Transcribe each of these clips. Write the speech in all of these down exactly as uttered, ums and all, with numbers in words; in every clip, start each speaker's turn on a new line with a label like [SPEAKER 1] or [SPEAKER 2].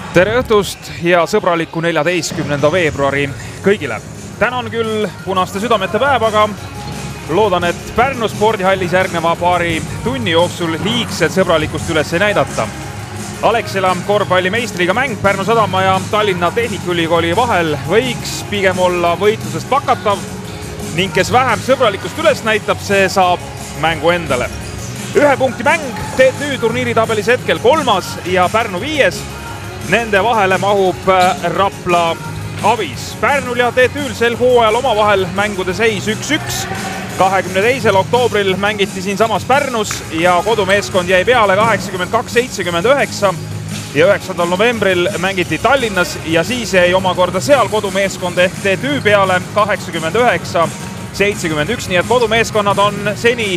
[SPEAKER 1] Tere õhtust ja sõbralikku neljateistkümnenda veebruari kõigile. Täna on küll punaste südamete päev, aga loodan, et Pärnu spordihallis järgneva paari tunni jooksul liigset sõbralikust üles ei näidata. Alexela korvpalli meistriga mäng Pärnu Sadama ja Tallinna Tehnikaülikooli vahel võiks pigem olla võitlusest pakatav ning kes vähem sõbralikust üles näitab, see saab mängu endale. Ühe punkti mäng, T T Ü turniiritabelis hetkel kolmas ja Pärnu viies. Nende vahele mahub Rapla Avis. Pärnul ja T T Ül sel hooajal omavahel mängude seis üks üks. kahekümne teisel oktoobril mängiti siin samas Pärnus ja kodumeeskond jäi peale kaheksakümmend kaks seitsekümmend üheksa ja üheksandal novembril mängiti Tallinnas ja siis jäi omakorda seal kodumeeskond ehk T T Ü peale kaheksakümmend üheksa seitsekümmend üks, nii et kodumeeskonnad on seni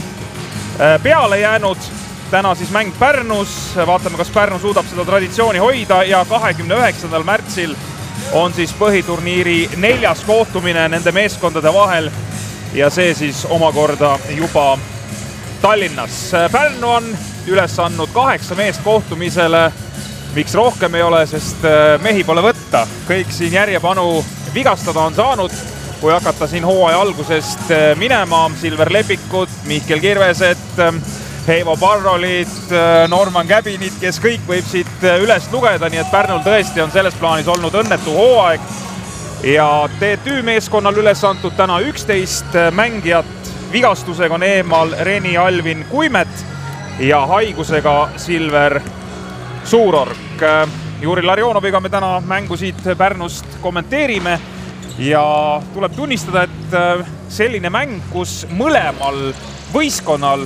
[SPEAKER 1] peale jäänud. Täna siis mäng Pärnus, vaatame, kas Pärnu suudab seda traditsiooni hoida ja kahekümne üheksandal märtsil on siis põhiturniiri neljas kohtumine nende meeskondade vahel ja see siis omakorda juba Tallinnas. Pärnu on üles andnud kaheksa meest kohtumisele, miks rohkem ei ole, sest mehi pole võtta. Kõik siin järjepanu vigastada on saanud, kui hakata siin hooaja algusest minema. Silver Lepikut, Mihkel Kirveset, Heivo Parrolid, Norman Käbinit, kes kõik võib siit üles lugeda, nii et Pärnul tõesti on selles plaanis olnud õnnetu hooaeg. Ja T T Ü meeskonnal üles antud täna üksteist mängijat. Vigastusega on eemal Reni Alvin Kuimet ja haigusega Silver Suurorg. Juri Larionoviga me täna mängu siit Pärnust kommenteerime ja tuleb tunnistada, et selline mäng, kus mõlemal võistkonnal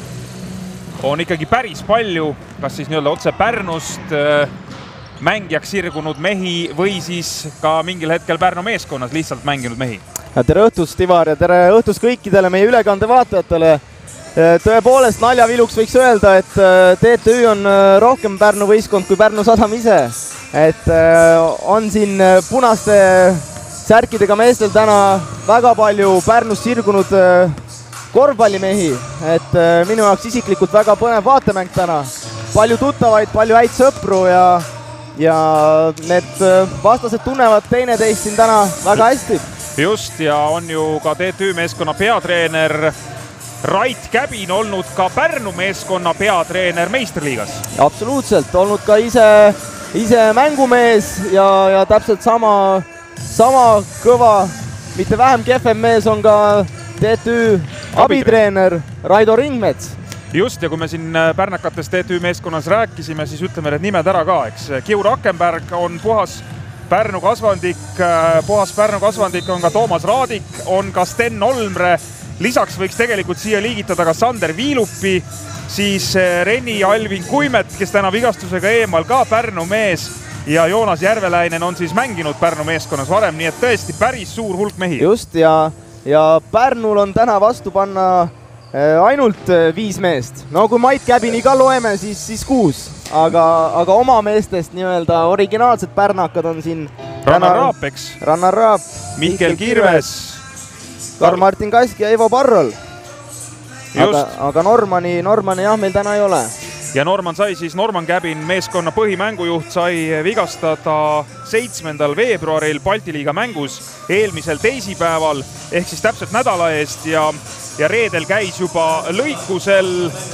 [SPEAKER 1] on ikkagi päris palju, kas siis nii-öelda otse Pärnust mängijaks sirgunud mehi või siis ka mingil hetkel Pärnu meeskonnas lihtsalt mänginud mehi.
[SPEAKER 2] Tere õhtust, Ivar, ja tere õhtust kõikidele meie ülekande vaatajatele. Tõepoolest naljaviluks võiks öelda, et T T Ü on rohkem Pärnu võistkond kui Pärnu Sadam ise. Et on siin punaste särkidega meestel täna väga palju Pärnust sirgunud korvpallimehi, et minu jaoks isiklikult väga põnev vaatemäng täna. Palju tuttavaid, palju häid sõpru ja, ja need vastased tunnevad teineteist siin täna väga hästi.
[SPEAKER 1] Just, ja on ju ka T T Ü meeskonna peatreener Rait Käbin olnud ka Pärnu meeskonna peatreener meistriliigas.
[SPEAKER 2] Absoluutselt, olnud ka ise, ise mängumees ja, ja täpselt sama, sama kõva, mitte vähem kehvem mees on ka T T Ü abitreener Raido Ringmets.
[SPEAKER 1] Just, ja kui me siin pärnakatest T T Ü meeskonnas rääkisime, siis ütleme need nimed ära ka, eks. Kiu Rakenberg on puhas Pärnu kasvandik, puhas Pärnu kasvandik on ka Toomas Raadik, on ka Sten Olmre, lisaks võiks tegelikult siia liigitada ka Sander Viilupi, siis Reni Alvin Kuimet, kes täna vigastusega eemal ka Pärnu mees ja Joonas Järveläinen on siis mänginud Pärnu meeskonnas varem, nii et tõesti päris suur hulk mehi.
[SPEAKER 2] Just, ja Ja Pärnul on täna vastu panna ainult viis meest. No kui Mait Käbini ka loeme, siis, siis kuus. Aga, aga oma meestest nii-öelda originaalsed pärnakad on siin
[SPEAKER 1] Rannar Raap, eks?
[SPEAKER 2] Rannar Raap,
[SPEAKER 1] Mihkel Kirves,
[SPEAKER 2] Karl-Martin Kask ja Ivo Parrol. Aga, aga Normani, Normani jah, meil täna ei ole.
[SPEAKER 1] Ja Norman sai siis, Norman Käbin, meeskonna põhimängujuht, sai vigastada seitsmendal veebruaril Balti liiga mängus eelmisel teisipäeval ehk siis täpselt nädala eest ja, ja reedel käis juba lõikusel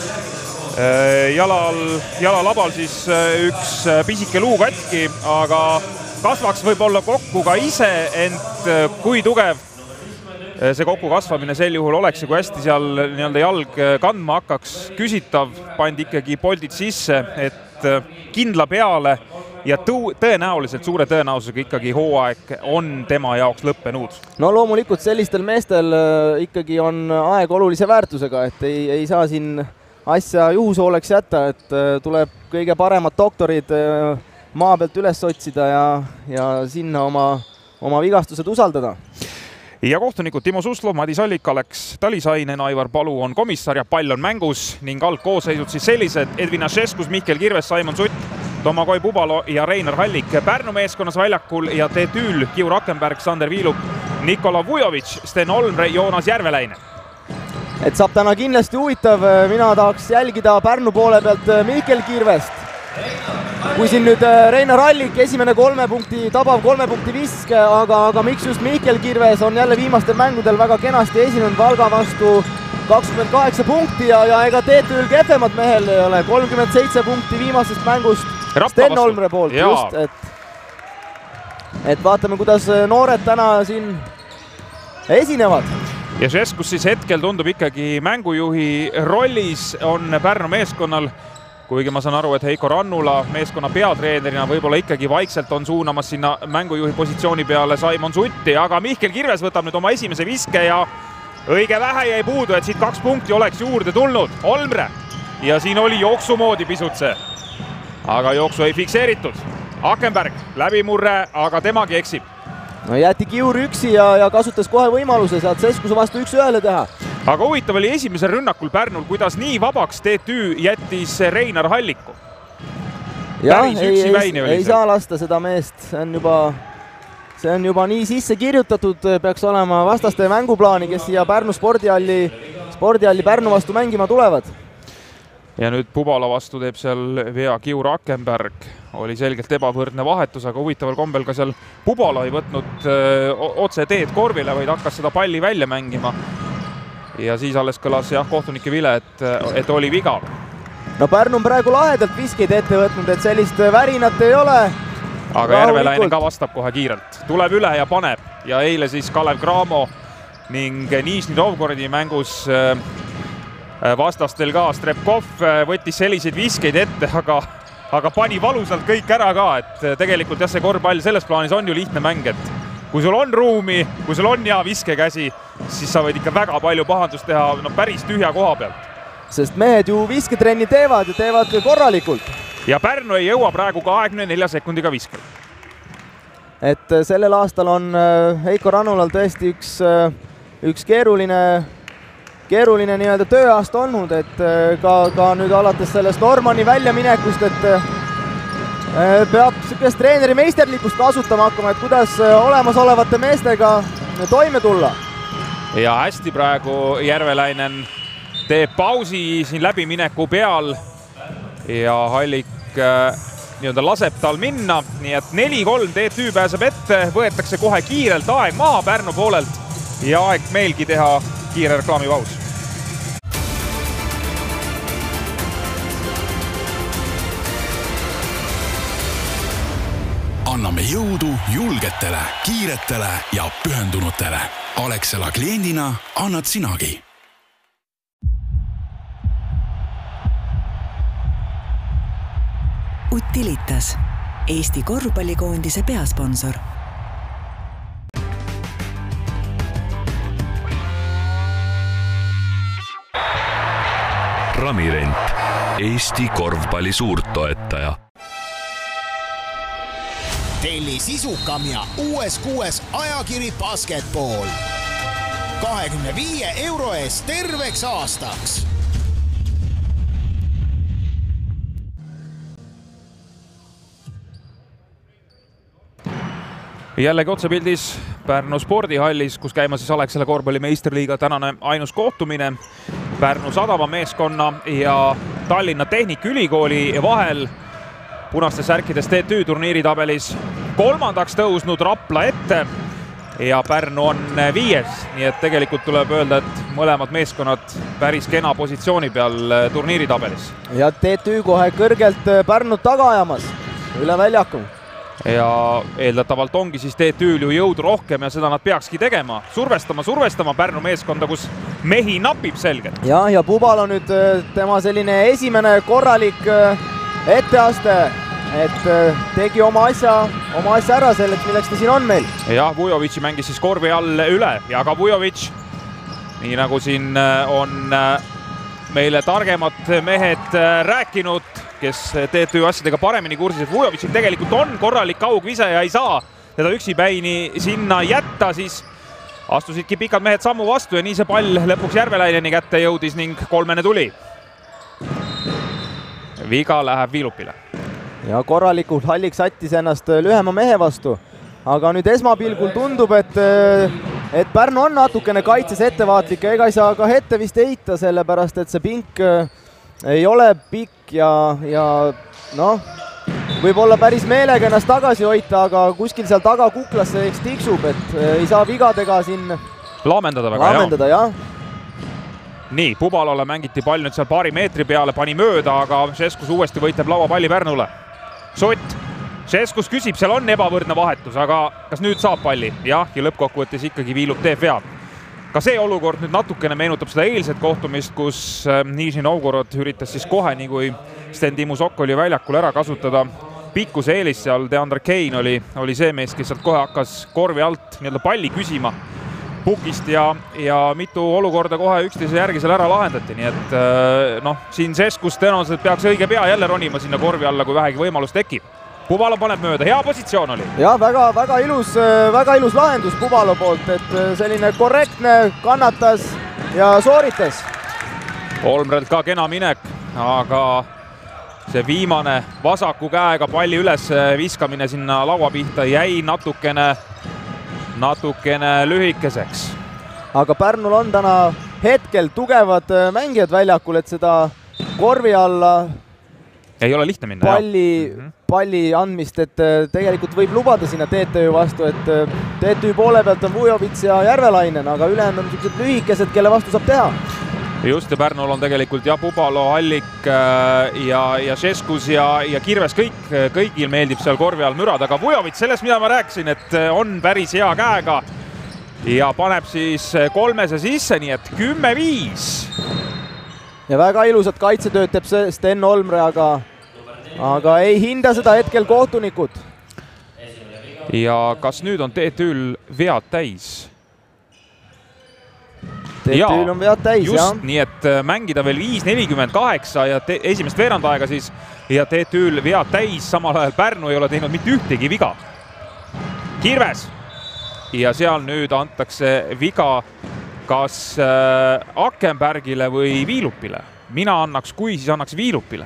[SPEAKER 1] äh, jalal, jalalabal siis äh, üks pisike luu katki, aga kasvaks võib olla kokku ka ise, ent äh, kui tugev see kokku kasvamine sel juhul oleks ja kui hästi seal nii-öelda jalg kandma hakkaks, küsitav, pandi ikkagi poldid sisse, et kindla peale ja tõenäoliselt suure tõenäosusega ikkagi hooaeg on tema jaoks lõppenud.
[SPEAKER 2] No loomulikult sellistel meestel ikkagi on aeg olulise väärtusega, et ei, ei saa siin asja juhushooleks jätta, et tuleb kõige paremad doktorid maa pealt üles otsida ja, ja sinna oma, oma vigastused usaldada.
[SPEAKER 1] Ja kohtunikud Timo Suslov, Madis Allik, Alex Talisainen, Aivar Palu on komissar ja pall on mängus ning algkoosseisud siis sellised: Edvin Ašeskus, Mihkel Kirves, Saimon Sutt, Tomo Koi-Pubalo ja Reinar Hallik Pärnu meeskonnas väljakul ja T T Ül Kiu Rakenberg, Sander Viilup, Nikola Vujovitš, Sten Olmre, Joonas Järveläinen.
[SPEAKER 2] Et saab täna kindlasti huvitav, mina tahaks jälgida Pärnu poole pealt Mihkel Kirvest. kui siin nüüd Reinar Allik, esimene kolme punkti, tabav kolme punkti viske, aga, aga miks just Mihkel Kirves on jälle viimastel mängudel väga kenasti esinenud Valga vastu kakskümmend kaheksa punkti ja, ja ega Teetüül kehvemad mehel ei ole, kolmkümmend seitse punkti viimasest mängust Sten Olmre poolt, just, et et vaatame, kuidas noored täna siin esinevad.
[SPEAKER 1] Ja Žes, kus siis hetkel tundub ikkagi mängujuhi rollis on Pärnu meeskonnal, kuigi ma saan aru, et Heiko Rannula meeskonna peatreenerina võib-olla ikkagi vaikselt on suunamas sinna mängujuhi positsiooni peale Saimon Sutti, aga Mihkel Kirves võtab nüüd oma esimese viske ja õige vähe jäi puudu, et siit kaks punkti oleks juurde tulnud. Olmre ja siin oli jooksu moodi pisut see, aga jooksu ei fikseeritud. Akenberg läbimurre, aga temagi eksib.
[SPEAKER 2] No jäeti Kiur üksi ja, ja kasutas kohe võimaluse sealt Seskuse vastu üks ühele teha.
[SPEAKER 1] Aga huvitav oli esimesel rünnakul Pärnul, kuidas nii vabaks T T Ü jättis Reinar Halliku.
[SPEAKER 2] Jah, ei, ei, ei saa lasta seda meest, see on juba, see on juba nii sisse kirjutatud, peaks olema vastaste mänguplaani, kes siia Pärnu spordihalli, spordihalli Pärnu vastu mängima tulevad.
[SPEAKER 1] Ja nüüd Pubala vastu teeb seal vea Kiur Akenberg. Oli selgelt ebavõrdne vahetus, aga huvitaval kombel ka seal Pubala ei võtnud öö, otse teed korvile, vaid hakkas seda palli välja mängima. Ja siis alles kõlas jah, kohtunike vile, et, et oli viga.
[SPEAKER 2] No Pärnu on praegu lahedalt viskeid ette võtnud, et sellist värinat ei ole.
[SPEAKER 1] Aga Järvelainen ka vastab kohe kiirelt. Tuleb üle ja paneb. Ja eile siis Kalev Cramo ning Nižni Novgorodi mängus öö, vastastel ka Strepkov võttis selliseid viskeid ette, aga, aga pani valusalt kõik ära ka, et tegelikult jah, see korvpall selles plaanis on ju lihtne mäng, et kui sul on ruumi, kui sul on hea viskekäsi, siis sa võid ikka väga palju pahandust teha no, päris tühja koha pealt.
[SPEAKER 2] Sest mehed ju visketrenni teevad ja teevad korralikult.
[SPEAKER 1] Ja Pärnu ei jõua praegu kahekümne nelja sekundiga viskel.
[SPEAKER 2] Et sellel aastal on Heiko Rannulal tõesti üks, üks keeruline keeruline nii-öelda tööaasta olnud, et ka, ka nüüd alates sellest Normani väljaminekust, et peab sükest treeneri meisterlikkust kasutama hakkama, et kuidas olemasolevate meestega toime tulla.
[SPEAKER 1] Ja hästi praegu Järvelainen teeb pausi siin läbimineku peal ja Hallik nii-öelda laseb tal minna, nii et neli kolm T T Ü pääseb ette, võetakse kohe kiirelt aeg maha Pärnu poolelt ja aeg meilgi teha kiire reklaamipaus.
[SPEAKER 3] Anname jõudu julgetele, kiiretele ja pühendunutele. Alexela kliendina annad sinagi.
[SPEAKER 4] Utilitas, Eesti korvpallikoondise peasponsor.
[SPEAKER 5] Ramirent, Eesti korvpalli suurtoetaja.
[SPEAKER 6] Telli sisukam ja uues kuues ajakiri basketball. kahekümne viie euro eest terveks aastaks.
[SPEAKER 1] Jällegi otsepildis Pärnu spordihallis, kus käima siis Alexela korvpalli meisterliiga tänane ainus kohtumine Pärnu Sadama meeskonna ja Tallinna Tehnikaülikooli vahel. Punastes särkides T T Ü turniiritabelis kolmandaks tõusnud Rapla ette ja Pärnu on viies, nii et tegelikult tuleb öelda, et mõlemad meeskonnad päris kena positsiooni peal turniiritabelis.
[SPEAKER 2] Ja T T Ü kohe kõrgelt Pärnut taga ajamas üle väljaku.
[SPEAKER 1] Ja eeldatavalt ongi siis T T Ü-l ju jõudu rohkem ja seda nad peakski tegema. Survestama, survestama Pärnu meeskonda, kus mehi napib selgelt.
[SPEAKER 2] Ja, ja Pubala nüüd tema selline esimene korralik etteaste, et tegi oma asja, oma asja ära selleks, milleks ta siin on meil.
[SPEAKER 1] Ja Vujovitši mängis siis korvi all üle ja ka Vujovitš, nii nagu siin on meile targemad mehed rääkinud, kes T T Ü asjadega paremini kursis, et Vujovitšil tegelikult on korralik kaugvise ja ei saa teda üksipäini sinna jätta, siis astusidki pikad mehed sammu vastu ja nii see pall lõpuks Järvelaineni kätte jõudis ning kolmene tuli. Viga läheb Viilupile.
[SPEAKER 2] Ja korralikult Hallik sattis ennast lühema mehe vastu, aga nüüd esmapilgul tundub, et, et Pärnu on natukene kaitses ettevaatlik ja ega ei saa ka ette vist eita, sellepärast et see pink ei ole pikk ja, ja noh, võib olla päris meelega ennast tagasi hoita, aga kuskil seal taga kuklasse eks tiksub, et ei saa vigadega siin
[SPEAKER 1] laamendada väga,
[SPEAKER 2] laamendada, jah.
[SPEAKER 1] Nii, Pubalole mängiti pall nüüd seal paari meetri peale, pani mööda, aga Šeskus uuesti võitleb lauapalli Pärnule. Sott, Šeskus küsib, seal on ebavõrdne vahetus, aga kas nüüd saab palli? Jah, ja lõppkokkuvõttes ikkagi viilub teeb vea. Ka see olukord nüüd natukene meenutab seda eilset kohtumist, kus Nižni Novgorod üritas siis kohe, nii kui Sten Timmusok oli väljakul ära kasutada pikkuse eelis seal, Deandre Kane oli, oli see mees, kes sealt kohe hakkas korvi alt nii-öelda palli küsima pukist ja, ja mitu olukorda kohe üksteise järgi seal ära lahendati, nii et noh, siin Šeskus tõenäoliselt peaks õige pea jälle ronima sinna korvi alla, kui vähegi võimalus tekib. Pubalo paneb mööda, hea positsioon oli.
[SPEAKER 2] Ja väga, väga ilus, väga ilus lahendus Pubalo poolt, et selline korrektne, kannatas ja sooritas.
[SPEAKER 1] Olmrelt ka kena minek, aga see viimane vasaku käega palli üles viskamine sinna laua pihta jäi natukene, natukene lühikeseks.
[SPEAKER 2] Aga Pärnul on täna hetkel tugevad mängijad väljakul, et seda korvi alla
[SPEAKER 1] ei ole lihtne minna.
[SPEAKER 2] Palli, palli andmist, et tegelikult võib lubada sinna T T Ü vastu, et T T Ü poole pealt on Vujovits ja Järvelainen, aga ülejäänud on niisugused lühikesed, kelle vastu saab teha.
[SPEAKER 1] Just, ja Pärnul on tegelikult ja Pubalo, Hallik ja, ja Šeskus ja, ja Kirves kõik, kõigil meeldib seal korvi all mürada, aga Vujovits sellest, mida ma rääkisin, et on päris hea käega ja paneb siis kolmese sisse, nii et kümme viis.
[SPEAKER 2] Ja väga ilusat kaitsetööd teeb Sten Olmre, aga, aga ei hinda seda hetkel kohtunikud.
[SPEAKER 1] Ja kas nüüd on T T Ül vead täis?
[SPEAKER 2] T T Ül on vead täis,
[SPEAKER 1] just,
[SPEAKER 2] jah.
[SPEAKER 1] Nii et mängida veel viis nelikümmend kaheksa ja te, esimest veerandaega siis ja T T Ül vead täis, samal ajal Pärnu ei ole teinud mitte ühtegi viga. Kirves ja seal nüüd antakse viga kas äh, Akenbergile või Viilupile. Mina annaks, kui siis annaks Viilupile.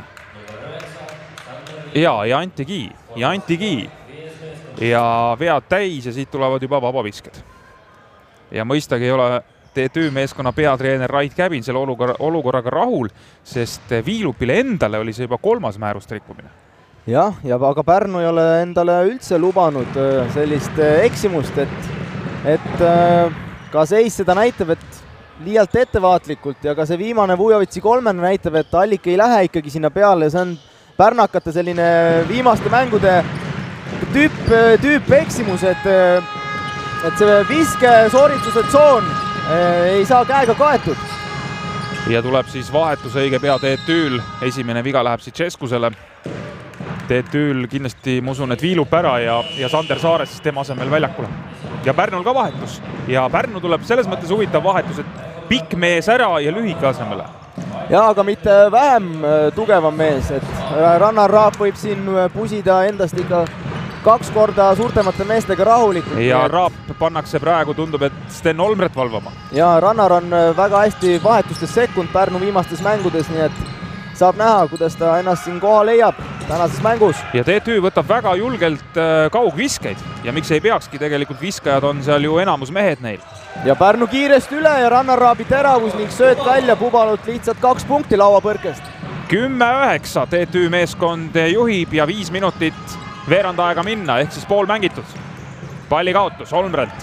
[SPEAKER 1] Ja, ja antigi, ja antigi. Ja vead täis ja siit tulevad juba vabavisked. Ja mõistagi ei ole T T Ü meeskonna peatreener Rait Käbin selle olukorra, olukorraga rahul, sest Viilupile endale oli see juba kolmas määrust rikkumine.
[SPEAKER 2] Jah, ja aga Pärnu ei ole endale üldse lubanud sellist eksimust, et, et ka seis seda näitab, et liialt ettevaatlikult ja ka see viimane Vujovitsi kolmene näitab, et Allik ei lähe ikkagi sinna peale. See on pärnakate selline viimaste mängude tüüp, tüüp eksimus, et, et see viske soorituse tsoon ei saa käega kaetud.
[SPEAKER 1] Ja tuleb siis vahetus õige pea T T Ül. Esimene viga läheb siit Šeskusele. T T Ül kindlasti, ma usun, et viilub ära ja, ja Sander Saares siis tema asemel väljakule. Ja Pärnul ka vahetus. Ja Pärnu tuleb selles mõttes huvitav vahetus, et pikk mees ära ja lühike asemele.
[SPEAKER 2] Ja, aga mitte vähem tugevam mees, et Rannar Raap võib siin pusida endast ikka kaks korda suurtemate meestega rahulikult.
[SPEAKER 1] Ja Raap pannakse praegu, tundub, et Sten Olmret valvama.
[SPEAKER 2] Ja Rannar on väga hästi vahetustes sekund Pärnu viimastes mängudes, nii et saab näha, kuidas ta ennast siin koha leiab tänases mängus.
[SPEAKER 1] Ja T T Ü võtab väga julgelt kaugviskeid ja miks ei peakski, tegelikult viskajad on seal ju enamus mehed neil.
[SPEAKER 2] Ja Pärnu kiiresti üle ja Rannar Raabi teravus ning sööt välja Pubalolt lihtsalt kaks punkti lauapõrkest.
[SPEAKER 1] kümme üheksa T T Ü meeskond juhib ja viis minutit veerand aega minna, ehk siis pool mängitud. Palli kaotus Olmrelt.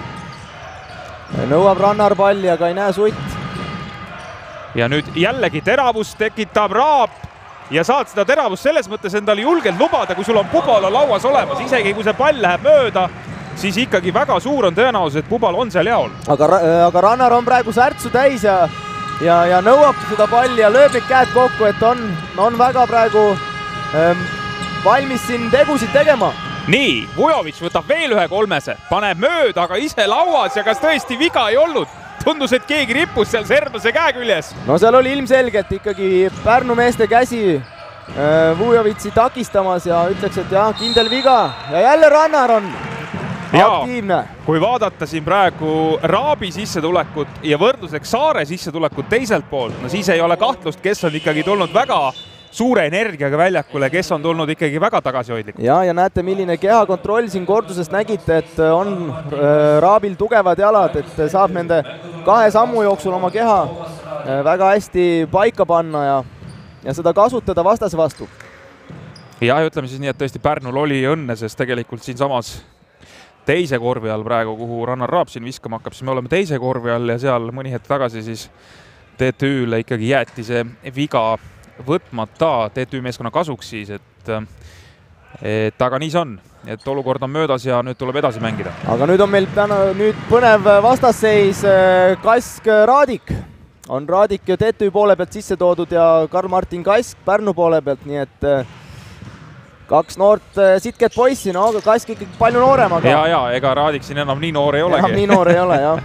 [SPEAKER 2] Nõuab Rannar palli, aga ei näe Sutt.
[SPEAKER 1] Ja nüüd jällegi teravust tekitab Raap ja saad seda teravust selles mõttes endale julgelt lubada, kui sul on Pubalo lauas olemas, isegi kui see pall läheb mööda, siis ikkagi väga suur on tõenäosus, et Pubalo on seal jaol.
[SPEAKER 2] Aga, aga Rannar on praegu särtsu täis ja, ja, ja nõuab seda palli ja lööb need käed kokku, et on, on väga praegu ähm, valmis siin tegusid tegema.
[SPEAKER 1] Nii, Vujovits võtab veel ühe kolmese, paneb mööda, aga ise lauas ja kas tõesti viga ei olnud? Tundus, et keegi rippus seal serblase käe küljes.
[SPEAKER 2] No seal oli ilmselgelt ikkagi Pärnu meeste käsi äh, Vujovitsi takistamas ja ütleks, et jah, kindel viga. Ja jälle Rannar on ja, aktiivne.
[SPEAKER 1] Kui vaadata siin praegu Raabi sissetulekut ja võrdluseks Saare sissetulekut teiselt poolt, no siis ei ole kahtlust, kes on ikkagi tulnud väga suure energiaga väljakule, kes on tulnud ikkagi väga tagasihoidlik.
[SPEAKER 2] Ja, ja näete, milline kehakontroll siin kordusest nägite, et on Raabil tugevad jalad, et saab nende kahe sammu jooksul oma keha väga hästi paika panna ja, ja seda kasutada vastase vastu.
[SPEAKER 1] ja ütleme siis nii, et tõesti Pärnul oli õnne, sest tegelikult siin samas teise korvi all praegu, kuhu Rannar Raab siin viskama hakkab, siis me oleme teise korvi all ja seal mõni hetk tagasi siis T T Ü-le ikkagi jäeti see viga võtmata T T Ü meeskonna kasuks siis, et, et aga nii see on, et olukord on möödas ja nüüd tuleb edasi mängida.
[SPEAKER 2] Aga nüüd on meil täna nüüd põnev vastasseis. Kask Raadik on Raadik ja T T Ü poole pealt sisse toodud ja Karl-Martin Kask Pärnu poole pealt, nii et kaks noort sitket poissi, no aga Kask ikkagi palju noorem, aga...
[SPEAKER 1] Ja, ja, ega Raadik siin enam nii noor ei olegi.
[SPEAKER 2] Enam nii noor ei ole, jah.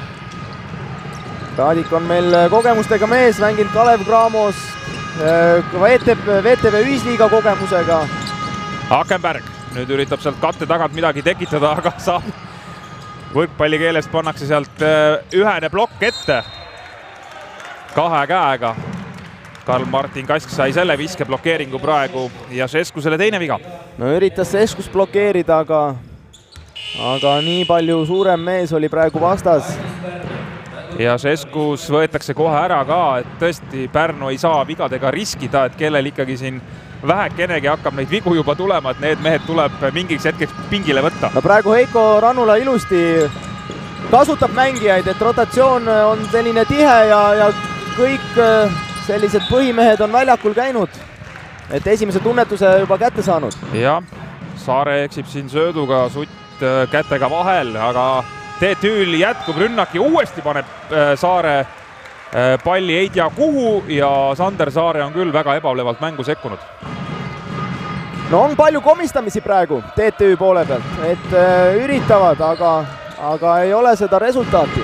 [SPEAKER 2] Raadik on meil kogemustega mees, mänginud Kalev Cramos, V T B ühisliiga kogemusega.
[SPEAKER 1] Akenberg nüüd üritab sealt katte tagant midagi tekitada, aga saab võrkpalli keelest pannakse sealt ühene plokk ette kahe käega. Karl-Martin Kask sai selle viske blokeeringu praegu ja Šeskusele teine viga.
[SPEAKER 2] No üritas Šeskus blokeerida, aga, aga nii palju suurem mees oli praegu vastas.
[SPEAKER 1] Ja Šeskus võetakse kohe ära ka, et tõesti Pärnu ei saa vigadega riskida, et kellel ikkagi siin vähekenegi hakkab neid vigu juba tulema, et need mehed tuleb mingiks hetkeks pingile võtta.
[SPEAKER 2] No praegu Heiko Rannula ilusti kasutab mängijaid, et rotatsioon on selline tihe ja, ja kõik sellised põhimehed on väljakul käinud, et esimese tunnetuse juba kätte saanud.
[SPEAKER 1] Jah, Saare eksib siin sööduga, Sutt kätega vahel, aga T T Ü-l jätkub rünnak ja uuesti paneb Saare palli ei tea kuhu ja Sander Saare on küll väga ebaolevalt mängu sekkunud.
[SPEAKER 2] No on palju komistamisi praegu T T Ü poole pealt, et üritavad, aga, aga ei ole seda resultaati.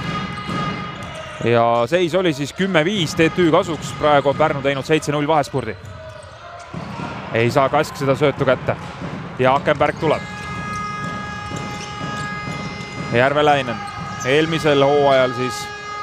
[SPEAKER 1] Ja seis oli siis kümme viis T T Ü kasuks, praegu on Pärnu teinud seitse null vahespurdi. Ei saa Kask seda söötu kätte ja Akenberg tuleb. Järveläinen eelmisel hooajal siis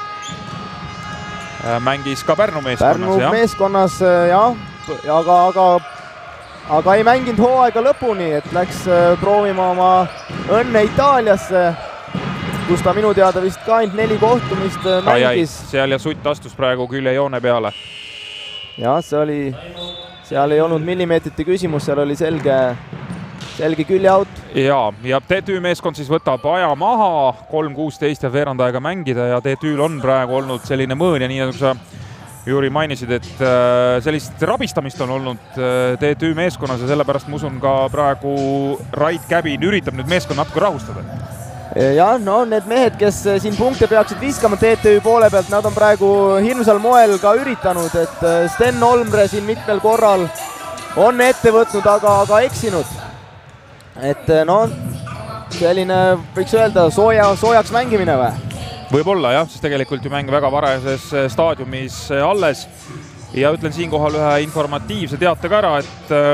[SPEAKER 1] mängis ka Pärnu meeskonnas.
[SPEAKER 2] Pärnu
[SPEAKER 1] ja?
[SPEAKER 2] meeskonnas jah, aga, aga, aga ei mänginud hooaega lõpuni, et läks proovima oma õnne Itaaliasse, kus ta minu teada vist ka ainult neli kohtumist mängis. Ai, ai,
[SPEAKER 1] seal ja Sutt astus praegu külje joone peale.
[SPEAKER 2] Jah, see oli, seal ei olnud millimeetrite küsimus, seal oli selge, selge küljeaut.
[SPEAKER 1] Ja, ja T T Ü meeskond siis võtab aja maha, kolm kuusteist ja veerand aega mängida ja T T Ü-l on praegu olnud selline mõõn ja nii nagu sa, Juri, mainisid, et sellist rabistamist on olnud T T Ü meeskonnas ja sellepärast ma usun ka praegu Rait Käbin üritab nüüd meeskond natuke rahustada.
[SPEAKER 2] Jah, no need mehed, kes siin punkte peaksid viskama T T Ü poole pealt, nad on praegu hirmsal moel ka üritanud, et Sten Olmre siin mitmel korral on ette võtnud, aga, aga eksinud. Et no, selline võiks öelda sooja, soojaks mängimine või?
[SPEAKER 1] Võib-olla jah, siis tegelikult ju mäng väga varajases staadiumis alles ja ütlen siinkohal ühe informatiivse teate ka ära,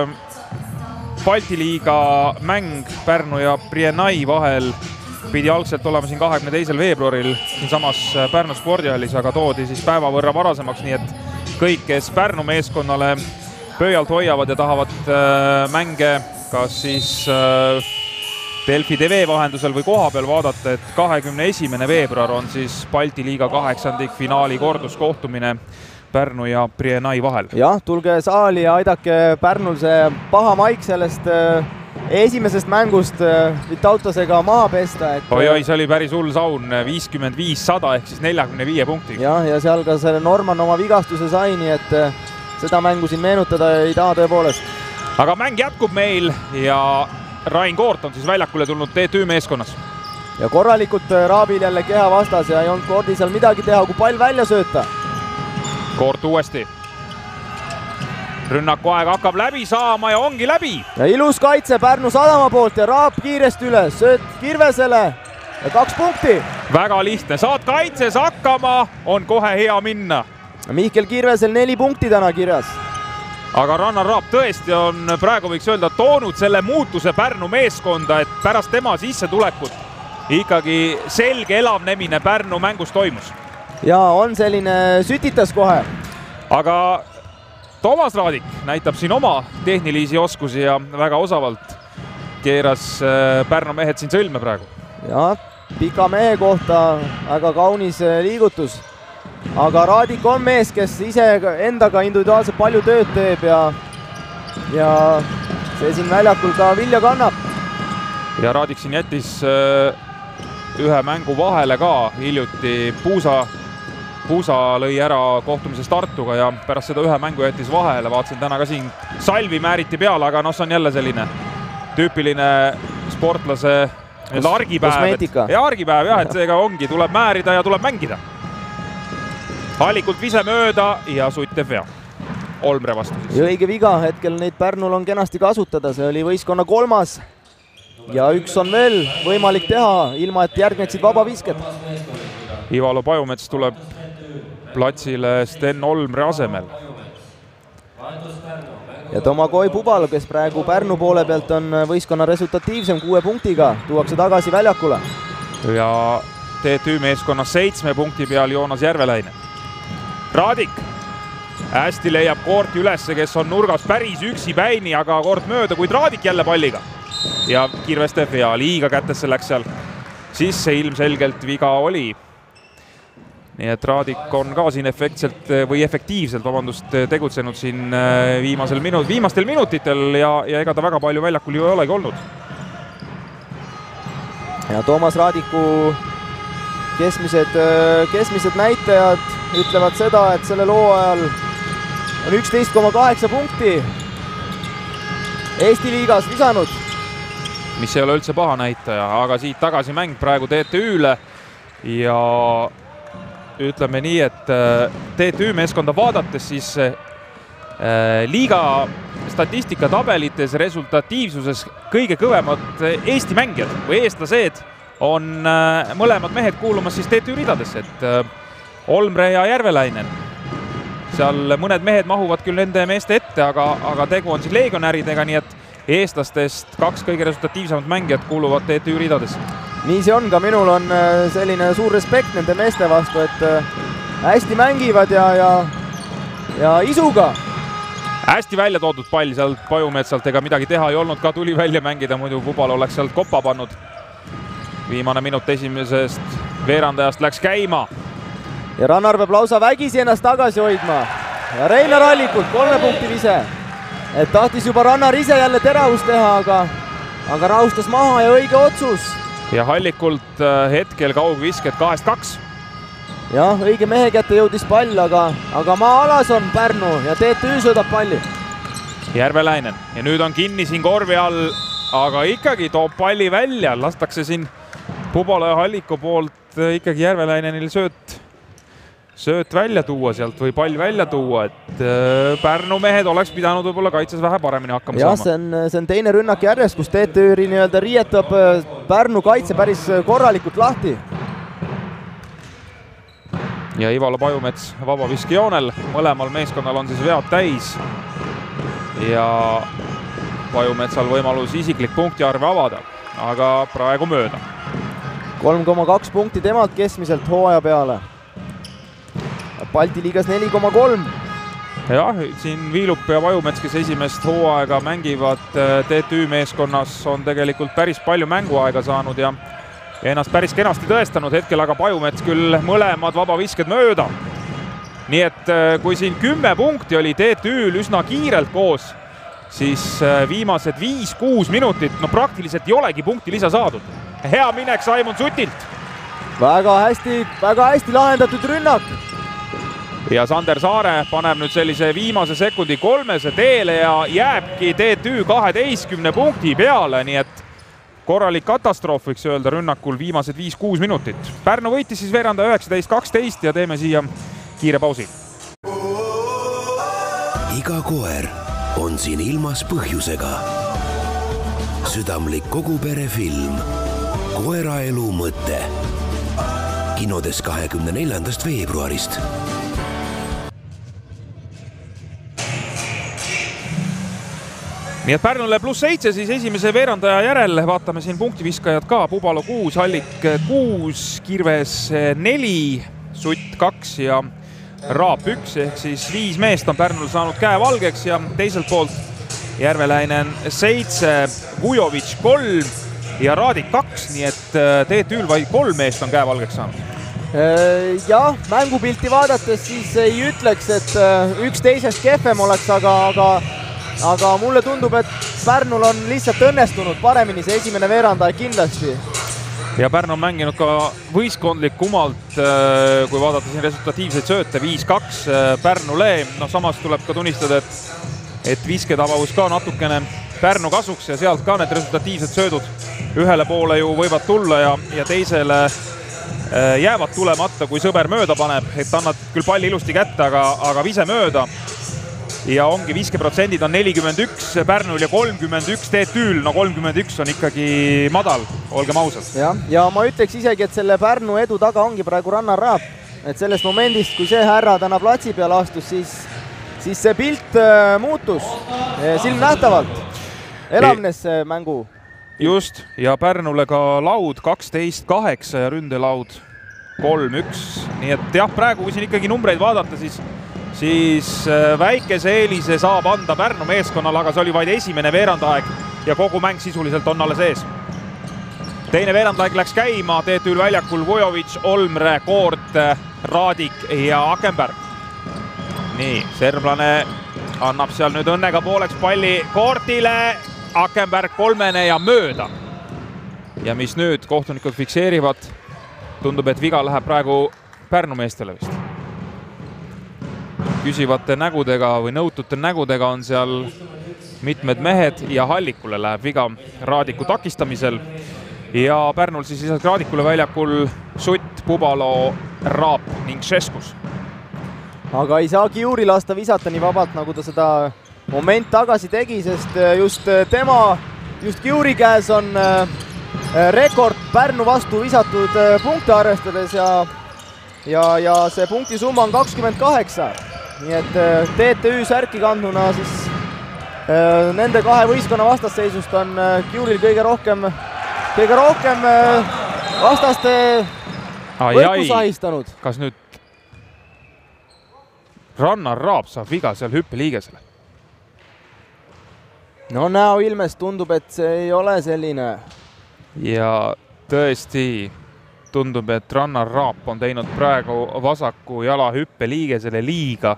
[SPEAKER 1] et Balti liiga mäng Pärnu ja Brienai vahel pidi algselt olema siin kahekümne teisel veebruaril siinsamas Pärnu spordihallis, aga toodi siis päeva võrra varasemaks, nii et kõik, kes Pärnu meeskonnale pöialt hoiavad ja tahavad mänge kas siis Delfi T V vahendusel või koha peal vaadata, et kahekümne esimene veebruar on siis Balti liiga kaheksandik finaali korduskohtumine Pärnu ja Brienai vahel.
[SPEAKER 2] Jah, tulge saali ja aidake Pärnul see paha maik sellest esimesest mängust Vitautasega maha pesta. Et...
[SPEAKER 1] Oi, oi, see oli päris hull saun, viiskümmend viis sada ehk siis neljakümne viie punkti.
[SPEAKER 2] Jah, ja seal ka selle Norman oma vigastuse sai, nii et seda mängu siin meenutada ei taha tõepoolest.
[SPEAKER 1] Aga mäng jätkub meil ja Rain Koort on siis väljakule tulnud T T Ü meeskonnas.
[SPEAKER 2] Ja korralikult Raabil jälle keha vastas ja ei olnud Koordi seal midagi teha, kui pall välja sööta.
[SPEAKER 1] Koort uuesti. Rünnaku aeg hakkab läbi saama ja ongi läbi.
[SPEAKER 2] Ja ilus kaitse Pärnu Sadama poolt ja Raab kiiresti üles, sööt Kirvesele ja kaks punkti.
[SPEAKER 1] Väga lihtne, saad kaitses hakkama, on kohe hea minna.
[SPEAKER 2] Mihkel Kirvesel neli punkti täna kirjas.
[SPEAKER 1] Aga Rannar Raab tõesti on praegu võiks öelda toonud selle muutuse Pärnu meeskonda, et pärast tema sissetulekut ikkagi selge elavnemine Pärnu mängus toimus.
[SPEAKER 2] Ja on selline sütitas kohe.
[SPEAKER 1] Aga Toomas Raadik näitab siin oma tehnilisi oskusi ja väga osavalt keeras Pärnu mehed siin sõlme praegu.
[SPEAKER 2] Ja pika mehe kohta väga kaunis liigutus. Aga Raadik on mees, kes ise endaga individuaalselt palju tööd teeb ja ja see siin väljakul ka vilja kannab.
[SPEAKER 1] ja Raadik siin jättis ühe mängu vahele ka hiljuti. Puusa, Puusa lõi ära kohtumises Tartuga ja pärast seda ühe mängu jättis vahele. Vaatasin täna ka siin salvi määriti peale, aga noh, see on jälle selline tüüpiline sportlase argipäev. Ja argipäev jah, et seega ongi, tuleb määrida ja tuleb mängida. Hallikult vise mööda ja Sutt teeb vea. Olmre vastu siis.
[SPEAKER 2] Ja õige viga, hetkel neid Pärnul on kenasti kasutada, see oli võistkonna kolmas. Ja üks on veel võimalik teha, ilma et järgneksid vabavisked.
[SPEAKER 1] Ivalo Pajumets tuleb platsile Sten Olmre asemel.
[SPEAKER 2] Ja Tomagoj Pubalo, kes praegu Pärnu poole pealt on võistkonna resultatiivsem kuue punktiga, tuuakse tagasi väljakule.
[SPEAKER 1] Ja T T Ü meeskonnas seitsme punkti peal Joonas Järveläine. Raadik hästi leiab Koorti ülesse, kes on nurgas päris üksi päini, aga Koort mööda, kuid Raadik jälle palliga. Ja Kirves teeb vea, liiga kätesse läks seal sisse, ilmselgelt viga oli. Nii et Raadik on ka siin efektselt või efektiivselt, vabandust, tegutsenud siin viimasel minut, viimastel minutitel ja, ja ega ta väga palju väljakul ju ei olegi olnud.
[SPEAKER 2] Ja Toomas Raadiku keskmised, keskmised näitajad ütlevad seda, et selle loo ajal on üksteist koma kaheksa punkti Eesti liigas visanud.
[SPEAKER 1] Mis ei ole üldse paha näitaja, aga siit tagasi mäng praegu T T Ü-le ja ütleme nii, et T T Ü meeskonda vaadates siis liiga statistika tabelites resultatiivsuses kõige kõvemad Eesti mängijad või eestlased on mõlemad mehed kuulumas siis T T Ü ridadesse, et Olmre ja Järveläinen. Seal mõned mehed mahuvad küll nende meeste ette, aga, aga tegu on siis leegionäridega, nii et eestlastest kaks kõige resultatiivsemad mängijad kuuluvad T T Ü ridadesse.
[SPEAKER 2] Nii see on, ka minul on selline suur respekt nende meeste vastu, et hästi mängivad ja, ja, ja isuga.
[SPEAKER 1] Hästi välja toodud pall sealt Pajumetsalt, ega midagi teha ei olnud, ka tuli välja mängida, muidu Pubalo oleks sealt koppa pannud. Viimane minut esimesest veerandajast läks käima.
[SPEAKER 2] Ja Rannar peab lausa vägisi ennast tagasi hoidma. Ja Reinar Hallikult kolme punkti vise. Et tahtis juba Rannar ise jälle teravust teha, aga, aga rahustas maha ja õige otsus.
[SPEAKER 1] Ja Hallikult hetkel kaugvisked kahest kaks.
[SPEAKER 2] Jah, õige mehe kätte jõudis pall, aga, aga maa-alas on Pärnu ja T T Ü sõidab palli.
[SPEAKER 1] Järveläinen ja nüüd on kinni siin korvi all, aga ikkagi toob palli välja. Lastakse siin Pubalo ja Halliku poolt ikkagi Järveläinenil sööt, sööt välja tuua sealt või pall välja tuua, et Pärnu mehed oleks pidanud võib-olla kaitses vähe paremini hakkama
[SPEAKER 2] ja,
[SPEAKER 1] saama.
[SPEAKER 2] See on, see on teine rünnak järjest, kus T T Ü nii-öelda riietab Pärnu kaitse päris korralikult lahti.
[SPEAKER 1] Ja Ivalo Pajumets vabaviskejoonel, mõlemal meeskonnal on siis vead täis ja Pajumetsal võimalus isiklik punktiarve avada, aga praegu mööda.
[SPEAKER 2] kolm koma kaks punkti temalt keskmiselt hooaja peale. Balti liigas neli koma kolm.
[SPEAKER 1] Jah, siin Viilup ja Pajumets, kes esimest hooaega mängivad T T Ü meeskonnas, on tegelikult päris palju mänguaega saanud ja ja ennast päris kenasti tõestanud, hetkel aga Pajumets küll mõlemad vabavisked mööda. Nii et kui siin kümme punkti oli T T Ü-l üsna kiirelt koos, siis viimased viis kuus minutit, no praktiliselt ei olegi punkti lisa saadud. Hea minek Saimon Sutilt.
[SPEAKER 2] Väga hästi, väga hästi lahendatud rünnak.
[SPEAKER 1] Ja Sander Saare paneb nüüd sellise viimase sekundi kolmese teele ja jääbki T T Ü kaheteistkümne punkti peale, nii et korralik katastroof võiks öelda rünnakul viimased viis kuus minutit. Pärnu võitis siis veeranda üheksateist kaksteist ja teeme siia kiire pausi.
[SPEAKER 7] Iga koer on siin ilmas põhjusega. Südamlik koguperefilm Koeraelu mõte. Kinodes kahekümne neljandast veebruarist.
[SPEAKER 1] Nii et Pärnule pluss seitse siis esimese veerandaja järel. Vaatame siin punktiviskajad ka. Pubalo kuus, Hallik kuus, Kirves neli, Sutt kaks ja Raap üks. Ehk siis viis meest on Pärnul saanud käe valgeks ja teiselt poolt Järveläinen seitse, Vujovitš kolm ja Raadik kaks. Nii et T T Ü-l vaid kolm meest on käe valgeks saanud.
[SPEAKER 2] Jah, mängupilti vaadates siis ei ütleks, et üks teisest kehvem oleks, aga, aga aga mulle tundub, et Pärnul on lihtsalt õnnestunud paremini see esimene veerandaeg kindlasti.
[SPEAKER 1] Ja Pärnu on mänginud ka võistkondlikumalt, kui vaadata siin resultatiivseid sööte, viis kaks Pärnule. No samas tuleb ka tunnistada, et, et visketabavus ka natukene Pärnu kasuks ja sealt ka need resultatiivsed söödud ühele poole ju võivad tulla ja, ja teisele jäävad tulemata, kui sõber mööda paneb, et annad küll palli ilusti kätte, aga, aga vise mööda. Ja ongi viskeprotsendid on nelikümmend üks Pärnul ja kolmkümmend üks T T Ül. No kolmkümmend üks on ikkagi madal, olgem ausad.
[SPEAKER 2] Ja, ja ma ütleks isegi, et selle Pärnu edu taga ongi praegu Rannar Raab. Et sellest momendist, kui see härra täna platsi peale astus, siis, siis see pilt äh, muutus silmnähtavalt. Elavnes see mängu.
[SPEAKER 1] Just, ja Pärnule ka laud kaksteist kaheksa ja ründelaud kolm üks. Nii et jah, praegu kui siin ikkagi numbreid vaadata, siis siis väikese eelise saab anda Pärnu meeskonnal, aga see oli vaid esimene veerandaeg ja kogu mäng sisuliselt on alles ees. Teine veerandaeg läks käima, T T Ül väljakul Vujovic, Olmre, Koort, Raadik ja Akenberg. Nii, serblane annab seal nüüd õnnega pooleks palli Koortile, Akenberg kolmene ja mööda. Ja mis nüüd kohtunikud fikseerivad, tundub, et viga läheb praegu Pärnu meestele vist. Küsivate nägudega või nõutute nägudega on seal mitmed mehed ja Hallikule läheb viga Raadiku takistamisel. Ja Pärnul siis lisaks Raadikule väljakul Sutt, Pubalo, Raap ning Šeskus.
[SPEAKER 2] Aga ei saa Kiuri lasta visata nii vabalt, nagu ta seda moment tagasi tegi, sest just tema, just Kiuri käes on rekord Pärnu vastu visatud punkte arvestades ja, ja, ja see punkti summa on kakskümmend kaheksa. Nii et T T Ü särki kanduna siis äh, nende kahe võistkonna vastasseisust on äh, Kiuril kõige rohkem, kõige rohkem äh, vastaste võiku sahistanud.
[SPEAKER 1] Kas nüüd Rannar Raab saab viga seal hüppeliigesele?
[SPEAKER 2] No näo ilmest tundub, et see ei ole selline.
[SPEAKER 1] Ja tõesti tundub, et Rannar Raap on teinud praegu vasaku jala hüppeliigesele liiga,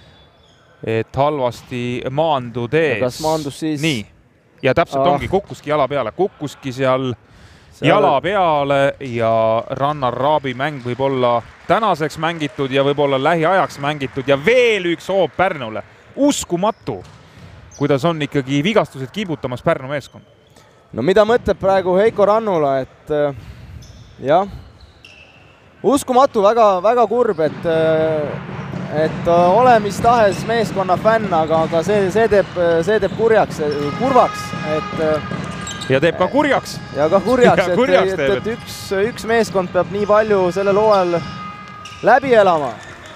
[SPEAKER 1] et halvasti maandud ees.
[SPEAKER 2] Kas maandus siis?
[SPEAKER 1] Nii. Ja täpselt ah. ongi, kukkuski jala peale. Kukkuski seal, seal jala peale ja Rannar Raabi mäng võib olla tänaseks mängitud ja võib olla lähiajaks mängitud ja veel üks hoop Pärnule. Uskumatu, kuidas on ikkagi vigastused kibutamas Pärnu meeskond.
[SPEAKER 2] No mida mõtleb praegu Heiko Rannula, et jah, uskumatu, väga, väga kurb, et, et ole mis tahes meeskonna fänn, aga, aga see, see, teeb, see teeb kurjaks, kurvaks. Et,
[SPEAKER 1] ja teeb ka kurjaks.
[SPEAKER 2] Ja ka kurjaks,
[SPEAKER 1] ja
[SPEAKER 2] et,
[SPEAKER 1] kurjaks
[SPEAKER 2] et, et üks, üks meeskond peab nii palju sellel hooajal läbi elama.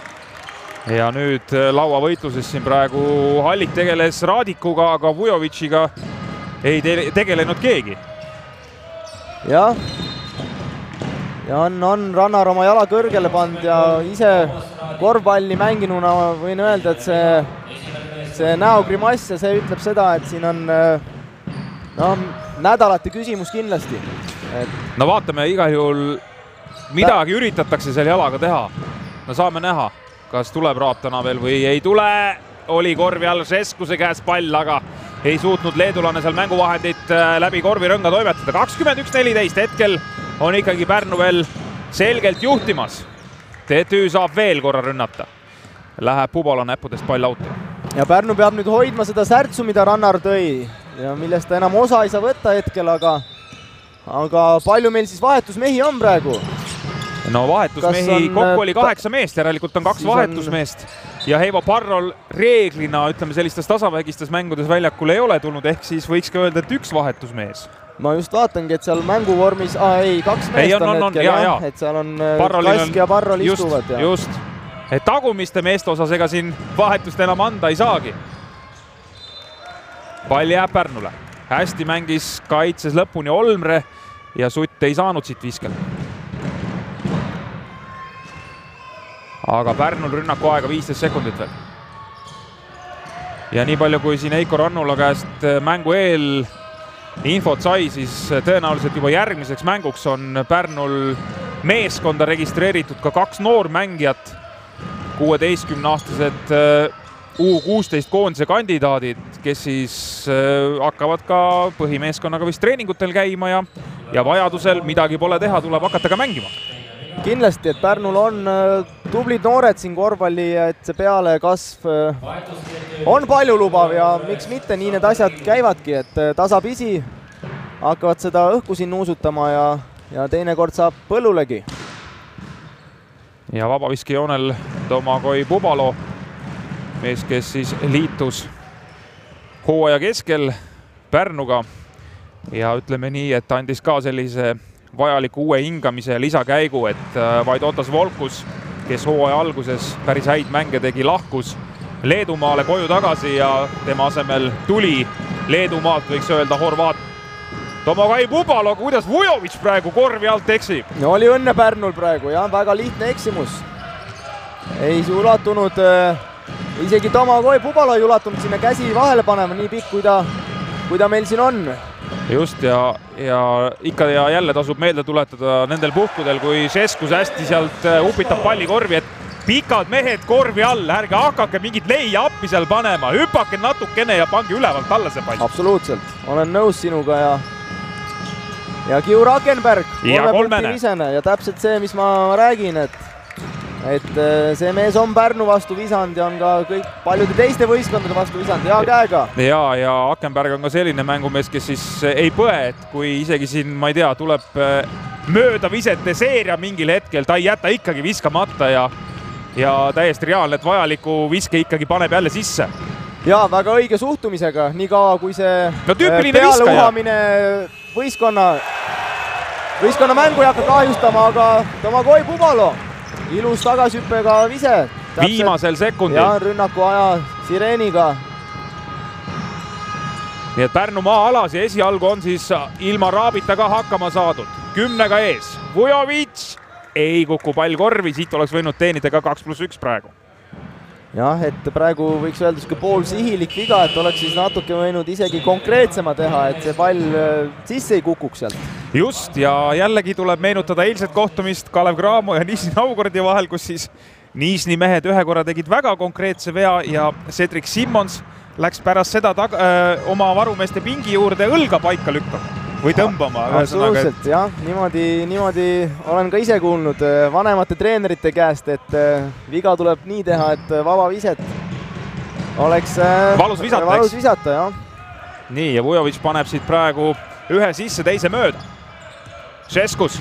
[SPEAKER 1] Ja nüüd lauavõitluses siin praegu Hallik tegeles Raadikuga, aga Vujovitšiga ei te tegelenud keegi.
[SPEAKER 2] Jah. Ja on, on Rannar oma jala kõrgele pand ja ise korvpalli mänginuna võin öelda, et see, see näogrimass ja see ütleb seda, et siin on no, nädalate küsimus kindlasti. Et...
[SPEAKER 1] No vaatame igal juhul, midagi üritatakse seal jalaga teha. No saame näha, kas tuleb Raap täna veel või ei tule. Oli korvi all Šeskuse käes pall, aga ei suutnud leedulane seal mänguvahendit läbi korvirõnga toimetada. kakskümmend üks neliteist hetkel on ikkagi Pärnu veel selgelt juhtimas. T T Ü saab veel korra rünnata. Läheb Pubalo näppudest pall auti.
[SPEAKER 2] Ja Pärnu peab nüüd hoidma seda särtsu, mida Rannar tõi ja millest ta enam osa ei saa võtta hetkel, aga, aga palju meil siis vahetusmehi on praegu?
[SPEAKER 1] No vahetusmehi kokku oli kaheksa meest, järelikult on kaks vahetusmeest on... ja Heivo Parrol reeglina, ütleme sellistes tasavägistes mängudes väljakul ei ole tulnud, ehk siis võiks ka öelda, et üks vahetusmees.
[SPEAKER 2] Ma just vaatangi, et seal mänguvormis, ah, ei, kaks meest
[SPEAKER 1] ei, on, on, on,
[SPEAKER 2] hetkel,
[SPEAKER 1] ja, ja.
[SPEAKER 2] et seal on Kask on... ja Parrol
[SPEAKER 1] just,
[SPEAKER 2] istuvad. Ja.
[SPEAKER 1] Just, et tagumiste meeste osas ega siin vahetust enam anda ei saagi. Pall jääb Pärnule. Hästi mängis kaitses lõpuni Olmre ja Sutt ei saanud siit viskel. Aga Pärnul rünnaku aega viisteist sekundit veel. Ja nii palju, kui siin Heiko Rannula käest mängu eel infot sai, siis tõenäoliselt juba järgmiseks mänguks on Pärnul meeskonda registreeritud ka kaks noormängijat, kuueteistkümne aastased U kuusteist koondise kandidaadid, kes siis hakkavad ka põhimeeskonnaga vist treeningutel käima ja, ja vajadusel midagi pole teha, tuleb hakata ka mängima.
[SPEAKER 2] Kindlasti, et Pärnul on tublid noored siin korvpalli, et see pealekasv on palju lubav ja miks mitte, nii need asjad käivadki, et tasapisi hakkavad seda õhku siin nuusutama ja, ja teinekord saab põllulegi.
[SPEAKER 1] Ja vabaviskejoonel Domagoj Bubalo, mees, kes siis liitus hooaja keskel Pärnuga ja ütleme nii, et andis ka sellise vajaliku uue hingamise ja lisakäigu, et Vaidotas Volkus, kes hooaja alguses päris häid mänge tegi, lahkus Leedumaale koju tagasi ja tema asemel tuli Leedumaalt, võiks öelda, Horvaat. Domagoj Bubalo, kuidas Vujovic praegu korvi alt eksib?
[SPEAKER 2] No oli õnne Pärnul praegu, jah, väga lihtne eksimus. Ei ulatunud, isegi Domagoj Bubalo ei ulatunud sinna käsi vahele panema, nii pikk, kui ta, kui ta meil siin on.
[SPEAKER 1] Just ja, ja ikka ja jälle tasub meelde tuletada nendel puhkudel, kui Šeskus hästi sealt upitab palli korvi, et pikad mehed korvi all, ärge hakake mingit leia appi seal panema, hüpake natukene ja pange ülevalt alla see pall.
[SPEAKER 2] Absoluutselt, olen nõus sinuga ja ja Kiu Rakenberg, kolmepunktilisene ja täpselt see, mis ma räägin, et et see mees on Pärnu vastu visand ja on ka kõik paljude teiste võistkondade vastu visand hea käega.
[SPEAKER 1] Ja, ja Akenberg on ka selline mängumees, kes siis ei põe, et kui isegi siin, ma ei tea, tuleb mööda visete seeria mingil hetkel, ta ei jäta ikkagi viskamata ja, ja täiesti reaalne, et vajaliku viske ikkagi paneb jälle sisse.
[SPEAKER 2] Ja, väga õige suhtumisega, nii kaua kui see
[SPEAKER 1] no, peale
[SPEAKER 2] uhamine võistkonna, võistkonna mängu ei hakka kahjustama, aga Domagoj Bubalo ilus tagasüppega vise. Täpselt,
[SPEAKER 1] viimasel sekundil.
[SPEAKER 2] Ja rünnaku aja sireeniga.
[SPEAKER 1] Nii et Pärnu maa-alas ja esialgu on siis ilma Raabita ka hakkama saadud. Kümnega ees. Vujovic ei kuku pall korvi, siit oleks võinud teenida ka kaks pluss üks praegu.
[SPEAKER 2] Jah, et praegu võiks öelda sihuke pool sihilik viga, et oleks siis natuke võinud isegi konkreetsema teha, et see pall sisse ei kukuks sealt.
[SPEAKER 1] Just, ja jällegi tuleb meenutada eilset kohtumist Kalev Cramo ja Niisni Novgorodi vahel, kus siis Niisni mehed ühe korra tegid väga konkreetse vea ja Cedric Simmons läks pärast seda taga, öö, oma varumeeste pingi juurde õlga paika lükkama või tõmbama.
[SPEAKER 2] Absoluutselt, jah, niimoodi, niimoodi olen ka ise kuulnud vanemate treenerite käest, et viga tuleb nii teha, et vaba viset oleks
[SPEAKER 1] valus visata,
[SPEAKER 2] valus visata, jah.
[SPEAKER 1] Nii, ja Vujovic paneb siit praegu ühe sisse, teise mööda. Šeskus.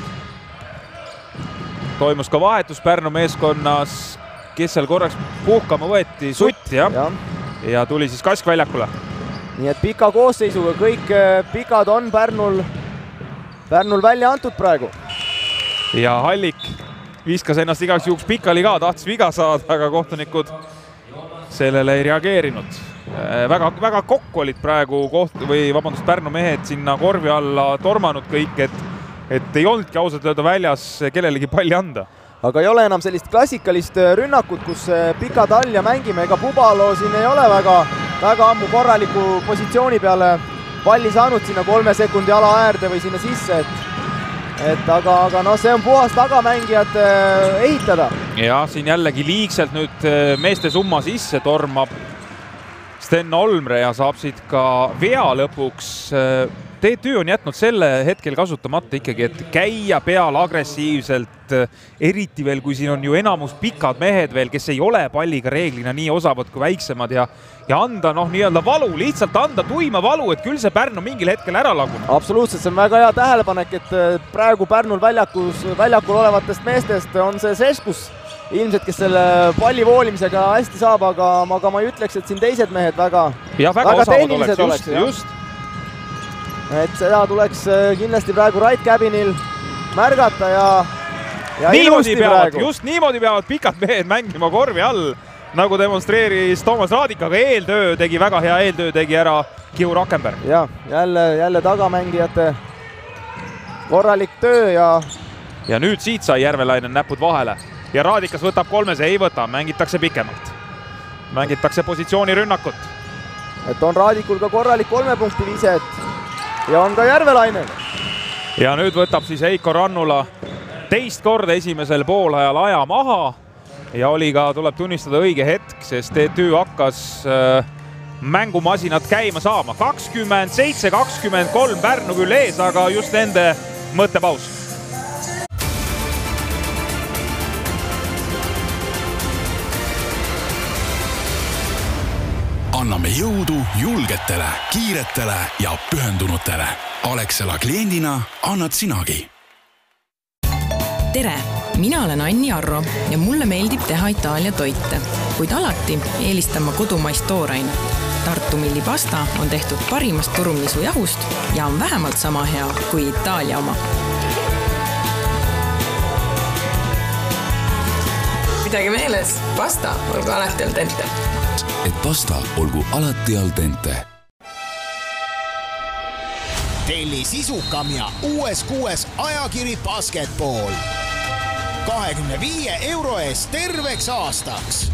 [SPEAKER 1] Toimus ka vahetus Pärnu meeskonnas, kes seal korraks puhkama võeti, Sutt, jah. Ja. ja tuli siis Kaskväljakule.
[SPEAKER 2] Nii et pika koosseisuga kõik pikad on Pärnul, Pärnul välja antud praegu.
[SPEAKER 1] Ja Hallik viskas ennast igaks juhuks pikali ka, tahtis viga saada, aga kohtunikud sellele ei reageerinud. Väga, väga kokku olid praegu koht, või vabandust, Pärnu mehed sinna korvi alla tormanud kõik, et, et ei olnudki ausalt öelda väljas kellelegi palli anda.
[SPEAKER 2] Aga ei ole enam sellist klassikalist rünnakut, kus pikad all ja mängime, ega Bubalo siin ei ole väga, väga ammu korraliku positsiooni peale palli saanud sinna kolme sekundi ala äärde või sinna sisse, et et aga, aga noh, see on puhas tagamängijate ehitada.
[SPEAKER 1] Ja siin jällegi liigselt nüüd meeste summa sisse tormab Sten Olmre ja saab siit ka vea lõpuks. T T Ü on jätnud selle hetkel kasutamata ikkagi, et käia peal agressiivselt, eriti veel, kui siin on ju enamus pikad mehed veel, kes ei ole palliga reeglina nii osavad kui väiksemad ja, ja anda noh, nii-öelda valu, lihtsalt anda tuima valu, et küll see Pärnu mingil hetkel ära lagub.
[SPEAKER 2] Absoluutselt, see on väga hea tähelepanek, et praegu Pärnul väljakus, väljakul olevatest meestest on see Šeskus ilmselt, kes selle palli voolimisega hästi saab, aga, aga ma ei ütleks, et siin teised mehed väga,
[SPEAKER 1] ja, väga, väga tehnilised oleks.
[SPEAKER 2] oleks just. Et seda tuleks kindlasti praegu Rait Käbinil märgata ja, ja
[SPEAKER 1] niimoodi peavad, just niimoodi peavad pikad mehed mängima korvi all, nagu demonstreeris Toomas Raadik, aga eeltöö tegi, väga hea eeltöö tegi ära Kiu Rakenberg.
[SPEAKER 2] Ja, jälle, jälle tagamängijate korralik töö ja
[SPEAKER 1] ja nüüd siit sai Järvelainen näpud vahele ja Raadikas võtab kolmese, ei võta, mängitakse pikemalt. Mängitakse positsioonirünnakut.
[SPEAKER 2] Et on Raadikul ka korralik kolme punkti viset ja on ka Järvelainen.
[SPEAKER 1] Ja nüüd võtab siis Heiko Rannula teist korda esimesel poolajal aja maha ja oli ka, tuleb tunnistada, õige hetk, sest T T Ü hakkas äh, mängumasinat käima saama. kakskümmend seitse kakskümmend kolm Pärnu küll ees, aga just nende mõttepaus.
[SPEAKER 3] Anname jõudu julgetele, kiiretele ja pühendunutele. Alexela kliendina annad sinagi.
[SPEAKER 8] Tere, mina olen Anni Arro ja mulle meeldib teha Itaalia toite, kuid alati eelistan ma kodumaist toorainet. Tartu millipasta on tehtud parimast turumlisujahust ja on vähemalt sama hea kui Itaalia oma. Pidage meeles, pasta olgu alati al dente.
[SPEAKER 3] Et pasta olgu alati al dente.
[SPEAKER 6] Telli sisukam ja uues kuues ajakiri Basketball. kahekümne viie euro eest terveks aastaks.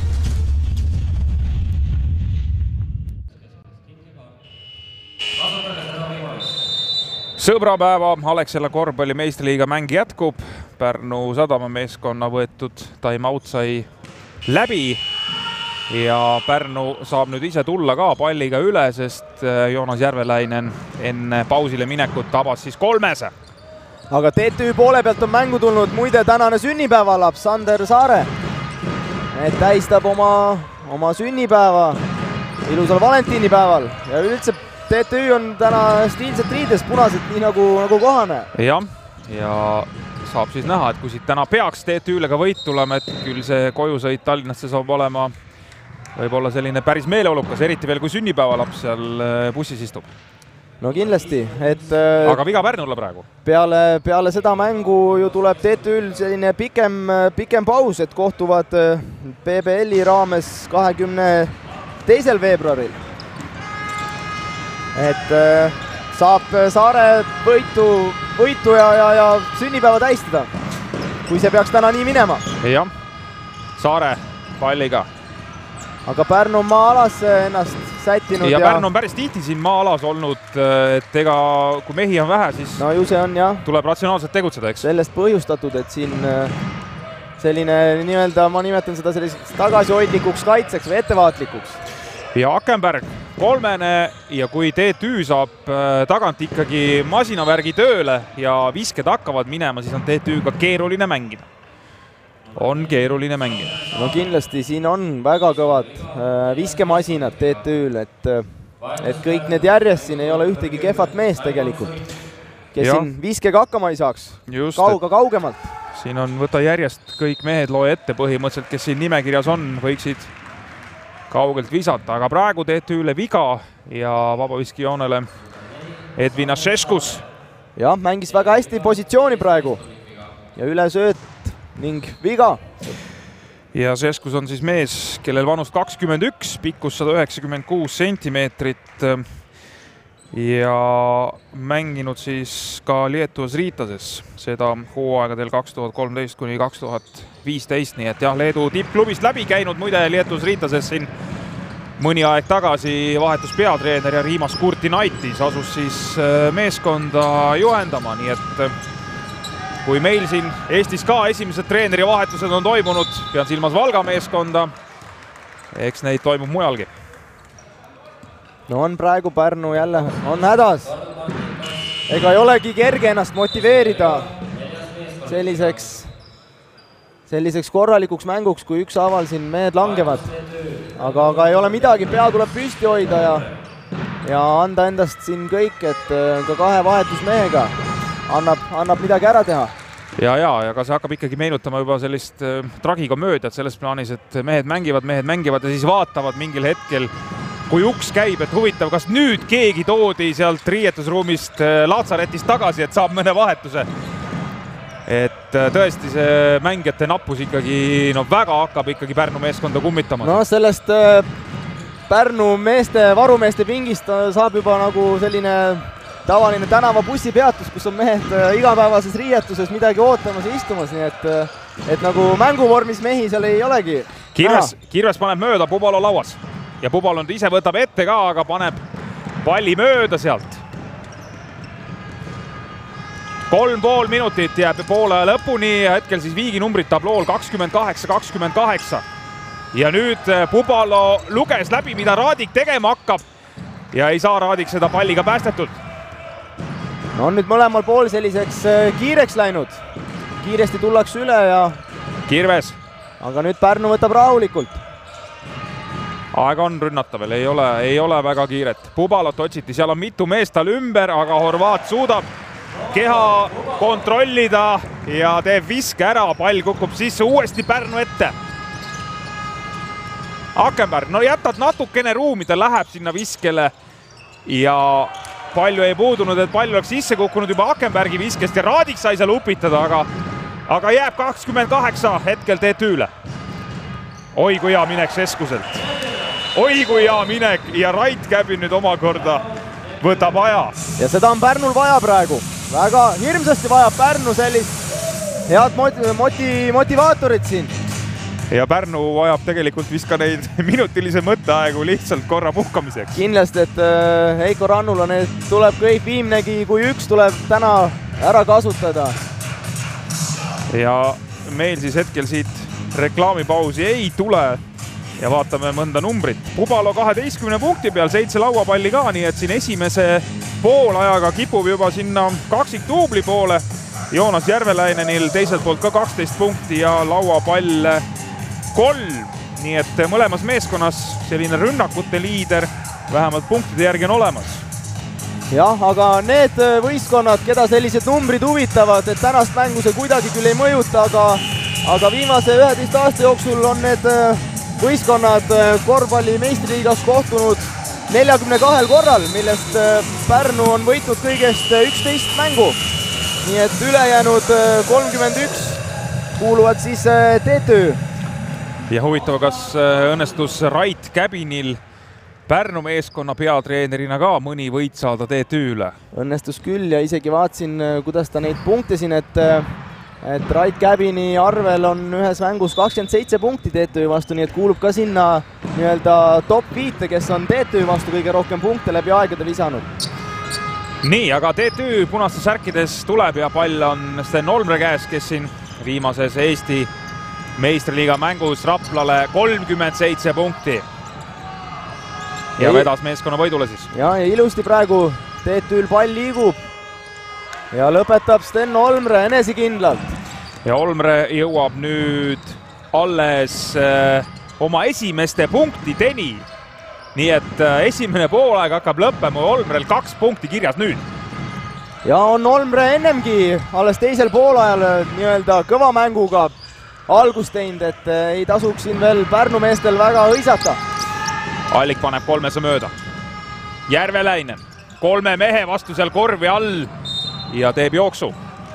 [SPEAKER 1] Sõbrapäeva Alexela korvpalli meistriliiga mäng jätkub. Pärnu Sadama meeskonna võetud time-out sai läbi ja Pärnu saab nüüd ise tulla ka palliga üle, sest Joonas Järveläinen enne pausile minekut tabas siis kolmese.
[SPEAKER 2] Aga T T Ü poole pealt on mängu tulnud muide tänane sünnipäevalaps Sander Saare. Et tähistab oma, oma sünnipäeva ilusal valentiinipäeval ja üldse T T Ü on täna stiilselt riides, punased nii nagu, nagu kohane.
[SPEAKER 1] Jah, ja saab siis näha, et kui siit täna peaks T T Ü-le ka võit tulema, et küll see kojusõit Tallinnasse saab olema võib-olla selline päris meeleolukas, eriti veel kui sünnipäevalaps seal bussis istub.
[SPEAKER 2] No kindlasti, et
[SPEAKER 1] aga viga Pärnulle praegu.
[SPEAKER 2] Peale, peale seda mängu ju tuleb T T Ü-l selline pikem, pikem paus, et kohtuvad P B L-i raames kahekümne teisel veebruaril. Et saab Saare võitu, võitu ja, ja, ja sünnipäeva tähistada, kui see peaks täna nii minema.
[SPEAKER 1] Jah, Saare palliga.
[SPEAKER 2] Aga Pärnu on maa-alasse ennast sättinud.
[SPEAKER 1] Ja, ja Pärnu on päris tihti siin maa-alas olnud, et ega kui mehi on vähe, siis
[SPEAKER 2] no ju see on, jah.
[SPEAKER 1] Tuleb ratsionaalselt tegutseda, eks?
[SPEAKER 2] Sellest põhjustatud, et siin selline nii-öelda, ma nimetan seda selliseks tagasihoidlikuks kaitseks või ettevaatlikuks.
[SPEAKER 1] Ja Akenberg kolmene ja kui T T Ü saab tagant ikkagi masinavärgi tööle ja visked hakkavad minema, siis on T T Ü-ga keeruline mängida. On keeruline mängida.
[SPEAKER 2] No kindlasti siin on väga kõvad viskemasinad T T Ü-l, et, et kõik need järjest siin ei ole ühtegi kehvat meest tegelikult, kes ja. siin viskega hakkama ei saaks. Just, kauga kaugemalt.
[SPEAKER 1] Siin on võta järjest kõik mehed loe ette põhimõtteliselt, kes siin nimekirjas on, võiksid kaugelt visata, aga praegu T T Ü-le viga ja vabaviskijoonele Edvin Ašeškus.
[SPEAKER 2] Jah, mängis väga hästi positsiooni praegu ja üle sööt ning viga.
[SPEAKER 1] Ja Ašeškus on siis mees, kellel vanust kakskümmend üks, pikkus sada üheksakümmend kuus sentimeetrit ja mänginud siis ka Lietuvas Riitases seda hooaegadel kaks tuhat kolmteist kuni kaks tuhat viisteist, nii et jah, Leedu tippklubist läbi käinud, muide Lietuvas Riitases siin mõni aeg tagasi vahetus peatreener ja Riimas Kurtinaitis asus siis meeskonda juhendama, nii et kui meil siin Eestis ka esimesed treeneri vahetused on toimunud, pean silmas Valga meeskonda, eks neid toimub mujalgi.
[SPEAKER 2] No on praegu Pärnu jälle, on hädas. Ega ei olegi kerge ennast motiveerida selliseks, selliseks korralikuks mänguks, kui üks aval siin mehed langevad. Aga, aga ei ole midagi, pea tuleb püsti hoida ja, ja anda endast siin kõik, et ka kahe vahetusmehega annab, annab midagi ära teha.
[SPEAKER 1] Ja, ja, ja ka see hakkab ikkagi meenutama juba sellist tragikomöödiat selles plaanis, et mehed mängivad, mehed mängivad ja siis vaatavad mingil hetkel, kui uks käib, et huvitav, kas nüüd keegi toodi sealt riietusruumist Laatsaretist tagasi, et saab mõne vahetuse. Et tõesti see mängijate nappus ikkagi no, väga hakkab ikkagi Pärnu meeskonda kummitama.
[SPEAKER 2] No sellest Pärnu meeste, varumeeste pingist saab juba nagu selline tavaline tänava bussipeatus, kus on mehed igapäevases riietuses midagi ootamas ja istumas, nii et, et nagu mänguvormis mehi seal ei olegi.
[SPEAKER 1] Kirves, Kirves paneb mööda Pubalo lauas ja Pubalo ise võtab ette ka, aga paneb palli mööda sealt. kolm pool minutit jääb poole lõpuni ja hetkel siis viigi numbrid tablool kakskümmend kaheksa kakskümmend kaheksa. Ja nüüd Pubalo luges läbi, mida Raadik tegema hakkab ja ei saa Raadik seda palliga päästetud.
[SPEAKER 2] No on nüüd mõlemal pool selliseks kiireks läinud. Kiiresti tullakse üle ja...
[SPEAKER 1] Kirves.
[SPEAKER 2] Aga nüüd Pärnu võtab rahulikult.
[SPEAKER 1] Aega on rünnata veel, ei ole, ei ole väga kiiret. Pubalot otsiti, seal on mitu meest tal ümber, aga Horvaat suudab keha kontrollida ja teeb viske ära. Pall kukub sisse uuesti Pärnu ette. Akenberg, no jätad natukene ruumi, ta läheb sinna viskele ja palju ei puudunud, et pall oleks sisse kukkunud juba Akenbergi viskest ja Raadik sai seal upitada, aga, aga jääb kakskümmend kaheksa hetkel T T Üle. Oi kui hea minek Seskuselt. Oi kui hea minek ja Rait Käbi nüüd omakorda võtab aja.
[SPEAKER 2] Ja seda on Pärnul vaja praegu. Väga hirmsasti vajab Pärnu sellist head moti moti motivaatorit siin.
[SPEAKER 1] Ja Pärnu vajab tegelikult vist ka neid minutilise mõtteaegu lihtsalt korra puhkamiseks.
[SPEAKER 2] Kindlasti, et Heiko Rannula need tuleb kõik viimnegi, kui üks tuleb täna ära kasutada.
[SPEAKER 1] Ja meil siis hetkel siit reklaamipausi ei tule ja vaatame mõnda numbrit. Pubalo kaheteistkümne punkti peal, seitse lauapalli ka, nii et siin esimese poolajaga kipub juba sinna kaksik duubli poole. Joonas Järveläinenil teiselt poolt ka kaksteist punkti ja lauapall kolm, nii et mõlemas meeskonnas selline rünnakute liider vähemalt punktide järgi on olemas.
[SPEAKER 2] Jah, aga need võistkonnad, keda sellised numbrid huvitavad, et tänast mängu see kuidagi küll ei mõjuta, aga, aga viimase üheteist aasta jooksul on need võistkonnad korvpalli meistriliigas kohtunud neljakümne kahel korral, millest Pärnu on võitnud kõigest üksteist mängu. Nii et ülejäänud kolmkümmend üks kuuluvad siis T T Ü.
[SPEAKER 1] Ja huvitav, kas õnnestus Rait Käbinil Pärnu meeskonna peatreenerina ka mõni võit saada T T Üle?
[SPEAKER 2] Õnnestus küll ja isegi vaatsin, kuidas ta neid punkte siin, et, et Rait Käbini arvel on ühes mängus kakskümmend seitse punkti T T Ü vastu, nii et kuulub ka sinna nii-öelda top viite, kes on T T Ü vastu kõige rohkem punkte läbi aegade visanud.
[SPEAKER 1] Nii, aga T T Ü punastes särkides tuleb ja pall on Sten Olmre käes, kes siin viimases Eesti meistriliiga mängus Raplale kolmkümmend seitse punkti. Ja vedas meeskonna võidule siis.
[SPEAKER 2] Ja, ja ilusti praegu T T Ül pall liigub ja lõpetab Sten Olmre enesekindlalt.
[SPEAKER 1] Ja Olmre jõuab nüüd alles äh, oma esimeste punktideni. Nii et äh, esimene poolaeg hakkab lõppema Olmrel kaks punkti kirjas nüüd.
[SPEAKER 2] Ja on Olmre ennemgi alles teisel poolajal nii-öelda kõva mänguga algust teinud, et ei tasuks siin veel Pärnu meestel väga hõisata.
[SPEAKER 1] Allik paneb kolmese mööda. Järveläinen kolme mehe vastu seal korvi all ja teeb jooksu.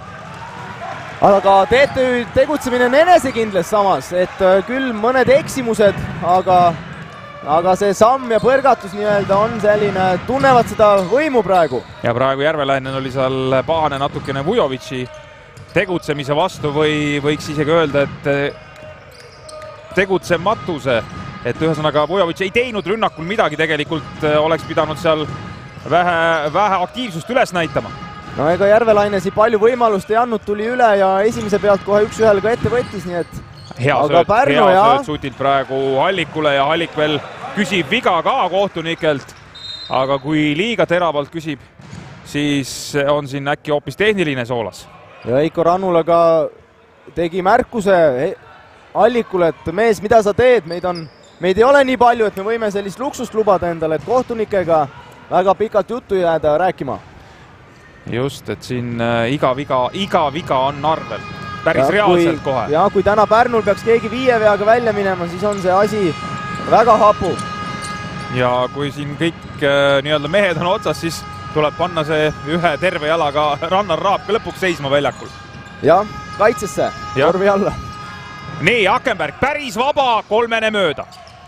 [SPEAKER 2] Aga T T Ü tegutsemine on enesekindlas samas, et küll mõned eksimused, aga, aga see samm ja põrgatus nii-öelda on selline, tunnevad seda võimu praegu.
[SPEAKER 1] Ja praegu Järveläinen oli seal pahane natukene Vujovitši tegutsemise vastu või võiks isegi öelda, et tegutsematuse, et ühesõnaga Vujovitš ei teinud rünnakul midagi, tegelikult oleks pidanud seal vähe, vähe aktiivsust üles näitama.
[SPEAKER 2] No ega Järvelainesi palju võimalust ei andnud, tuli üle ja esimese pealt kohe üks ühele ka ette võttis, nii et
[SPEAKER 1] hea sööt, Pärnu, hea sööt Sutilt praegu Allikule ja Allik veel küsib viga ka kohtunikelt, aga kui liiga teravalt küsib, siis on siin äkki hoopis tehniline soolas.
[SPEAKER 2] Ja Heiko Rannulaga tegi märkuse Allikule, et mees, mida sa teed, meid, on, meid ei ole nii palju, et me võime sellist luksust lubada endale, et kohtunikega väga pikalt juttu jääda rääkima.
[SPEAKER 1] Just, et siin äh, iga, viga, iga viga on arvel, päris ja reaalselt
[SPEAKER 2] kui,
[SPEAKER 1] kohe.
[SPEAKER 2] Ja kui täna Pärnul peaks keegi viie veaga välja minema, siis on see asi väga hapu.
[SPEAKER 1] Ja kui siin kõik äh, nii-öelda mehed on otsas, siis tuleb panna see ühe terve jalaga Rannar Raap ka lõpuks seisma väljakul.
[SPEAKER 2] Jah, kaitsesse,
[SPEAKER 1] ja.
[SPEAKER 2] Korvi alla.
[SPEAKER 1] Nii, Akenberg päris vaba, kolmene mööda.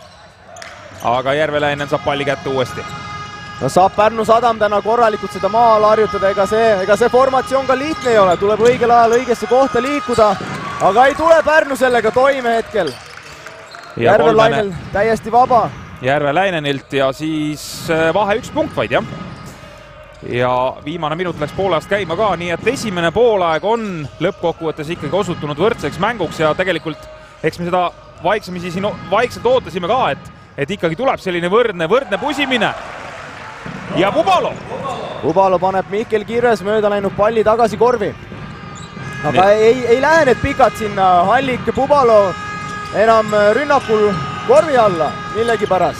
[SPEAKER 1] Aga Järveläinen saab palli kätte uuesti.
[SPEAKER 2] No saab Pärnu Sadam täna korralikult seda maal harjutada, ega see, ega see formatsioon ka lihtne ei ole, tuleb õigel ajal õigesse kohta liikuda, aga ei tule Pärnu sellega toime hetkel. Ja Järveläinel kolmene... täiesti vaba.
[SPEAKER 1] Järveläinenilt ja siis vahe üks punkt vaid, jah. ja viimane minut läks poolest käima ka, nii et esimene poolaeg on lõppkokkuvõttes ikkagi osutunud võrdseks mänguks ja tegelikult eks me seda vaiksemisi siin vaikselt ootasime ka, et, et ikkagi tuleb selline võrdne, võrdne pusimine. Ja Pubalo!
[SPEAKER 2] Pubalo paneb Mihkel Kirves mööda läinud palli tagasi korvi. Aga ei, ei lähe need pikad sinna. Hallik ja Pubalo enam rünnakul korvi alla millegi pärast.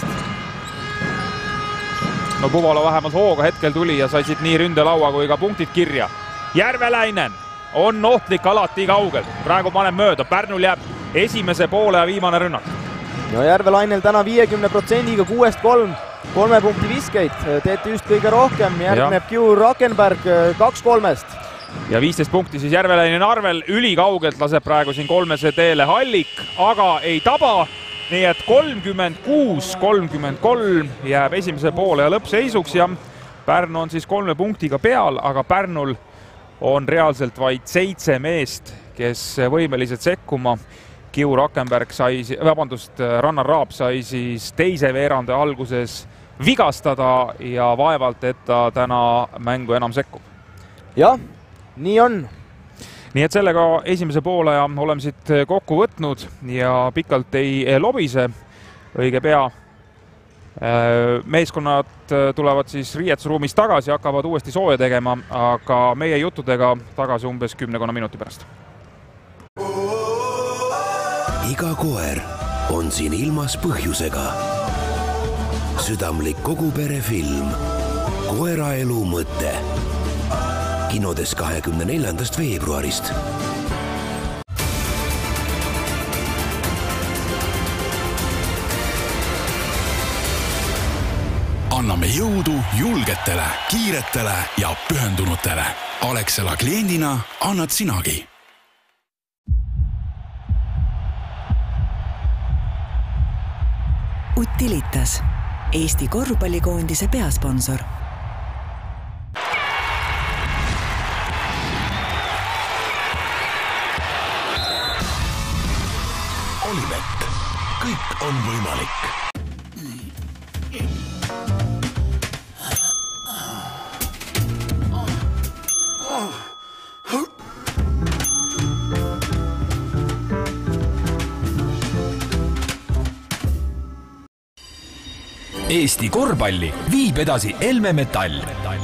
[SPEAKER 1] No Pubalo vähemalt hooga hetkel tuli ja sai siit nii ründelaua kui ka punktid kirja. Järveläinen on ohtlik alati kaugel. Praegu paneb mööda. Pärnul jääb esimese poole ja viimane rünnak.
[SPEAKER 2] No Järvelainel täna viiekümne protsendiga kuuest kolm. Kolme punkti viskeid, teete just kõige rohkem, järgneb Q Rakenberg kaks kolmest.
[SPEAKER 1] Ja viisteist punkti siis Järvelainen arvel, ülikaugelt laseb praegu siin kolmese teele Hallik, aga ei taba. Nii et kolmkümmend kuus kolmkümmend kolm jääb esimese poole ja lõppseisuks ja Pärnu on siis kolme punktiga peal, aga Pärnul on reaalselt vaid seitse meest, kes võimelised sekkuma. Q Rakenberg sai, vabandust, Rannar Raab sai siis teise veerande alguses vigastada ja vaevalt, et ta täna mängu enam sekkub.
[SPEAKER 2] Jah, nii on.
[SPEAKER 1] Nii et sellega esimese poole ja oleme siit kokku võtnud ja pikalt ei lobise õige pea. Meeskonnad tulevad siis riietusruumis tagasi, hakkavad uuesti sooja tegema, aga meie juttudega tagasi umbes kümnekonna minuti pärast.
[SPEAKER 7] Iga koer on siin ilmas põhjusega. Südamlik kogupere film Koeraelu mõte. Kinodes kahekümne neljandast veebruarist.
[SPEAKER 3] Anname jõudu julgetele, kiiretele ja pühendunutele. Alexela kliendina annad sinagi.
[SPEAKER 4] Utilitas, Eesti korvpallikoondise peasponsor.
[SPEAKER 7] Olivett. Kõik on võimalik.
[SPEAKER 9] Eesti korvpalli viib edasi Elme Metall.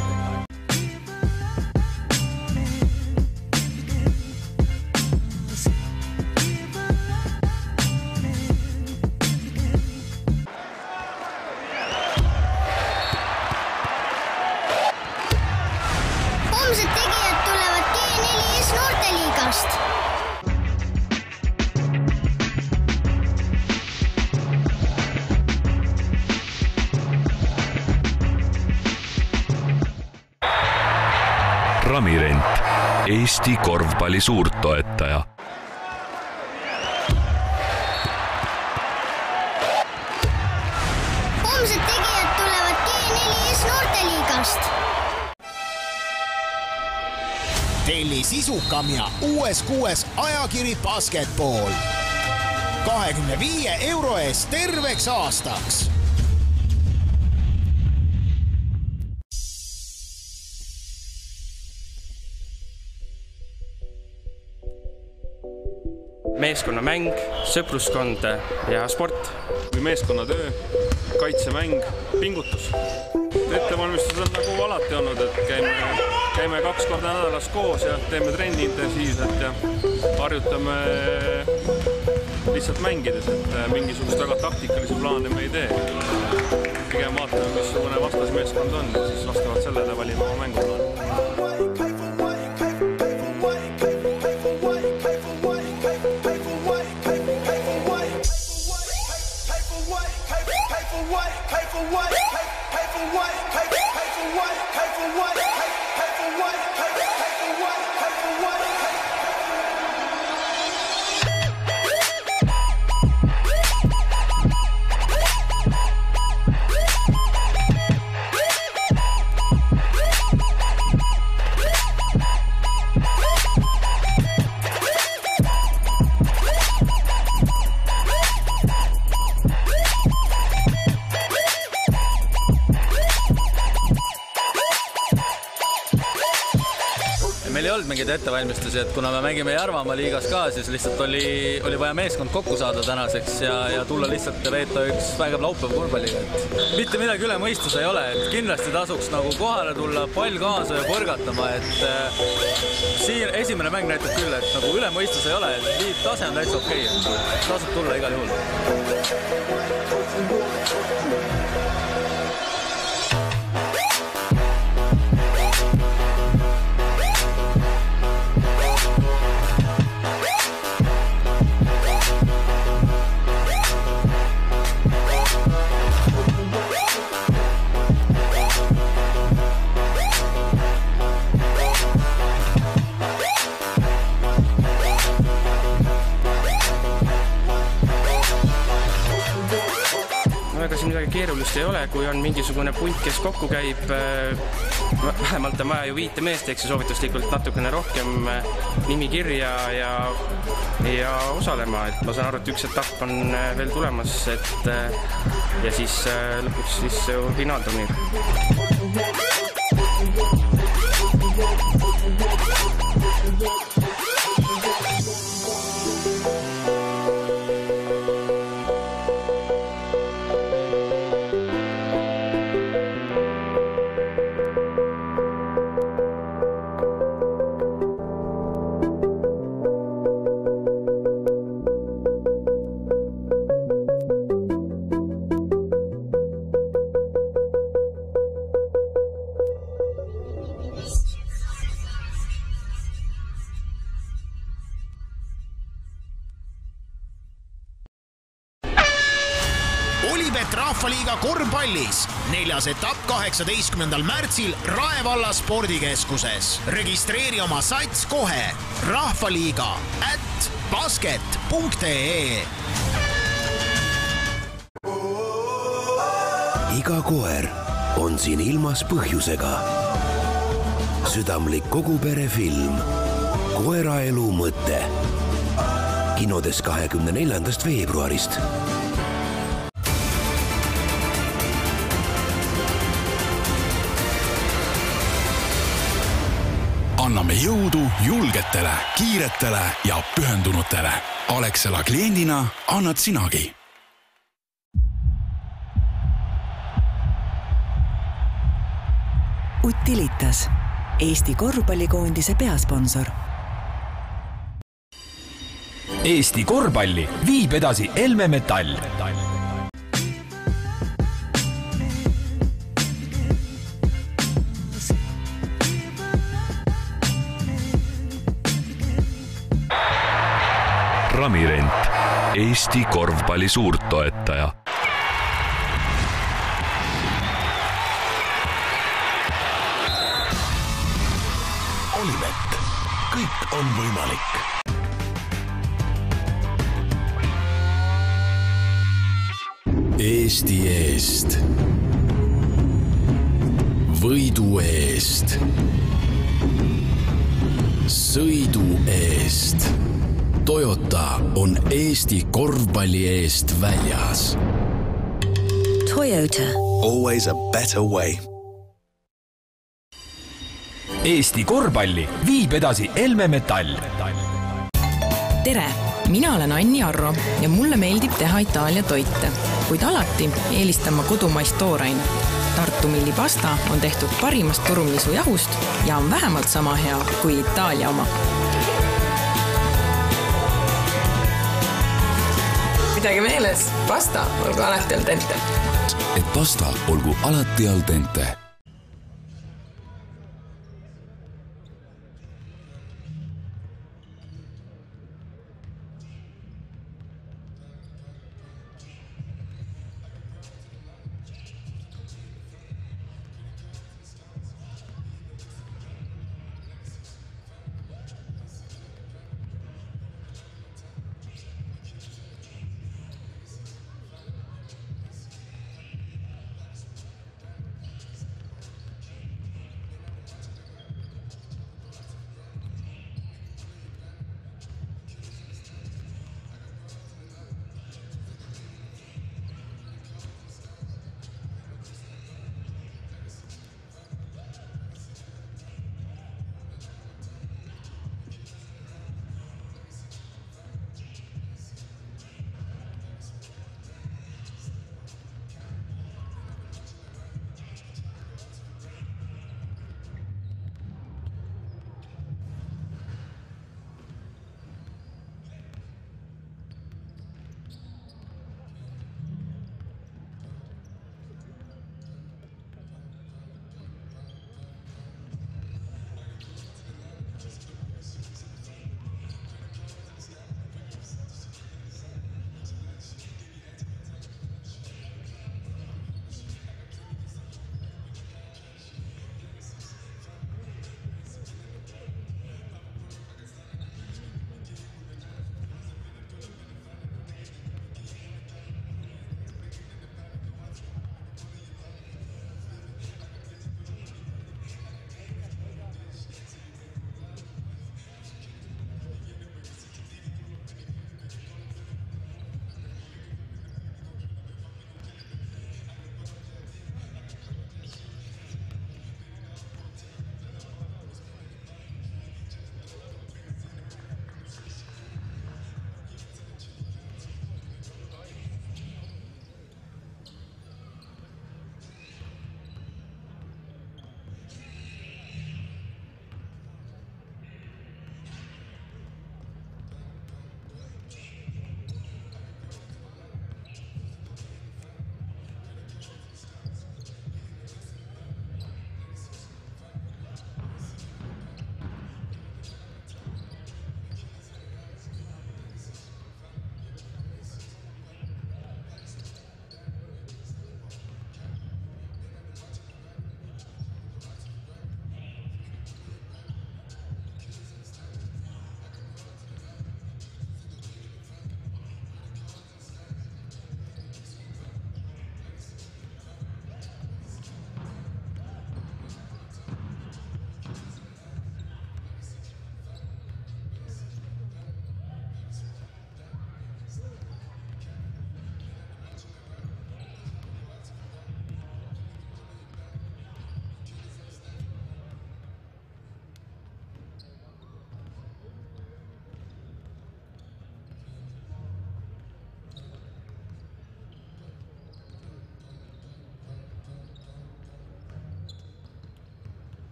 [SPEAKER 10] Homsed tegijad tulevad G neli S noorteliigast.
[SPEAKER 5] Ramirent, Eesti korvpalli suurtoetaja.
[SPEAKER 10] Homsed tegijad tulevad G neli S noorteliigast.
[SPEAKER 6] Telli sisukam ja uues kuues ajakiri Basketball. kahekümne viie euro eest terveks aastaks.
[SPEAKER 11] Meeskonnamäng, sõpruskond ja sport.
[SPEAKER 12] Või meeskonnatöö, kaitsemäng, pingutus. Ettevalmistus on nagu alati olnud, et käime, käime kaks korda nädalas koos ja teeme trenni intensiivselt ja harjutame lihtsalt mängides, et mingisugust väga taktikalisi plaane me ei tee. Pigem vaatame, missugune vastasmeeskond on ja siis vastavalt sellele valime oma mänguplaani.
[SPEAKER 13] mingeid ettevalmistusi, et kuna me mängime Järvamaa liigas ka, siis lihtsalt oli, oli vaja meeskond kokku saada tänaseks ja, ja tulla lihtsalt ja veeta üks vägev laupäev korvpalliga. Mitte midagi üle mõistuse ei ole, et kindlasti tasuks nagu kohale tulla, pall kaasa ja põrgatama, et äh, siin esimene mäng näitab küll, et nagu üle mõistuse ei ole, et liit tase on täitsa okei, et tasub tulla igal juhul.
[SPEAKER 11] Ega siin midagi keerulist ei ole, kui on mingisugune punt, kes kokku käib, vähemalt on vaja ju viite meest, eks soovituslikult natukene rohkem nimi kirja ja, ja osalema, et ma saan aru, et üks etapp on veel tulemas, et ja siis lõpuks siis finaalturniir.
[SPEAKER 6] Olibet Rahvaliiga korvpallis. Neljas etapp kaheksateistkümnendal märtsil Raevalla spordikeskuses. Registreeri oma sats kohe. Rahvaliiga at basket punkt ee.
[SPEAKER 7] Iga koer on siin ilmas põhjusega. Südamlik koguperefilm. Koeraelu mõte. Kinodes kahekümne neljandast veebruarist.
[SPEAKER 3] Anname jõudu julgetele, kiiretele ja pühendunutele. Alexela kliendina annad sinagi.
[SPEAKER 4] Utilitas, Eesti korvpallikoondise peasponsor.
[SPEAKER 9] Eesti korvpalli viib edasi Elme Metall.
[SPEAKER 5] Ramirent, Eesti korvpalli suurtoetaja.
[SPEAKER 7] Olibet, kõik on võimalik. Eesti eest. Võidu eest. Sõidu eest. Toyota on Eesti korvpalli eest väljas.
[SPEAKER 4] Toyota.
[SPEAKER 7] Always a better way.
[SPEAKER 9] Eesti korvpalli viib edasi Elme Metall.
[SPEAKER 8] Tere, mina olen Anni Arro ja mulle meeldib teha Itaalia toite, kuid alati eelistan ma kodumaist tooraine. Tartu Milli pasta on tehtud parimast turumlisujahust ja on vähemalt sama hea kui Itaalia oma. Midagi meeles, pasta olgu alati al dente.
[SPEAKER 3] Et pasta olgu alati al dente.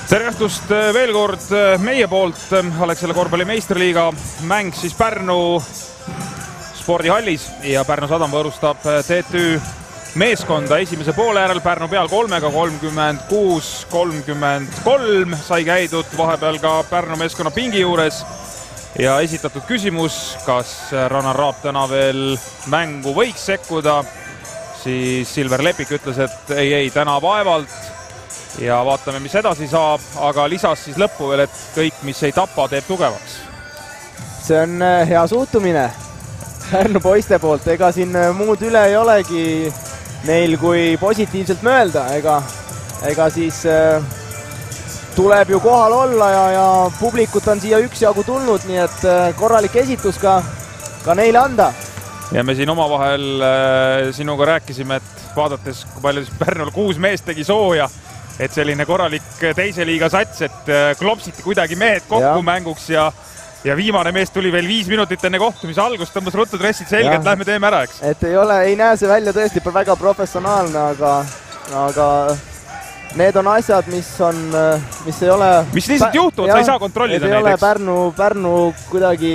[SPEAKER 1] tere õhtust veel kord meie poolt. Alexela korvpalli meistriliiga mäng siis Pärnu spordihallis ja Pärnu Sadam võõrustab T T Ü meeskonda esimese poole järel. Pärnu peal kolmega kolmkümmend kuus kolmkümmend kolm sai käidud vahepeal ka Pärnu meeskonna pingi juures ja esitatud küsimus, kas Rannar Raab täna veel mängu võiks sekkuda, siis Silver Lepik ütles, et ei, ei, täna vaevalt ja vaatame, mis edasi saab, aga lisas siis lõppu veel, et kõik, mis ei tapa, teeb tugevaks.
[SPEAKER 2] See on hea suhtumine Pärnu poiste poolt, ega siin muud üle ei olegi neil kui positiivselt möelda, ega, ega siis äh, tuleb ju kohal olla ja, ja publikut on siia üksjagu tulnud, nii et äh, korralik esitus ka, ka neile anda.
[SPEAKER 1] Ja me siin omavahel äh, sinuga rääkisime, et vaadates, kui palju siis Pärnul kuus meest tegi sooja, et selline korralik teise liiga sats, et äh, klopsiti kuidagi mehed kokku ja. mänguks ja Ja viimane mees tuli veel viis minutit enne kohtumise algust, tõmbas ruttu dressid selgelt, lähme teeme ära, eks?
[SPEAKER 2] Et ei ole, ei näe see välja tõesti väga professionaalne, aga, aga need on asjad, mis on, mis ei ole...
[SPEAKER 1] Mis lihtsalt juhtuvad, sa ei saa kontrollida neid, eks?
[SPEAKER 2] Ei ole Pärnu, Pärnu kuidagi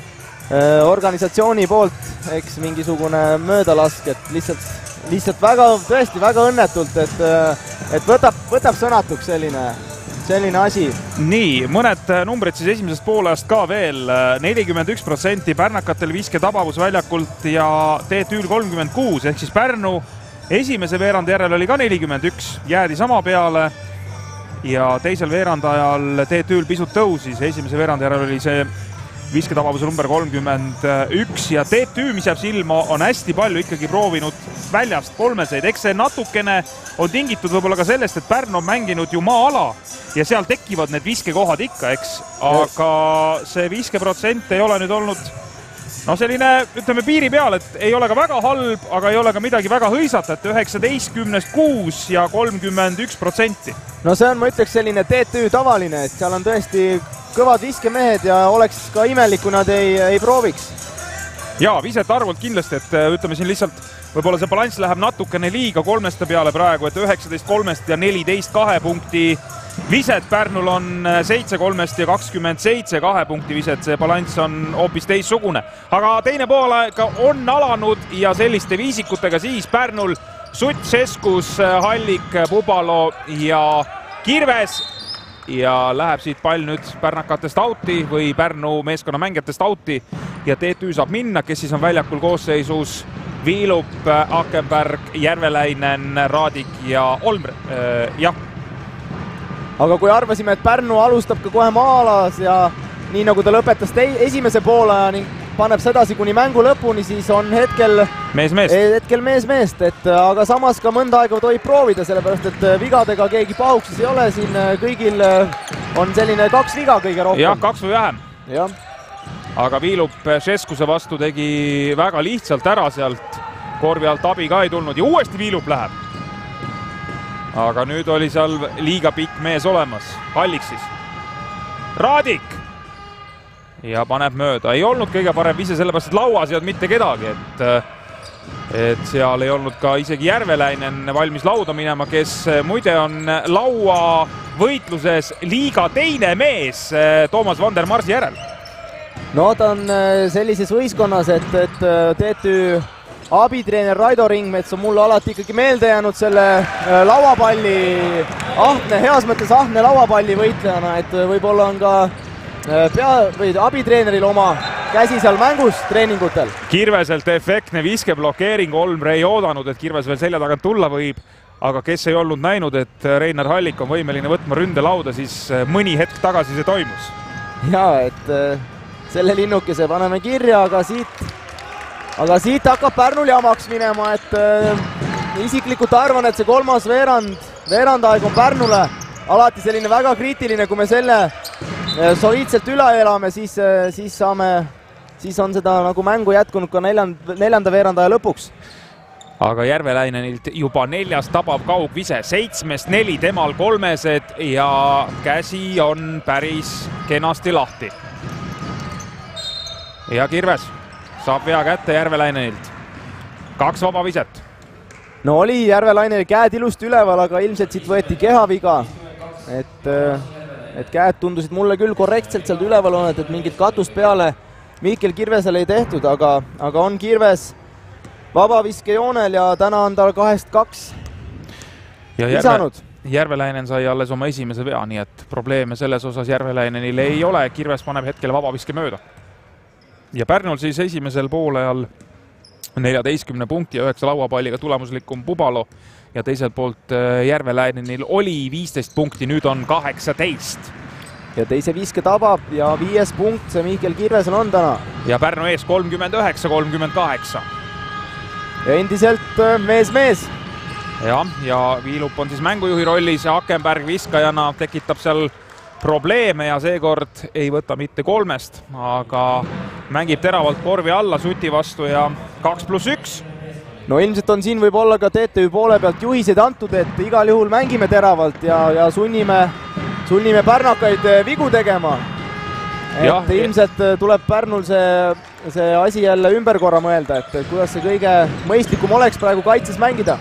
[SPEAKER 2] äh, organisatsiooni poolt, eks mingisugune möödalask, et lihtsalt, lihtsalt väga, tõesti väga õnnetult, et, et võtab, võtab sõnatuks selline... selline asi.
[SPEAKER 1] Nii, mõned numbrid siis esimesest poolest ka veel. nelikümmend üks protsenti pärnakatel viske tabavus väljakult ja T T Ül kolmkümmend kuus, ehk siis Pärnu esimese veerandi järel oli ka nelikümmend üks, jäädi sama peale ja teisel veerandajal T T Ül pisut tõusis, esimese veerandi järel oli see visketabavuse number kolmkümmend üks ja T T Ü, mis jääb silma, on hästi palju ikkagi proovinud väljast kolmeseid. Eks see natukene on tingitud võib-olla ka sellest, et Pärnu on mänginud ju maa-ala ja seal tekivad need viskekohad ikka, eks, aga see viskeprotsent ei ole nüüd olnud no selline, ütleme piiri peal, et ei ole ka väga halb, aga ei ole ka midagi väga hõisata, et üheksateistkümnest kuus ja kolmkümmend üks protsenti.
[SPEAKER 2] No see on, ma ütleks, selline T T Ü tavaline, et seal on tõesti kõvad viskemehed ja oleks ka imelik, kui nad ei, ei prooviks.
[SPEAKER 1] Jaa, viset arvult kindlasti, et ütleme siin lihtsalt, võib-olla see balanss läheb natukene liiga kolmeste peale praegu, et üheksateist kolmest ja neliteist kahe punkti viset. Pärnul on seitse kolmest ja kakskümmend seitse kahe punkti viset, see balanss on hoopis teissugune. Aga teine poolaega on alanud ja selliste viisikutega siis Pärnul Sutt, Seskus, Hallik, Pubalo ja Kirves. Ja läheb siit pall nüüd pärnakatest auti või Pärnu meeskonna mängijatest auti ja T T Ü saab minna, kes siis on väljakul koosseisus Viilup, Akenberg, Järveläinen, Raadik ja Olmre, äh, jah.
[SPEAKER 2] Aga kui arvasime, et Pärnu alustab ka kohe maa-alas ja nii nagu ta lõpetas esimese poole ning paneb sedasi kuni mängu lõpuni, siis on hetkel
[SPEAKER 1] mees-meest,
[SPEAKER 2] hetkel mees-meest, et aga samas ka mõnda aega tohib proovida, sellepärast et vigadega keegi pahuksis ei ole, siin kõigil on selline kaks viga kõige rohkem.
[SPEAKER 1] Jah, kaks või vähem.
[SPEAKER 2] Jah.
[SPEAKER 1] Aga Viilup Šeskuse vastu tegi väga lihtsalt ära sealt, korvi alt abi ka ei tulnud ja uuesti Viilup läheb. Aga nüüd oli seal liiga pikk mees olemas, Hallik siis. Raadik! Ja paneb mööda. Ei olnud kõige parem vise, sellepärast, et lauas ei olnud mitte kedagi, et, et seal ei olnud ka isegi Järveläinen valmis lauda minema, kes muide on laua võitluses liiga teine mees Toomas Vandermarsi järel.
[SPEAKER 2] No ta on sellises võistkonnas, et, et T T Ü abitreener Raido Ringmets on mulle alati ikkagi meelde jäänud selle lauapalli ahne, heas mõttes ahne lauapalli võitlejana, et võib-olla on ka pea või abitreeneril oma käsi seal mängus treeningutel.
[SPEAKER 1] Kirveselt efektne viskeblokeering, Olmre ei oodanud, et Kirves veel selja tagant tulla võib, aga kes ei olnud näinud, et Reinar Hallik on võimeline võtma ründelauda, siis mõni hetk tagasi see toimus.
[SPEAKER 2] Jaa, et selle linnukese paneme kirja, aga siit, aga siit hakkab Pärnul jamaks minema, et isiklikult arvan, et see kolmas veerand, veerandaeg on Pärnule alati selline väga kriitiline, kui me selle soliidselt üle elame, siis, siis saame, siis on seda nagu mängu jätkunud ka neljanda, neljanda veerandaja lõpuks.
[SPEAKER 1] Aga Järveläinenilt juba neljas tabav kaugvise, seitsmest neli temal kolmesed ja käsi on päris kenasti lahti. Ja Kirves saab vea kätte Järveläinenilt. Kaks vaba viset.
[SPEAKER 2] No oli Järvelainenil käed ilusti üleval, aga ilmselt siit võeti kehaviga. et, et käed tundusid mulle küll korrektselt sealt üleval olnud, et mingit katust peale Mihkel Kirvesel ei tehtud, aga, aga on Kirves vabaviskejoonel ja täna on tal kahest kaks lisanud.
[SPEAKER 1] Järveläinen sai alles oma esimese vea, nii et probleeme selles osas Järveläinenil ei ole. Kirves paneb hetkel vabaviske mööda. Ja Pärnul siis esimesel poolejal neljateistkümne punkti ja üheksa lauapalliga tulemuslikum Pubalo ja teiselt poolt Järveläinenil oli viisteist punkti, nüüd on kaheksateist.
[SPEAKER 2] Ja teise viiske tabab ja viies punkt see Mihkel Kirvesel on täna.
[SPEAKER 1] Ja Pärnu ees kolmkümmend üheksa kolmkümmend kaheksa.
[SPEAKER 2] Ja endiselt mees-mees.
[SPEAKER 1] Ja, ja Viilup on siis mängujuhi rollis ja Akenberg viskajana tekitab seal probleeme ja seekord ei võta mitte kolmest, aga mängib teravalt korvi alla Suti vastu ja kaks pluss üks.
[SPEAKER 2] No ilmselt on siin võib-olla ka T T Ü poole pealt juhiseid antud, et igal juhul mängime teravalt ja, ja sunnime, sunnime pärnakaid vigu tegema. Et ja, ilmselt tuleb Pärnul see, see asi jälle ümber korra mõelda, et kuidas see kõige mõistlikum oleks praegu kaitses mängida.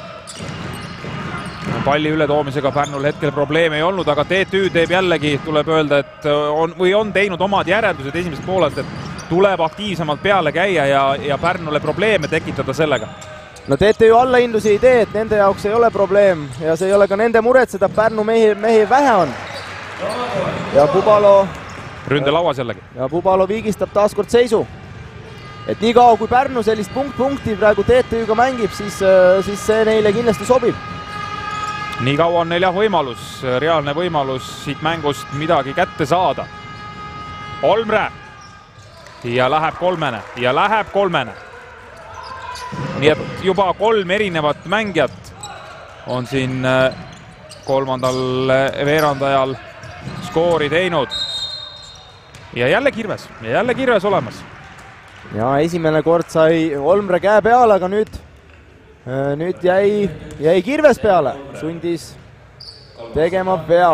[SPEAKER 1] Palli ületoomisega Pärnul hetkel probleeme ei olnud, aga T T Ü teeb jällegi, tuleb öelda, et on, või on teinud omad järeldused esimesest poolest, et tuleb aktiivsemalt peale käia ja, ja Pärnule probleeme tekitada sellega.
[SPEAKER 2] No T T Ü allahindlusi ei tee, et nende jaoks ei ole probleem ja see ei ole ka nende muretseda, Pärnu mehi, mehi vähe on. Ja Pubalo...
[SPEAKER 1] Ründelauas jällegi.
[SPEAKER 2] Ja Pubalo viigistab taaskord seisu. Et nii kaua, kui Pärnu sellist punkt-punkti praegu T T Ü-ga mängib, siis, siis see neile kindlasti sobib.
[SPEAKER 1] Nii kaua on neil jah võimalus, reaalne võimalus siit mängust midagi kätte saada. Olmre ja läheb kolmene ja läheb kolmene. Nii et juba kolm erinevat mängijat on siin kolmandal veerandajal skoori teinud. Ja jälle Kirves, ja jälle Kirves olemas.
[SPEAKER 2] Ja esimene kord sai Olmre käe peale, aga nüüd Nüüd jäi, jäi Kirves peale, sundis tegema vea.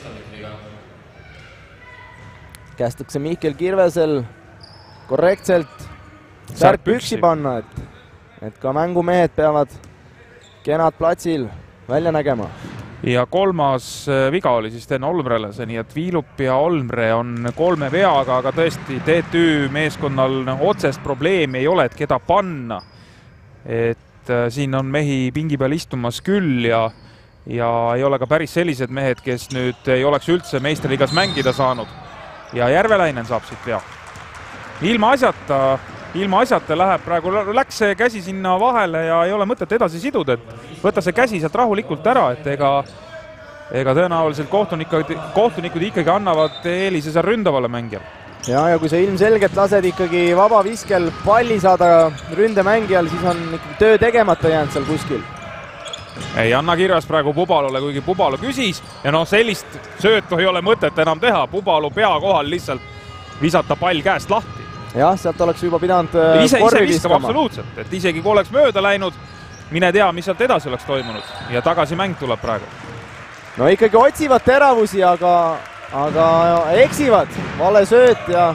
[SPEAKER 2] Kästakse Mihkel Kirvesel korrektselt särk püksi panna, et, et ka mängumehed peavad kenad platsil välja nägema.
[SPEAKER 1] Ja kolmas viga oli siis teen Olmrele, see nii et Viilup ja Olmre on kolme veaga, aga tõesti T T Ü meeskonnal otsest probleemi ei ole, et keda panna. Et siin on mehi pingi peal istumas küll ja, ja ei ole ka päris sellised mehed, kes nüüd ei oleks üldse meistriliigas mängida saanud. Ja Järveläinen saab siit vea. Ilma asjata, ilma asjata läheb praegu, läks see käsi sinna vahele ja ei ole mõtet edasi siduda, et võtta see käsi sealt rahulikult ära, et ega, ega tõenäoliselt kohtunikud, kohtunikud ikkagi annavad eelise seal ründavale mängijale.
[SPEAKER 2] Ja, ja kui sa ilmselgelt lased ikkagi vaba viskel palli saada ründemängijal, siis on ikkagi töö tegemata jäänud seal kuskil.
[SPEAKER 1] Ei anna Kirves praegu Pubalole, kuigi Pubalo küsis ja noh, sellist söötu ei ole mõtet enam teha. Pubalu pea kohal lihtsalt visata pall käest lahti.
[SPEAKER 2] Jah, sealt oleks juba pidanud
[SPEAKER 1] ise,
[SPEAKER 2] korvi
[SPEAKER 1] ise viskama.
[SPEAKER 2] Absoluutselt,
[SPEAKER 1] et isegi kui oleks mööda läinud, mine tea, mis sealt edasi oleks toimunud ja tagasi mäng tuleb praegu.
[SPEAKER 2] No ikkagi otsivad teravusi, aga aga eksivad, vale sööt ja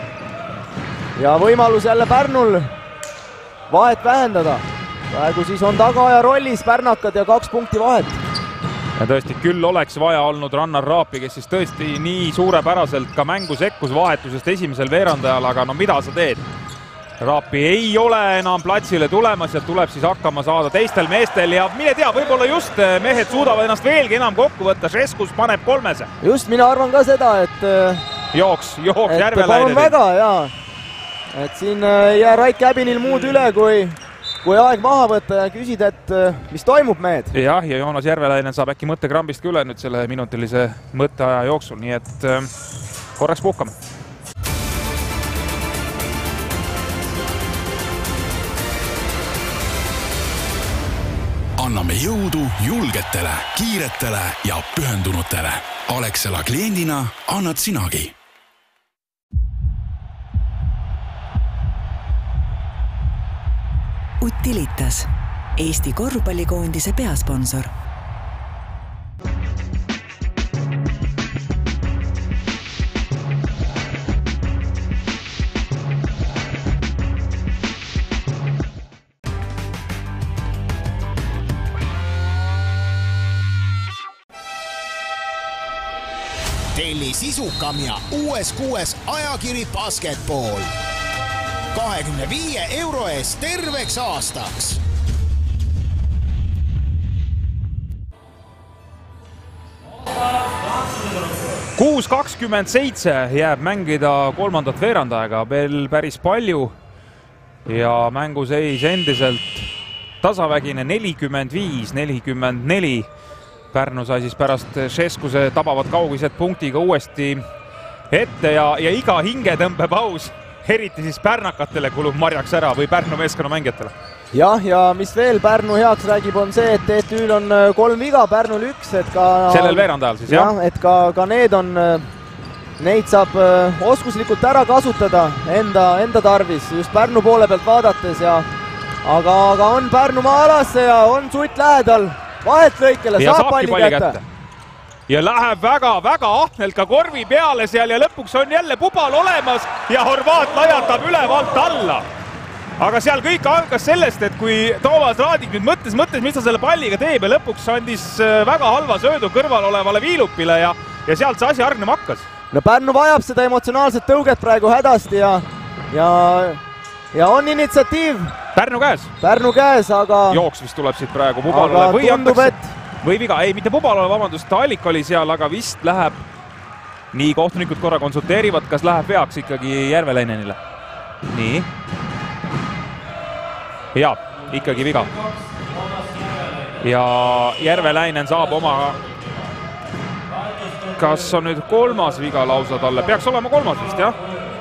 [SPEAKER 2] ja võimalus jälle Pärnul vahet vähendada. Praegu siis on tagaaja rollis pärnakad ja kaks punkti vahet.
[SPEAKER 1] Ja tõesti, küll oleks vaja olnud Rannar Raapi, kes siis tõesti nii suurepäraselt ka mängu sekkus vahetusest esimesel veerandajal, aga no mida sa teed? Raapi ei ole enam platsile tulemas ja tuleb siis hakkama saada teistel meestel ja mine tea, võib-olla just mehed suudavad ennast veelgi enam kokku võtta, Šeskus paneb kolmese.
[SPEAKER 2] Just, mina arvan ka seda, et
[SPEAKER 1] jooks, jooks Järveläinen.
[SPEAKER 2] Palun väga, jaa. Et siin ei jää Raik Käbinil muud üle, kui, kui aeg maha võtta ja küsida, et mis toimub mehed.
[SPEAKER 1] Jah, ja Joonas Järveläinen saab äkki mõttekrambist ka üle nüüd selle minutilise mõtteaja jooksul, nii et korraks puhkame.
[SPEAKER 3] Anname jõudu julgetele, kiiretele ja pühendunutele. Alexela kliendina annad sinagi.
[SPEAKER 4] Utilitas, Eesti korvpallikoondise peasponsor.
[SPEAKER 6] sisukam ja uues kuues ajakiri Basketball. kahekümne viie euro eest terveks aastaks.
[SPEAKER 1] kuus kakskümmend seitse jääb mängida kolmandat veerandaega, veel päris palju ja mänguseis endiselt tasavägine nelikümmend viis nelikümmend neli. Pärnu sai siis pärast Šeskuse tabavat kaugised punktiga uuesti ette ja, ja iga hingetõmbepaus, eriti siis pärnakatele, kulub marjaks ära või Pärnu meeskonna mängijatele.
[SPEAKER 2] Jah, ja mis veel Pärnu heaks räägib, on see, et T T Ül on kolm viga, Pärnul üks, et ka
[SPEAKER 1] sellel veerandajal siis, jah?
[SPEAKER 2] jah, et ka, ka need on, neid saab oskuslikult ära kasutada enda, enda tarvis, just Pärnu poole pealt vaadates ja aga, aga on Pärnu maalasse ja on Sutt lähedal, vahelt lõikele, saab palli, palli kätte. kätte.
[SPEAKER 1] Ja läheb väga-väga ahnelt ka korvi peale seal ja lõpuks on jälle Pubal olemas ja Horvaat lajatab ülevalt alla. Aga seal kõik algas sellest, et kui Toomas Raadik nüüd mõtles, mõtles, mis ta selle palliga teeb ja lõpuks andis väga halva söödu kõrval olevale Viilupile ja, ja sealt see asi hargnema hakkas.
[SPEAKER 2] No Pärnu vajab seda emotsionaalset tõuget praegu hädasti ja, ja, ja on initsiatiiv.
[SPEAKER 1] Pärnu käes.
[SPEAKER 2] Pärnu käes, aga...
[SPEAKER 1] Jooks vist tuleb siit praegu Pubalole.
[SPEAKER 2] Aga tundub, et...
[SPEAKER 1] Või viga, ei, mitte Pubalole, vabandust, Allik oli seal, aga vist läheb, nii kohtunikud korra konsulteerivad, kas läheb veaks ikkagi Järveläinenile. Nii. Ja, ikkagi viga. Ja Järveläinen saab oma... Kas on nüüd kolmas viga lausa talle? Peaks olema kolmas vist, jah?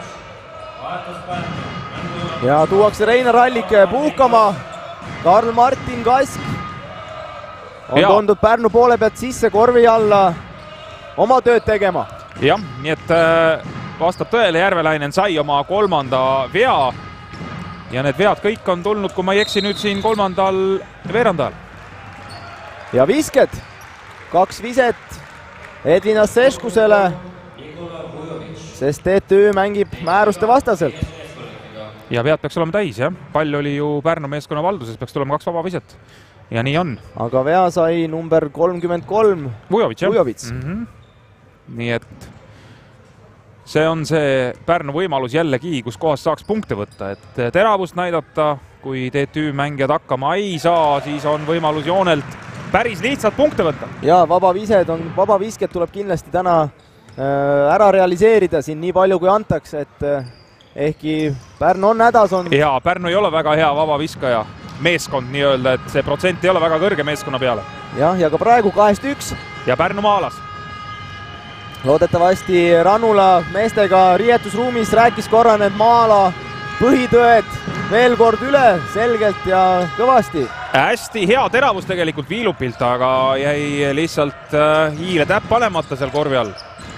[SPEAKER 2] Ja tuuakse Reinar Allik puhkama. Karl-Martin Kask on ja. tondud Pärnu poole pealt sisse korvi alla oma tööd tegema.
[SPEAKER 1] Jah, nii et vastab tõele, Järveläinen sai oma kolmanda vea. Ja need vead kõik on tulnud, kui ma ei eksi nüüd siin kolmandal veerandal.
[SPEAKER 2] Ja visked. Kaks viset Edvinas Šeskusele, sest T T Ü mängib määruste vastaselt.
[SPEAKER 1] Ja vead peaks olema täis, jah. Pall oli ju Pärnu meeskonna valduses, peaks tulema kaks vaba viset. Ja nii on.
[SPEAKER 2] Aga vea sai number kolmkümmend kolm.
[SPEAKER 1] Vujovits, jah?
[SPEAKER 2] Vujovits.
[SPEAKER 1] Mm -hmm. Nii et see on see Pärnu võimalus jällegi, kus kohas saaks punkte võtta, et teravust näidata, kui T T Ü mängijad hakkama ei saa, siis on võimalus joonelt päris lihtsalt punkte võtta.
[SPEAKER 2] Ja vaba vised on, vaba visked tuleb kindlasti täna äh, ära realiseerida siin nii palju, kui antakse, et äh, ehkki Pärnu on hädas on.
[SPEAKER 1] Ja Pärnu ei ole väga hea vaba viskaja meeskond nii-öelda, et see protsent ei ole väga kõrge meeskonna peale.
[SPEAKER 2] Jah, ja ka praegu kahest üks.
[SPEAKER 1] Ja Pärnu maalas.
[SPEAKER 2] Loodetavasti Ranula meestega riietusruumis rääkis korra need maala põhitõed veel kord üle selgelt ja kõvasti.
[SPEAKER 1] Hästi hea teravus tegelikult Viilupilt, aga jäi lihtsalt hiile täpp panemata seal korvi all.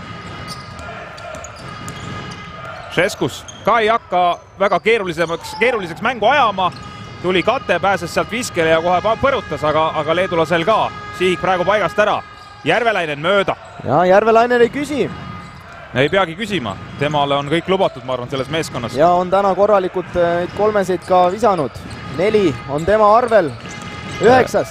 [SPEAKER 1] Šeskus ka ei hakka väga keerulisemaks, keeruliseks mängu ajama. Tuli kate, pääses sealt viskele ja kohe põrutas, aga, aga leedulasel ka. Sihik praegu paigast ära. Järveläinen mööda.
[SPEAKER 2] Ja Järveläinen ei küsi.
[SPEAKER 1] Ei peagi küsima. Temale on kõik lubatud, ma arvan, selles meeskonnas.
[SPEAKER 2] Ja on täna korralikult neid kolmeseid ka visanud. Neli on tema arvel üheksast.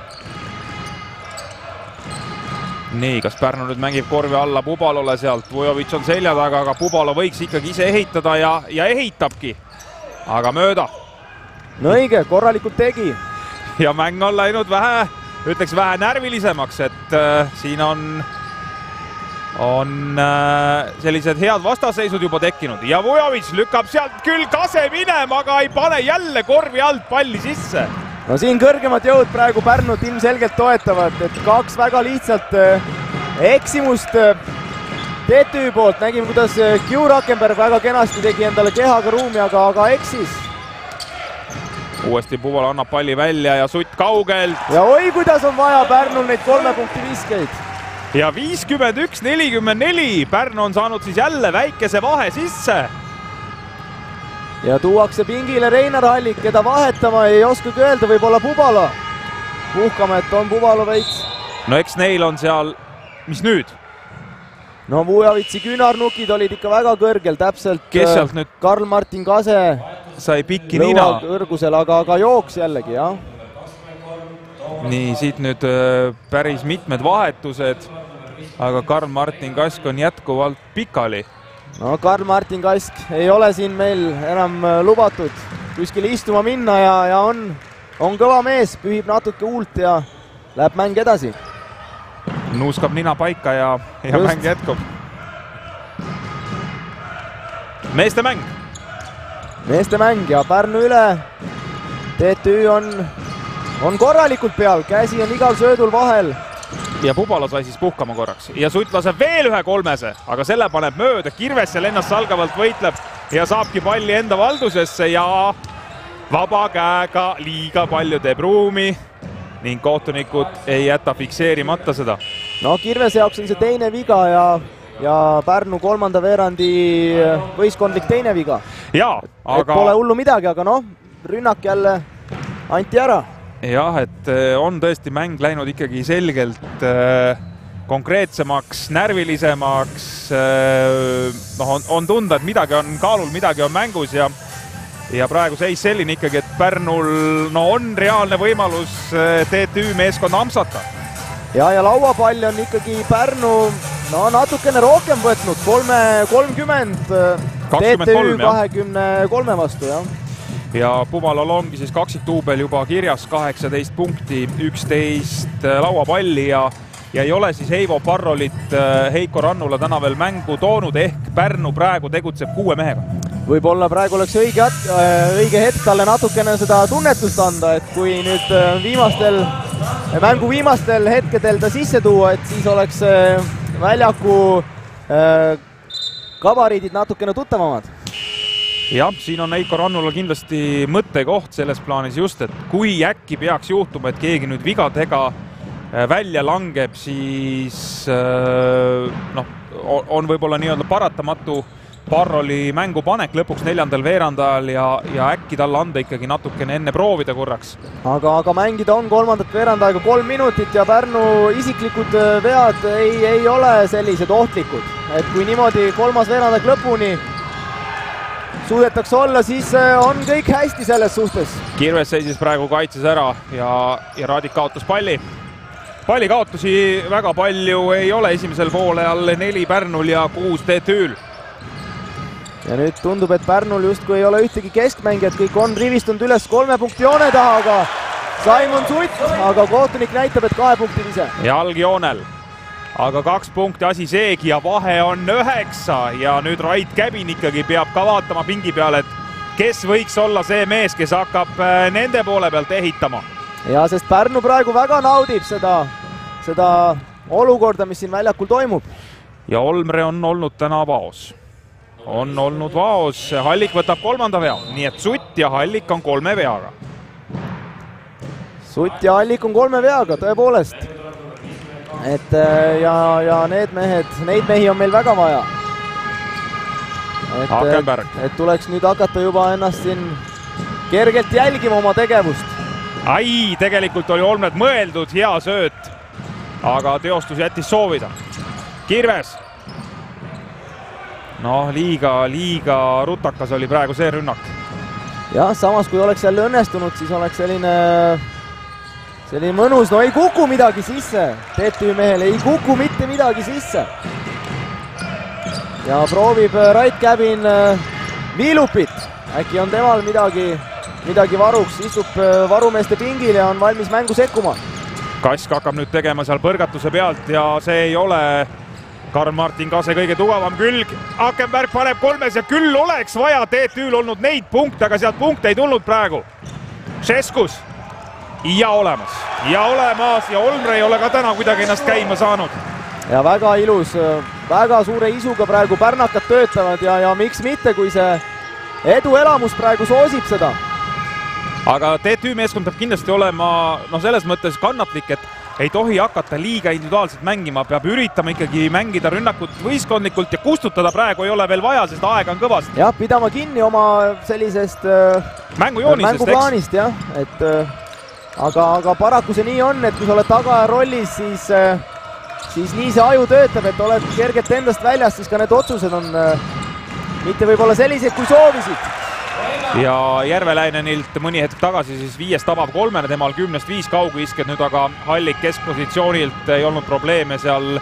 [SPEAKER 1] Nii, kas Pärnu nüüd mängib korvi alla Pubalole sealt? Vujovits on selja taga, aga Pubalo võiks ikkagi ise ehitada ja, ja ehitabki. Aga mööda.
[SPEAKER 2] No õige, korralikult tegi.
[SPEAKER 1] Ja mäng on läinud vähe, ütleks vähe närvilisemaks, et äh, siin on, on äh, sellised head vastasseisud juba tekkinud. Ja Vujovits lükkab sealt küll kase minema, aga ei pane jälle korvi alt palli sisse.
[SPEAKER 2] No siin kõrgemad jõud praegu Pärnut ilmselgelt toetavad, et kaks väga lihtsalt äh, eksimust äh, T T Ü poolt. Nägime, kuidas äh, Q Rakenberg väga kenasti tegi endale kehaga ruumi, aga, aga eksis.
[SPEAKER 1] Uuesti Puval annab palli välja ja Sutt kaugelt.
[SPEAKER 2] Ja oi, kuidas on vaja Pärnul neid kolme punkti viskeid.
[SPEAKER 1] Ja viiskümmend üks nelikümmend neli. Pärnu on saanud siis jälle väikese vahe sisse.
[SPEAKER 2] Ja tuuakse pingile Reinar Allik, keda vahetama ei oskagi öelda, võib olla Pubalo. Puhkame, et on Pubalo veits.
[SPEAKER 1] No eks neil on seal, mis nüüd?
[SPEAKER 2] No Vujovitsi küünarnukid olid ikka väga kõrgel, täpselt.
[SPEAKER 1] Kes sealt nüüd?
[SPEAKER 2] Karl-Martin Kase
[SPEAKER 1] sai pikki nina.
[SPEAKER 2] Kõrgusel, aga, aga jooks jällegi, jah.
[SPEAKER 1] Nii, siit nüüd päris mitmed vahetused aga Karl-Martin Kask on jätkuvalt pikali.
[SPEAKER 2] No Karl-Martin Kask ei ole siin meil enam lubatud kuskile istuma minna ja, ja on, on kõva mees, pühib natuke huult ja läheb mäng edasi.
[SPEAKER 1] Nuuskab nina paika ja, ja Just. mäng jätkub. Meeste mäng.
[SPEAKER 2] Meeste mäng ja Pärnu üle. T T Ü on, on korralikult peal, käsi on igal söödul vahel.
[SPEAKER 1] Ja Pubalo sai siis puhkama korraks. Ja Sutt laseb veel ühe kolmese, aga selle paneb mööda. Kirves seal ennast salgavalt võitleb ja saabki palli enda valdusesse ja vaba käega liiga palju teeb ruumi ning kohtunikud ei jäta fikseerimata seda.
[SPEAKER 2] No Kirvese jaoks on see teine viga ja, ja Pärnu kolmanda veerandi võistkondlik teine viga.
[SPEAKER 1] Jaa, aga...
[SPEAKER 2] Pole hullu midagi, aga noh, rünnak jälle anti ära.
[SPEAKER 1] Jah, et on tõesti mäng läinud ikkagi selgelt äh, konkreetsemaks, närvilisemaks. Äh, no, on, on tunda, et midagi on kaalul, midagi on mängus ja, ja praegu seis selline ikkagi, et Pärnul no, on reaalne võimalus T T Ü meeskond amsata.
[SPEAKER 2] Ja, ja lauapalli on ikkagi Pärnu no, natukene rohkem võtnud, kolme, kolmkümmend T T Ü kahekümne kolme vastu. Jah.
[SPEAKER 1] Ja Pumalol ongi siis kaksiktuubel juba kirjas kaheksateist punkti, üksteist lauapalli ja, ja ei ole siis Heivo Parrolit Heiko Rannula täna veel mängu toonud, ehk Pärnu praegu tegutseb kuue mehega.
[SPEAKER 2] Võib-olla praegu oleks õige, õige hetk talle natukene seda tunnetust anda, et kui nüüd viimastel, mängu viimastel hetkedel ta sisse tuua, et siis oleks väljaku kabariidid natukene tuttavamad.
[SPEAKER 1] Jah, siin on Heiko Rannula kindlasti mõttekoht selles plaanis just, et kui äkki peaks juhtuma, et keegi nüüd vigadega välja langeb, siis noh, on võib-olla nii-öelda paratamatu Parroli mängupanek lõpuks neljandal veerandajal ja, ja äkki talle anda ikkagi natukene enne proovida korraks.
[SPEAKER 2] Aga, aga mängida on kolmandat veerandajaga kolm minutit ja Pärnu isiklikud vead ei, ei ole sellised ohtlikud. Et kui niimoodi kolmas veerandaeg lõpuni suudetakse olla, siis on kõik hästi selles suhtes.
[SPEAKER 1] Kirves seisis praegu kaitses ära ja, ja Raadik kaotas palli. Palli kaotusi väga palju ei ole esimesel poolel, neli Pärnul ja kuus T T Ül.
[SPEAKER 2] Ja nüüd tundub, et Pärnul justkui ei ole ühtegi keskmängijat, kõik on rivistunud üles kolme punkti joone taha, aga Simon Sutt, aga kohtunik näitab, et kahe punkti ise.
[SPEAKER 1] Jalgjoonel. Aga kaks punkti asi seegi ja vahe on üheksa ja nüüd Rait Käbin ikkagi peab ka vaatama pingi peale, et kes võiks olla see mees, kes hakkab nende poole pealt ehitama.
[SPEAKER 2] Ja sest Pärnu praegu väga naudib seda, seda olukorda, mis siin väljakul toimub.
[SPEAKER 1] Ja Olmre on olnud täna vaos. On olnud vaos, Hallik võtab kolmanda vea, nii et Sutt ja Hallik on kolme veaga.
[SPEAKER 2] Sutt ja Hallik on kolme veaga, tõepoolest. Et ja, ja need mehed, neid mehi on meil väga vaja. Et, et, et tuleks nüüd hakata juba ennast siin kergelt jälgima oma tegevust.
[SPEAKER 1] Ai, tegelikult oli Olmed mõeldud, hea sööt, aga teostus jättis soovida. Kirves. No liiga, liiga rutakas oli praegu see rünnak.
[SPEAKER 2] Jah, samas kui oleks jälle õnnestunud, siis oleks selline... Selline mõnus, no ei kuku midagi sisse. T T Ü mehele ei kuku mitte midagi sisse. Ja proovib Rait Käbin Viilupit. Äkki on temal midagi, midagi varuks. Istub varumeeste pingil ja on valmis mängu sekkuma.
[SPEAKER 1] Kask hakkab nüüd tegema seal põrgatuse pealt ja see ei ole Karl-Martin Kase kõige tugevam külg. Akenberg paneb kolmes ja küll oleks vaja T T Ül olnud neid punkte, aga sealt punkte ei tulnud praegu. Šeskus. Ja olemas, ja olemas ja Olmre ei ole ka täna kuidagi ennast käima saanud.
[SPEAKER 2] Ja väga ilus, väga suure isuga praegu pärnakad töötavad ja, ja miks mitte, kui see edu elamus praegu soosib seda.
[SPEAKER 1] Aga T T Ü meeskond peab kindlasti olema no selles mõttes kannatlik, et ei tohi hakata liiga individuaalselt mängima, peab üritama ikkagi mängida rünnakut võistkondlikult ja kustutada praegu ei ole veel vaja, sest aeg on kõvasti.
[SPEAKER 2] Jah, pidama kinni oma sellisest
[SPEAKER 1] mängujoonisest,
[SPEAKER 2] mänguplaanist, jah, et Aga, aga paraku see nii on, et kui sa oled taga rollis, siis, siis nii see aju töötab, et oled kergelt endast väljas, siis ka need otsused on mitte võib-olla sellised, kui soovisid.
[SPEAKER 1] Ja Järveläinenilt mõni hetk tagasi siis viies tabab kolmene, temal kümnest viis kauguisked, nüüd aga Hallik keskpositsioonilt ei olnud probleeme seal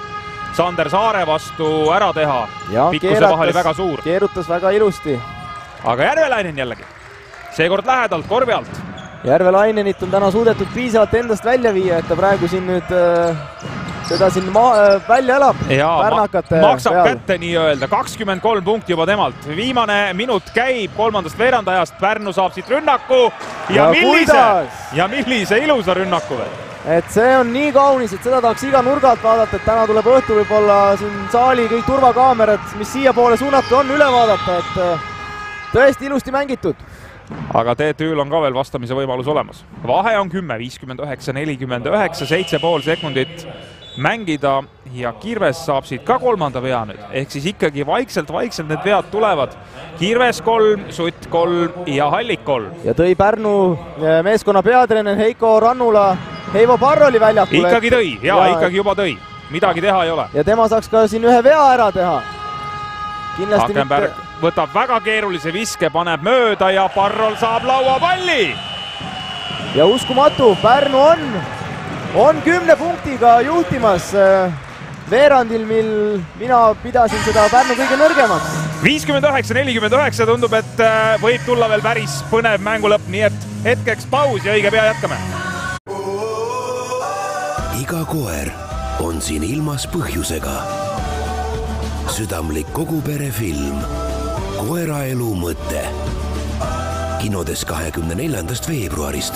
[SPEAKER 1] Sander Saare vastu ära teha. Pikkuse
[SPEAKER 2] keeratas,
[SPEAKER 1] vahe oli väga suur.
[SPEAKER 2] Keerutas väga ilusti.
[SPEAKER 1] Aga Järvelainen jällegi. Seekord lähedalt korvi alt.
[SPEAKER 2] Järvelainenit on täna suudetud piisavalt endast välja viia, et ta praegu siin nüüd äh, seda siin maa, äh, välja elab.
[SPEAKER 1] Ja
[SPEAKER 2] Pärnakate
[SPEAKER 1] ma, maksab
[SPEAKER 2] peal.
[SPEAKER 1] kätte nii-öelda. kakskümmend kolm punkti juba temalt. Viimane minut käib kolmandast veerandajast. Pärnu saab siit rünnaku. Ja, ja millise, ja millise ilusa rünnaku veel.
[SPEAKER 2] Et see on nii kaunis, et seda tahaks iga nurga alt vaadata, et täna tuleb õhtu võib-olla siin saali kõik turvakaamerad, mis siia poole suunatud on, üle vaadata, et tõesti ilusti mängitud.
[SPEAKER 1] Aga T T Ül on ka veel vastamise võimalus olemas. Vahe on kümme, viiskümmend üheksa, nelikümmend üheksa, seitse pool sekundit mängida ja Kirves saab siit ka kolmanda vea nüüd. Ehk siis ikkagi vaikselt-vaikselt need vead tulevad. Kirves kolm, Sutt kolm ja Hallik kolm.
[SPEAKER 2] Ja tõi Pärnu meeskonna peatreener Heiko Rannula Heivo Parroli väljakule.
[SPEAKER 1] Ikkagi tõi, jaa, ja, ikkagi juba tõi. Midagi teha ei ole.
[SPEAKER 2] Ja tema saaks ka siin ühe vea ära teha. Kindlasti
[SPEAKER 1] Hakenberg mitte... võtab väga keerulise viske, paneb mööda ja Parrol saab lauapalli.
[SPEAKER 2] Ja uskumatu, Pärnu on, on kümne punktiga juhtimas veerandil, mil mina pidasin seda Pärnu kõige nõrgemaks.
[SPEAKER 1] viiskümmend üheksa, nelikümmend üheksa tundub, et võib tulla veel päris põnev mängulõpp, nii et hetkeks paus ja õige pea jätkame.
[SPEAKER 7] Iga koer on siin ilmas põhjusega. Südamlik koguperefilm Koeraelu mõte. Kinodes kahekümne neljandast veebruarist.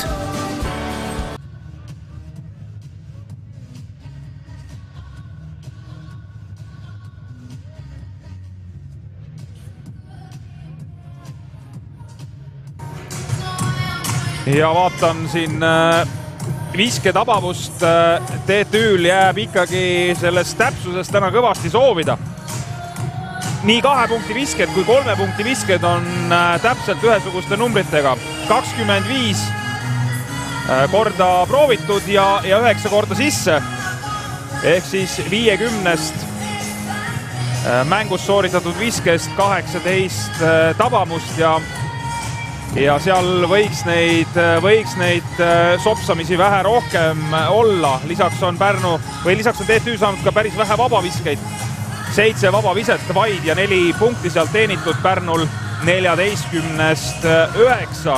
[SPEAKER 1] Ja vaatan siin visketabavust. T T Ül jääb ikkagi sellest täpsusest täna kõvasti soovida. Nii kahe punkti visked kui kolme punkti visked on täpselt ühesuguste numbritega. kakskümmend viis korda proovitud ja, ja üheksa korda sisse. Ehk siis viiekümnest mängus sooritatud viskest kaheksateist tabamust ja ja seal võiks neid, võiks neid sopsamisi vähe rohkem olla. Lisaks on Pärnu, või lisaks on T T Ü saanud ka päris vähe vabaviskeid. Seitse vabaviset vaid ja neli punkti sealt teenitud Pärnul neljateistkümnest üheksa.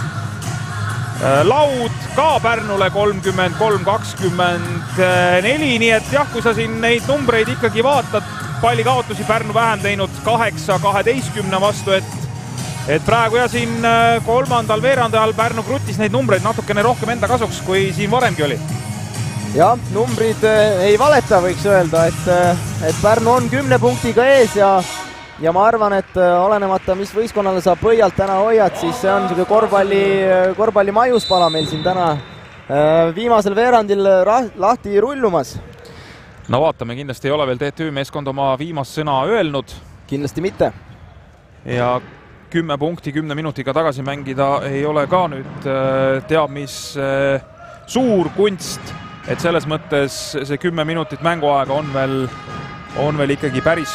[SPEAKER 1] Laud ka Pärnule kolmkümmend kolm kakskümmend neli, nii et jah, kui sa siin neid numbreid ikkagi vaatad, palli kaotusi Pärnu vähem teinud kaheksa kaheteistkümne vastu, et et praegu ja siin kolmandal veerandajal Pärnu krutis neid numbreid natukene rohkem enda kasuks, kui siin varemgi oli.
[SPEAKER 2] Jah, numbrid ei valeta, võiks öelda, et, et Pärnu on kümne punktiga ees ja ja ma arvan, et olenemata, mis võistkonnale sa põialt täna hoiad, siis see on selline korvpalli, korvpalli maiuspala meil siin täna viimasel veerandil lahti rullumas.
[SPEAKER 1] No vaatame, kindlasti ei ole veel T T Ü meeskond oma viimast sõna öelnud.
[SPEAKER 2] Kindlasti mitte.
[SPEAKER 1] Ja kümme punkti kümne minutiga tagasi mängida ei ole ka nüüd teab mis suur kunst, et selles mõttes see kümme minutit mänguaega on veel, on veel ikkagi päris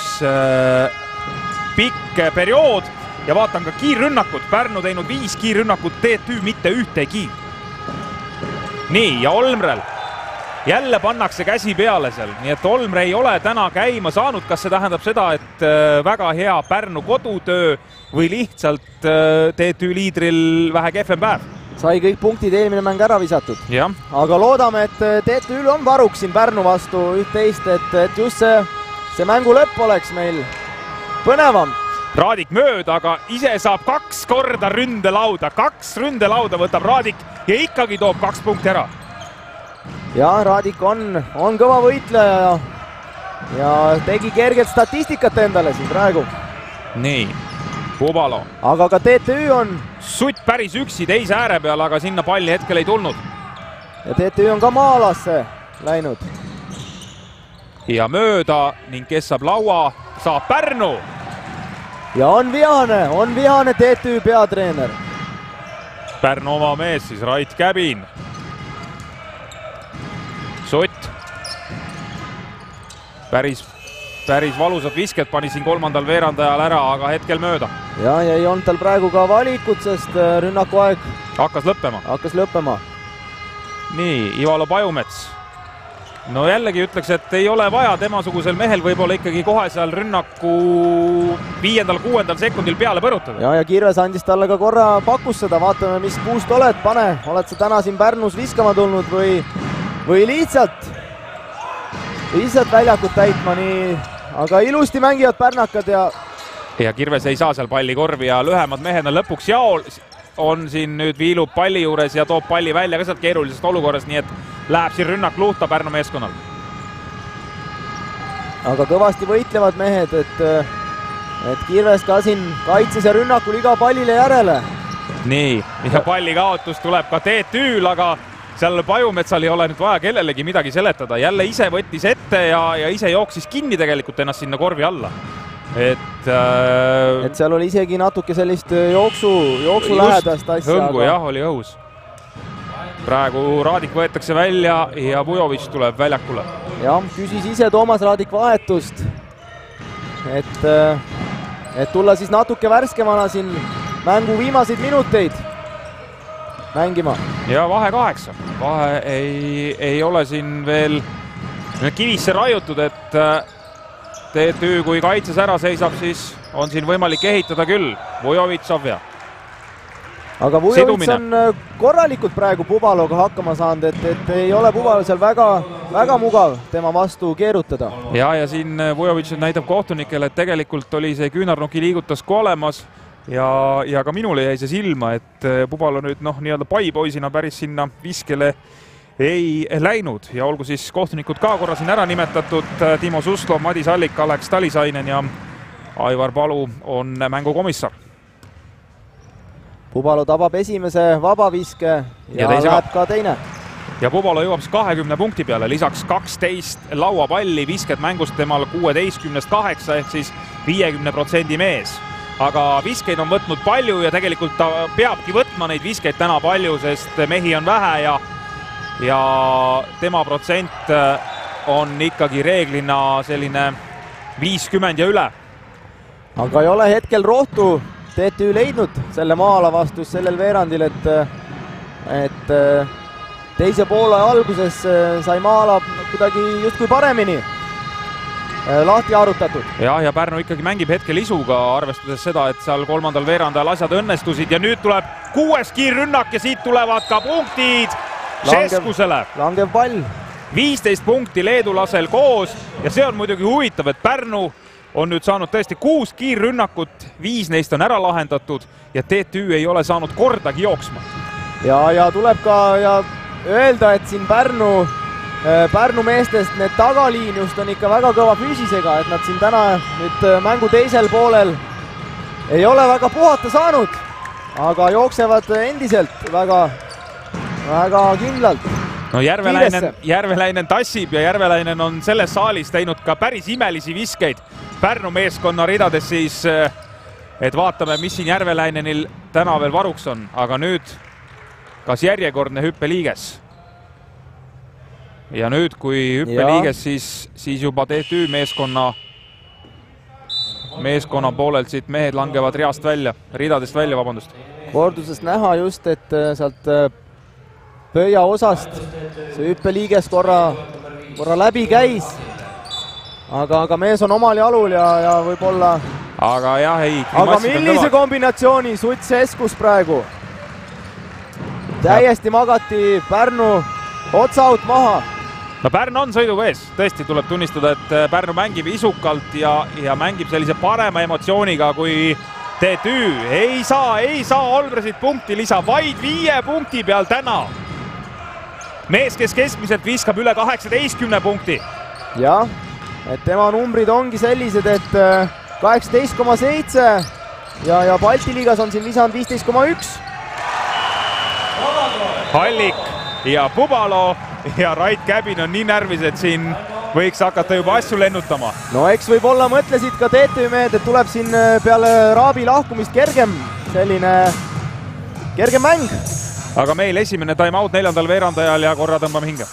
[SPEAKER 1] pikk periood ja vaatan ka kiirrünnakut. Pärnu teinud viis kiirrünnakut, T T Ü mitte ühtegi. Nii, ja Olmrel jälle pannakse käsi peale seal, nii et Olmre ei ole täna käima saanud. Kas see tähendab seda, et väga hea Pärnu kodutöö või lihtsalt T T Ü liidril vähe kehvem päev?
[SPEAKER 2] Sai kõik punktid eelmine mäng ära visatud.
[SPEAKER 1] Ja.
[SPEAKER 2] Aga loodame, et T T Ül on varuks siin Pärnu vastu üht-teist, et, et just see, see mängu lõpp oleks meil põnevam.
[SPEAKER 1] Raadik mööda, aga ise saab kaks korda ründelauda. Kaks ründelauda võtab Raadik ja ikkagi toob kaks punkti ära.
[SPEAKER 2] Ja Raadik on, on kõva võitleja ja, ja tegi kergelt statistikat endale siin praegu.
[SPEAKER 1] Nii, Pubalo.
[SPEAKER 2] Aga ka T T Ü on...
[SPEAKER 1] Sutt päris üksi teise ääre peal, aga sinna palli hetkel ei tulnud.
[SPEAKER 2] Ja T T Ü on ka maalasse läinud.
[SPEAKER 1] Ja mööda ning kes saab laua, saab Pärnu.
[SPEAKER 2] Ja on vihane, on vihane T T Ü peatreener.
[SPEAKER 1] Pärnu oma mees siis, Rait Käbin. Sutt. Päris, päris valusad visked pani siin kolmandal veerandajal ära, aga hetkel mööda.
[SPEAKER 2] Ja, ja ei olnud tal praegu ka valikut, sest rünnaku aeg
[SPEAKER 1] hakkas lõppema.
[SPEAKER 2] Hakkas lõppema.
[SPEAKER 1] Nii, Ivalo Pajumets. no jällegi ütleks, et ei ole vaja temasugusel mehel võib-olla ikkagi kohe seal rünnaku viiendal, kuuendal sekundil peale põrutada.
[SPEAKER 2] Ja, ja Kirves andis talle ka korra pakkus seda, vaatame, mis puust oled, pane, oled sa täna siin Pärnus viskama tulnud või, või lihtsalt, lihtsalt väljakut täitma, nii, aga ilusti mängivad pärnakad ja
[SPEAKER 1] ja Kirves ei saa seal palli korvi ja lühemad mehed on lõpuks jaol, on siin nüüd viilub palli juures ja toob palli välja ka sealt keerulisest olukorrast, nii et läheb siin rünnak luhta Pärnu meeskonnal.
[SPEAKER 2] Aga kõvasti võitlevad mehed, et, et Kirves ka siin kaitses ja rünnakul iga pallile järele.
[SPEAKER 1] Nii, ja palli kaotus tuleb ka Teet Üül, aga seal Pajumetsal ei ole nüüd vaja kellelegi midagi seletada. Jälle ise võttis ette ja, ja ise jooksis kinni tegelikult ennast sinna korvi alla. Et, äh,
[SPEAKER 2] et seal oli isegi natuke sellist jooksu, jooksu lähedast asja.
[SPEAKER 1] Hõngu aga... jah, oli õhus. Praegu Raadik võetakse välja ja Pujovic tuleb väljakule.
[SPEAKER 2] Jah, küsis ise Toomas Raadik vahetust, et, et tulla siis natuke värskemana siin mängu viimaseid minuteid mängima.
[SPEAKER 1] Ja vahe kaheksa. Vahe ei, ei ole siin veel kivisse raiutud, et Teet Üü, kui kaitses ära seisab, siis on siin võimalik ehitada küll. Vujovic Sovja.
[SPEAKER 2] Aga Vujovic on korralikult praegu Pubaloga hakkama saanud, et, et ei ole Pubalo seal väga, väga mugav tema vastu keerutada.
[SPEAKER 1] Ja, ja siin Vujovic näitab kohtunikele, et tegelikult oli see küünarnuki liigutas kui olemas ja, ja ka minule jäi see silma, et Pubalo nüüd noh, nii-öelda paipoisina päris sinna viskele ei läinud ja olgu siis kohtunikud ka korra siin ära nimetatud. Timo Suslov, Madis Allik, Alex Talisainen ja Aivar Palu on mängukomissar.
[SPEAKER 2] Pubalo tabab esimese vabaviske ja, ja läheb ka teine.
[SPEAKER 1] Ja Pubalo jõuab kahekümne punkti peale, lisaks kaksteist lauapalli, visked mängust temal kuueteistkümnest kaheksa ehk siis viiekümne protsendi mees. Aga viskeid on võtnud palju ja tegelikult ta peabki võtma neid viskeid täna palju, sest mehi on vähe ja ja tema protsent on ikkagi reeglina selline viiskümmend ja üle.
[SPEAKER 2] Aga ei ole hetkel rohtu Teet Üü leidnud selle maala vastus sellel veerandil, et, et teise poole alguses sai maala kuidagi justkui paremini lahti arutatud.
[SPEAKER 1] Ja, ja Pärnu ikkagi mängib hetkel isuga, arvestades seda, et seal kolmandal veerandajal asjad õnnestusid ja nüüd tuleb kuues kiirrünnak ja siit tulevad ka punktid Šeskusele.
[SPEAKER 2] Langev pall.
[SPEAKER 1] viisteist punkti leedulasel koos ja see on muidugi huvitav, et Pärnu on nüüd saanud tõesti kuus kiirrünnakut, viis neist on ära lahendatud ja Teet Üü ei ole saanud kordagi jooksma.
[SPEAKER 2] Ja, ja tuleb ka ja öelda, et siin Pärnu, Pärnu meestest need tagaliin just on ikka väga kõva füüsisega, et nad siin täna nüüd mängu teisel poolel ei ole väga puhata saanud, aga jooksevad endiselt väga väga kindlalt.
[SPEAKER 1] No Järveläinen, Järveläinen tassib ja Järveläinen on selles saalis teinud ka päris imelisi viskeid Pärnu meeskonna ridades siis, et vaatame, mis siin Järveläinenil täna veel varuks on, aga nüüd kas järjekordne hüppeliiges. Ja nüüd, kui hüppeliiges, siis, siis juba Teet Üü meeskonna, meeskonna poolelt siit mehed langevad reast välja, ridadest välja, vabandust.
[SPEAKER 2] Kordusest näha just, et sealt pöia osast see hüppeliiges korra, korra läbi käis, aga, aga mees on omal jalul ja, ja võib-olla
[SPEAKER 1] aga jah, ei
[SPEAKER 2] aga millise kombinatsiooni Suts Eskus praegu täiesti magati Pärnu otsaut maha.
[SPEAKER 1] No Pärnu on sõiduvees, tõesti tuleb tunnistada, et Pärnu mängib isukalt ja, ja mängib sellise parema emotsiooniga kui Teet Üü. Ei saa, ei saa Olbresit punkti lisa, vaid viie punkti peal täna. Mees, kes keskmiselt viskab üle kaheksateistkümne punkti.
[SPEAKER 2] Jah, et tema numbrid ongi sellised, et kaheksateist koma seitse ja, ja Balti liigas on siin visanud viisteist koma üks.
[SPEAKER 1] Allik ja Pubalo ja Rait Käbin on nii närvis, et siin võiks hakata juba asju lennutama.
[SPEAKER 2] No eks võib-olla mõtlesid ka T T mehed, et tuleb siin peale Raabi lahkumist kergem selline kergem mäng.
[SPEAKER 1] Aga meil esimene time out neljandal veerandajal ja korra tõmbame hinge.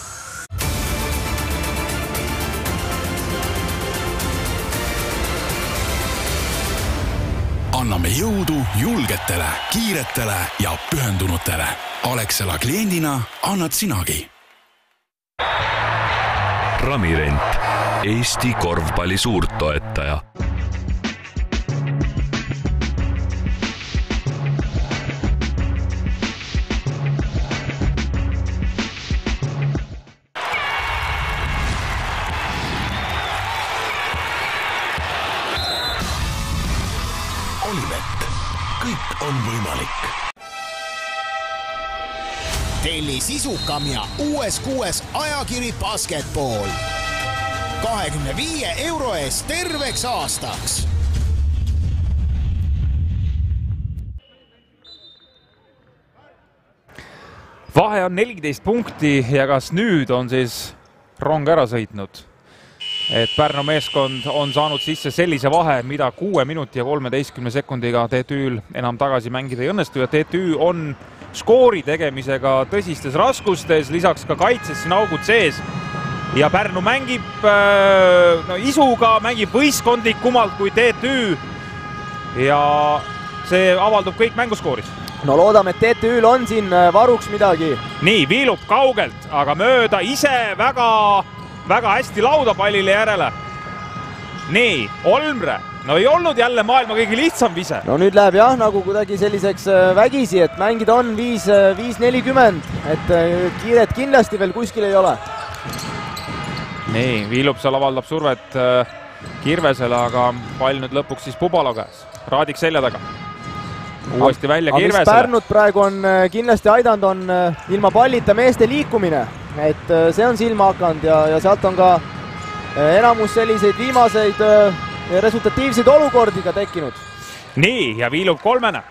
[SPEAKER 3] Anname jõudu julgetele, kiiretele ja pühendunutele. Alexela kliendina annad sinagi.
[SPEAKER 5] Ramirent, Eesti korvpalli suurtoetaja.
[SPEAKER 7] Olivett, kõik on võimalik.
[SPEAKER 6] Telli sisukam ja uues kuues ajakiri Basketball. kahekümne viie euro eest terveks aastaks.
[SPEAKER 1] Vahe on neliteist punkti ja kas nüüd on siis rong ära sõitnud? Et Pärnu meeskond on saanud sisse sellise vahe, mida kuue minuti ja kolmeteistkümne sekundiga T T Ü'l enam tagasi mängida ei õnnestu ja T T Ü on skoori tegemisega tõsistes raskustes, lisaks ka kaitses siin augud sees ja Pärnu mängib no, isuga, mängib võistkondlikumalt kui T T Ü ja see avaldub kõik mänguskooris.
[SPEAKER 2] No loodame, et T T Ü'l on siin varuks midagi.
[SPEAKER 1] Nii, viilub kaugelt, aga mööda ise väga väga hästi lauda pallile järele. Nii, Olmre. No ei olnud jälle maailma kõige lihtsam vise.
[SPEAKER 2] No nüüd läheb jah nagu kuidagi selliseks vägisi, et mängida on viis nelikümmend, et kiiret kindlasti veel kuskil ei ole.
[SPEAKER 1] Nii, Viilup seal avaldab survet Kirvesele, aga pall nüüd lõpuks siis Pubalo käes. Raadik selja taga. Uuesti välja Kirvesele.
[SPEAKER 2] Mis Pärnut praegu on kindlasti aidanud, on ilma pallita meeste liikumine. Et see on silma hakanud ja, ja sealt on ka enamus selliseid viimaseid resultatiivseid olukordi ka tekkinud.
[SPEAKER 1] Nii, ja Viilub kolmene.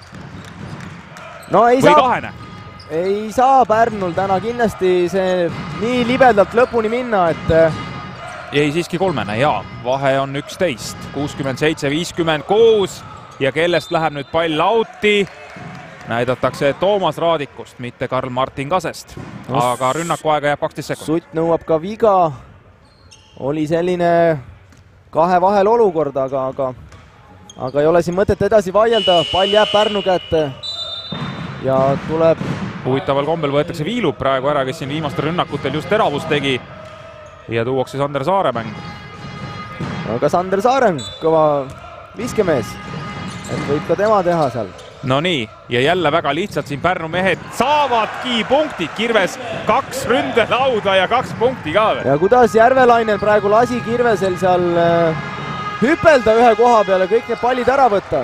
[SPEAKER 2] No ei
[SPEAKER 1] või
[SPEAKER 2] saa,
[SPEAKER 1] kahene.
[SPEAKER 2] Ei saa Pärnul täna kindlasti see nii libedalt lõpuni minna, et...
[SPEAKER 1] Ei siiski kolmene, jaa. Vahe on üksteist, kuuskümmend seitse viiskümmend kuus ja kellest läheb nüüd pall lauti. Näidatakse Toomas Raadikust, mitte Karl-Martin Kasest. Aga rünnaku aega jääb kaksteist sekundit.
[SPEAKER 2] Sutt nõuab ka viga. Oli selline kahe vahel olukord, aga, aga, aga ei ole siin mõtet edasi vaielda. Pall jääb Pärnu kätte ja tuleb...
[SPEAKER 1] Huvitaval kombel võetakse Viilub praegu ära, kes siin viimastel rünnakutel just teravust tegi ja tuuakse Sander Saare mängu.
[SPEAKER 2] Aga Sander Saare on kõva viskemees, et võib ka tema teha seal.
[SPEAKER 1] No nii, ja jälle väga lihtsalt siin Pärnu mehed saavadki punktid. Kirves kaks ründelauda ja kaks punkti ka veel.
[SPEAKER 2] Ja kuidas Järvelainen praegu lasi Kirvesel seal äh, hüpelda ühe koha peale, kõik need pallid ära võtta.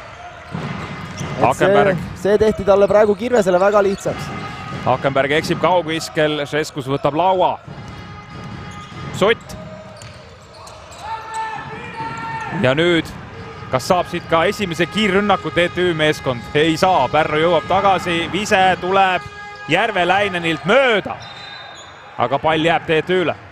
[SPEAKER 2] Et
[SPEAKER 1] Hakenberg.
[SPEAKER 2] See, see tehti talle praegu Kirvesele väga lihtsaks.
[SPEAKER 1] Hakenberg eksib kaugviskel, Šeskus võtab laua. Sutt. Ja nüüd... Kas saab siit ka esimese kiirrünnaku T T Ü meeskond? Ei saa, Pärnu jõuab tagasi, vise tuleb Järvelainenilt mööda. Aga pall jääb T T Ü'le.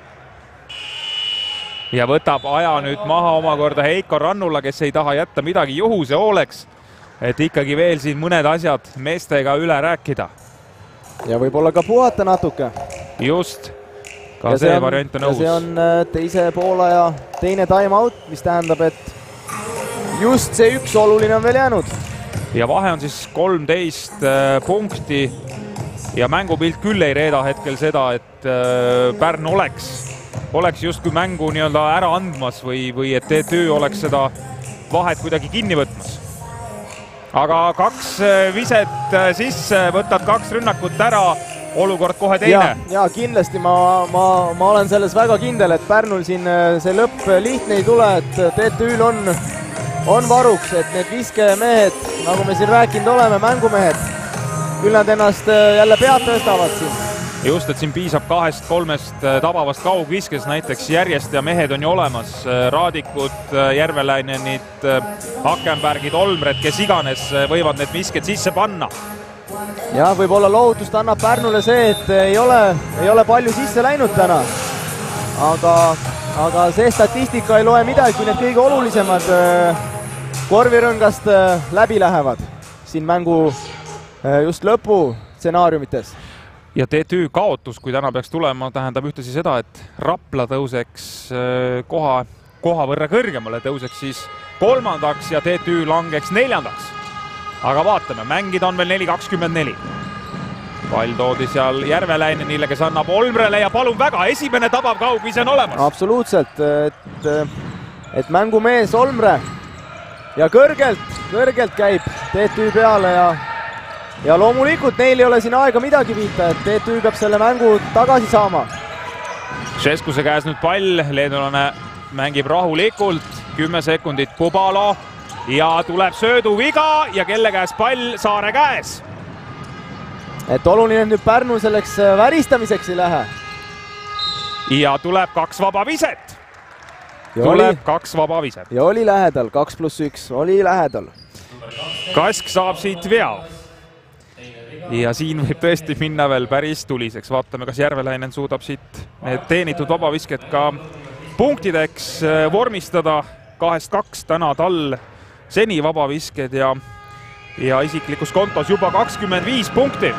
[SPEAKER 1] Ja võtab aja nüüd maha omakorda Heiko Rannula, kes ei taha jätta midagi juhuse hooleks, et ikkagi veel siin mõned asjad meestega üle rääkida.
[SPEAKER 2] Ja võib-olla ka puhata natuke.
[SPEAKER 1] Just, ka see, see variant on nõus.
[SPEAKER 2] See on teise poolaja teine time out, mis tähendab, et just see üks oluline on veel jäänud.
[SPEAKER 1] Ja vahe on siis kolmteist punkti ja mängupilt küll ei reeda hetkel seda, et Pärnu oleks, oleks justkui mängu nii-öelda ära andmas või, või et T T Ü oleks seda vahet kuidagi kinni võtmas. Aga kaks viset sisse, võtad kaks rünnakut ära, olukord kohe teine.
[SPEAKER 2] Ja, ja kindlasti ma, ma, ma olen selles väga kindel, et Pärnul siin see lõpp lihtne ei tule, et T T Ü'l on on varuks, et need viskemehed, nagu me siin rääkinud oleme, mängumehed, küll nad ennast jälle pead tõstavad siin.
[SPEAKER 1] Just, et siin piisab kahest kolmest tabavast kaugviskes näiteks järjest ja mehed on ju olemas. Raadikud, Järvelainenid, Hakenbergid, Olmred, kes iganes võivad need visked sisse panna.
[SPEAKER 2] Ja võib-olla lohutust annab Pärnule see, et ei ole, ei ole palju sisse läinud täna. Aga, aga see statistika ei loe midagi, kui need kõige olulisemad korvirõngast läbi lähevad siin mängu just lõpu stsenaariumites.
[SPEAKER 1] Ja T T Ü kaotus, kui täna peaks tulema, tähendab ühtlasi seda, et Rapla tõuseks koha, koha võrra kõrgemale, tõuseks siis kolmandaks ja T T Ü langeks neljandaks. Aga vaatame, mängida on veel neli kakskümmend neli. pall toodi seal Järveläinenile, kes annab Olmrele ja palun väga, esimene tabav kaugvise on olemas.
[SPEAKER 2] Absoluutselt, et, et mängumees Olmre ja kõrgelt, kõrgelt käib T T Ü peale ja, ja loomulikult neil ei ole siin aega midagi viita, et T T Ü peab selle mängu tagasi saama.
[SPEAKER 1] Šeskuse käes nüüd pall, leedulane mängib rahulikult, kümme sekundit Pubalo ja tuleb sööduviga ja kelle käes pall? Saare käes.
[SPEAKER 2] Et oluline nüüd Pärnu selleks väristamiseks ei lähe.
[SPEAKER 1] Ja tuleb kaks vaba viset.
[SPEAKER 2] Ja
[SPEAKER 1] tuleb
[SPEAKER 2] oli,
[SPEAKER 1] kaks vaba viset.
[SPEAKER 2] Ja oli lähedal, kaks pluss üks, oli lähedal.
[SPEAKER 1] Kask saab siit vea. Ja siin võib tõesti minna veel päris tuliseks. Vaatame, kas Järveläinen suudab siit need teenitud vabavisked ka punktideks vormistada. Kahest kaks täna tal seni vabavisked ja ja isiklikus kontos juba kakskümmend viis punkti.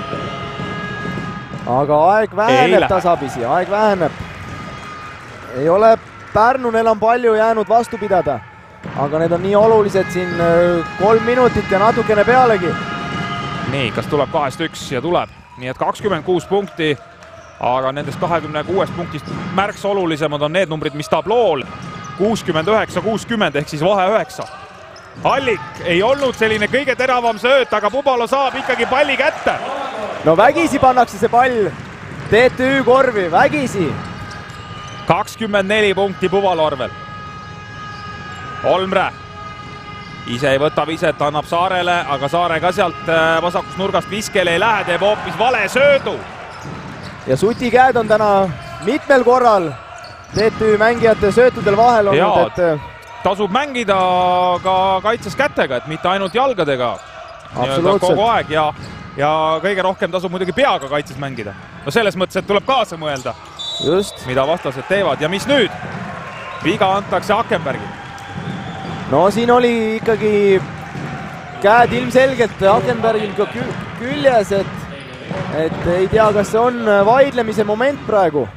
[SPEAKER 2] Aga aeg väheneb tasapisi, aeg väheneb. Ei ole Pärnul enam palju jäänud vastu pidada, aga need on nii olulised siin kolm minutit ja natukene pealegi.
[SPEAKER 1] Nii, kas tuleb kahest üks ja tuleb. Nii et kakskümmend kuus punkti, aga nendest kahekümne kuuest punktist märks olulisemad on need numbrid, mis tablool. kuuskümmend üheksa kuuskümmend ehk siis vahe üheksa. Allik ei olnud selline kõige teravam sööt, aga Pubalo saab ikkagi palli kätte.
[SPEAKER 2] No vägisi pannakse see pall T T Ü korvi, vägisi.
[SPEAKER 1] kakskümmend neli punkti Pubalo arvel. Olmre ise ei võta viset, annab Saarele, aga Saare ka sealt vasakust nurgast viskele ei lähe, teeb hoopis vale söödu.
[SPEAKER 2] Ja Suti käed on täna mitmel korral T T Ü mängijate söötudel vahel olnud, et
[SPEAKER 1] tasub mängida ka kaitses kätega, et mitte ainult jalgadega. Kogu aeg ja, ja kõige rohkem tasub muidugi peaga kaitses mängida. No selles mõttes, et tuleb kaasa mõelda,
[SPEAKER 2] just,
[SPEAKER 1] mida vastased teevad. Ja mis nüüd? Viga antakse Akenbergi.
[SPEAKER 2] No siin oli ikkagi käed ilmselgelt Akenbergil ka küljes, et, et ei tea, kas see on vaidlemise moment praegu.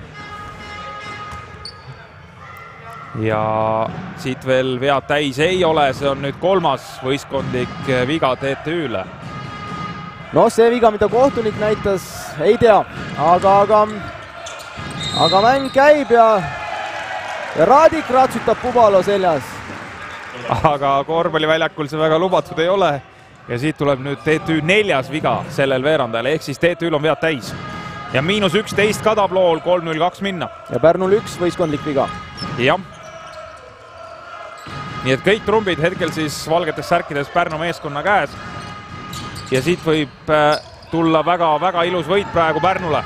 [SPEAKER 1] Ja siit veel vead täis ei ole, see on nüüd kolmas võistkondlik viga T T Ü-le.
[SPEAKER 2] No see viga, mida kohtunik näitas, ei tea, aga, aga, aga mäng käib ja, ja Raadik ratsutab Pubalo seljas.
[SPEAKER 1] Aga korvpalliväljakul see väga lubatud ei ole ja siit tuleb nüüd T T Ü neljas viga sellel veerandajal, ehk siis T T Ü-l on vead täis. Ja miinus üksteist kadablool, kolm null kaks minna.
[SPEAKER 2] Ja Pärnul üks võistkondlik viga.
[SPEAKER 1] Jah. Nii et kõik trumbid hetkel siis valgetes särkides Pärnu meeskonna käes. Ja siit võib tulla väga-väga ilus võit praegu Pärnule.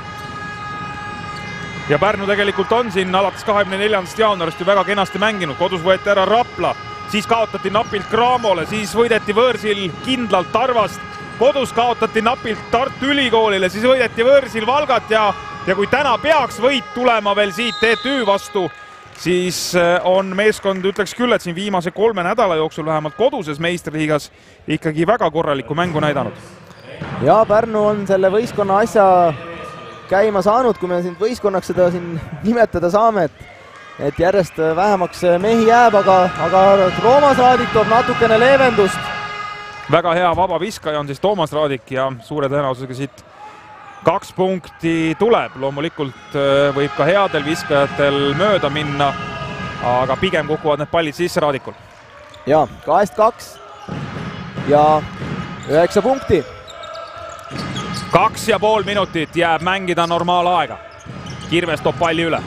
[SPEAKER 1] Ja Pärnu tegelikult on siin alates kahekümne neljandast jaanuarist ju väga kenasti mänginud. Kodus võeti ära Rapla, siis kaotati napilt Cramole, siis võideti võõrsil kindlalt Tarvast. Kodus kaotati napilt Tartu Ülikoolile, siis võideti võõrsil Valgat ja, ja kui täna peaks võit tulema veel siit T T Ü vastu, siis on meeskond, ütleks küll, et siin viimase kolme nädala jooksul vähemalt koduses meistriliigas ikkagi väga korralikku mängu näidanud.
[SPEAKER 2] Ja Pärnu on selle võistkonna asja käima saanud, kui me siin võistkonnaks seda siin nimetada saame, et, et järjest vähemaks mehi jääb, aga, aga Toomas Raadik toob natukene leevendust.
[SPEAKER 1] Väga hea vaba viskaja on siis Toomas Raadik ja suure tõenäosusega siit kaks punkti tuleb. Loomulikult võib ka headel viskajatel mööda minna, aga pigem kukuvad need pallid sisse Raadikul.
[SPEAKER 2] Ja, kahest kaks ja üheksa punkti.
[SPEAKER 1] Kaks ja pool minutit jääb mängida normaalaega. Kirves toob palli üle.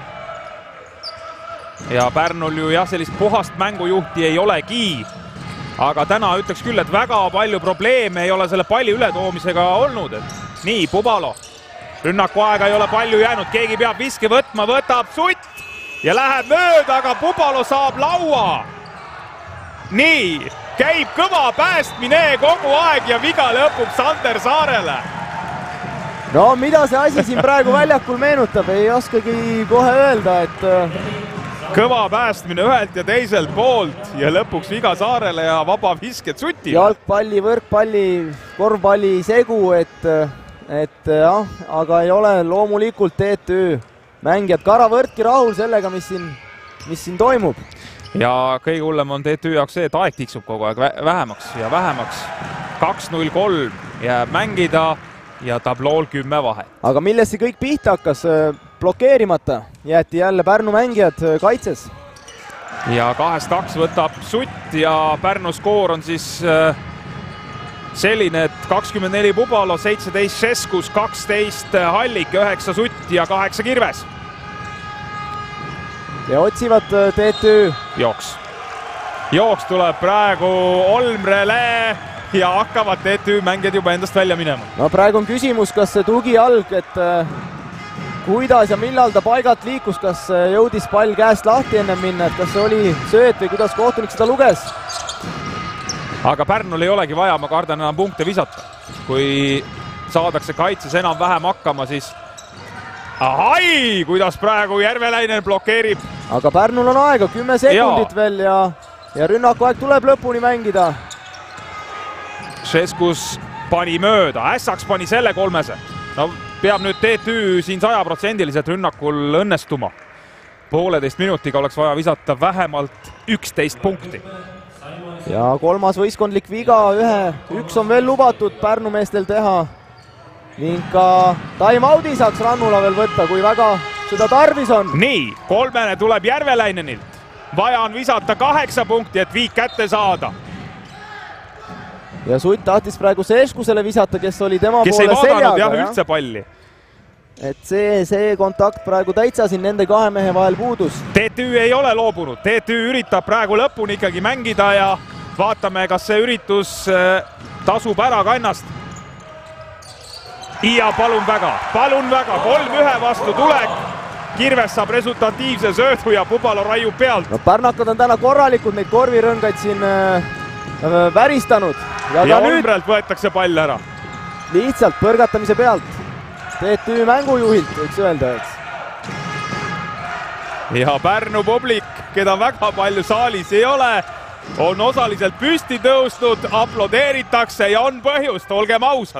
[SPEAKER 1] Ja Pärnul ju jah, sellist puhast mängujuhti ei olegi. Aga täna ütleks küll, et väga palju probleeme ei ole selle palli ületoomisega olnud. Et nii, Pubalo. Rünnaku aega ei ole palju jäänud, keegi peab viske võtma, võtab Sutt ja läheb mööda, aga Pubalo saab laua. Nii, käib kõva päästmine kogu aeg ja viga lõpub Sander Saarele.
[SPEAKER 2] No mida see asi siin praegu väljakul meenutab, ei oskagi kohe öelda, et
[SPEAKER 1] kõva päästmine ühelt ja teiselt poolt ja lõpuks viga Saarele ja vaba visked Sutile.
[SPEAKER 2] Jalgpalli, võrkpalli, korvpalli segu, et, et jah, aga ei ole loomulikult T T Ü mängijad Karavõrtki rahul sellega, mis siin, mis siin toimub.
[SPEAKER 1] Ja kõige hullem on T T Ü jaoks see, et aeg tiksub kogu aeg vähemaks ja vähemaks. kaks null kolm jääb mängida ja tablool kümme vahet.
[SPEAKER 2] aga millest see kõik pihta hakkas? Blokeerimata jäeti jälle Pärnu mängijad kaitses.
[SPEAKER 1] ja kahest kaks võtab Sutt ja Pärnu skoor on siis selline, et kakskümmend neli Pubalo, seitseteist Šeskus, kaksteist Hallik, üheksa Sutt ja kaheksa Kirves.
[SPEAKER 2] ja otsivad T T Ü.
[SPEAKER 1] Jooks. Jooks tuleb praegu Olmrele ja hakkavad T T Ü mängijad juba endast välja minema.
[SPEAKER 2] no praegu on küsimus, kas see tugijalg, et äh, kuidas ja millal ta paigalt liikus, kas jõudis pall käest lahti ennem minna, et kas see oli sööt või kuidas kohtunik seda luges?
[SPEAKER 1] aga Pärnul ei olegi vaja, ma kardan enam punkte visata. kui saadakse kaitses enam-vähem hakkama, siis ahai, kuidas praegu Järveläinen blokeerib.
[SPEAKER 2] aga Pärnul on aega, kümme sekundit ja. veel ja, ja rünnaku aeg tuleb lõpuni mängida.
[SPEAKER 1] Šeskus pani mööda, Ässaks pani selle kolmese. no peab nüüd T T Ü siin sajaprotsendiliselt rünnakul õnnestuma. pooleteist minutiga oleks vaja visata vähemalt üksteist punkti.
[SPEAKER 2] ja kolmas võistkondlik viga, ühe, üks on veel lubatud Pärnu meestel teha. ning ka time-out'i saaks Rannula veel võtta, kui väga seda tarvis on.
[SPEAKER 1] nii, kolmene tuleb Järveläinenilt. vaja on visata kaheksa punkti, et viik kätte saada.
[SPEAKER 2] ja Sutt tahtis praegu Šeskusele visata, kes oli tema
[SPEAKER 1] kes
[SPEAKER 2] poole
[SPEAKER 1] seljaga. kes ei vaadanud jah,
[SPEAKER 2] jah
[SPEAKER 1] üldse palli.
[SPEAKER 2] et see, see kontakt praegu täitsa siin nende kahe mehe vahel puudus.
[SPEAKER 1] T T Ü ei ole loobunud, T T Ü üritab praegu lõpuni ikkagi mängida ja vaatame, kas see üritus tasub ära ka ennast. ja palun väga, palun väga, kolm ühe vastu tulek. Kirves saab resultatiivse söödu ja Pubalo raiub pealt.
[SPEAKER 2] no pärnakad on täna korralikult neid korvirõngaid siin äh, väristanud.
[SPEAKER 1] ja, ja Olmrelt võetakse pall ära.
[SPEAKER 2] lihtsalt põrgatamise pealt. T T Ü mängujuhilt võiks öelda, eks.
[SPEAKER 1] ja Pärnu publik, keda väga palju saalis ei ole, on osaliselt püsti tõusnud, aplodeeritakse ja on põhjust, olgem ausad.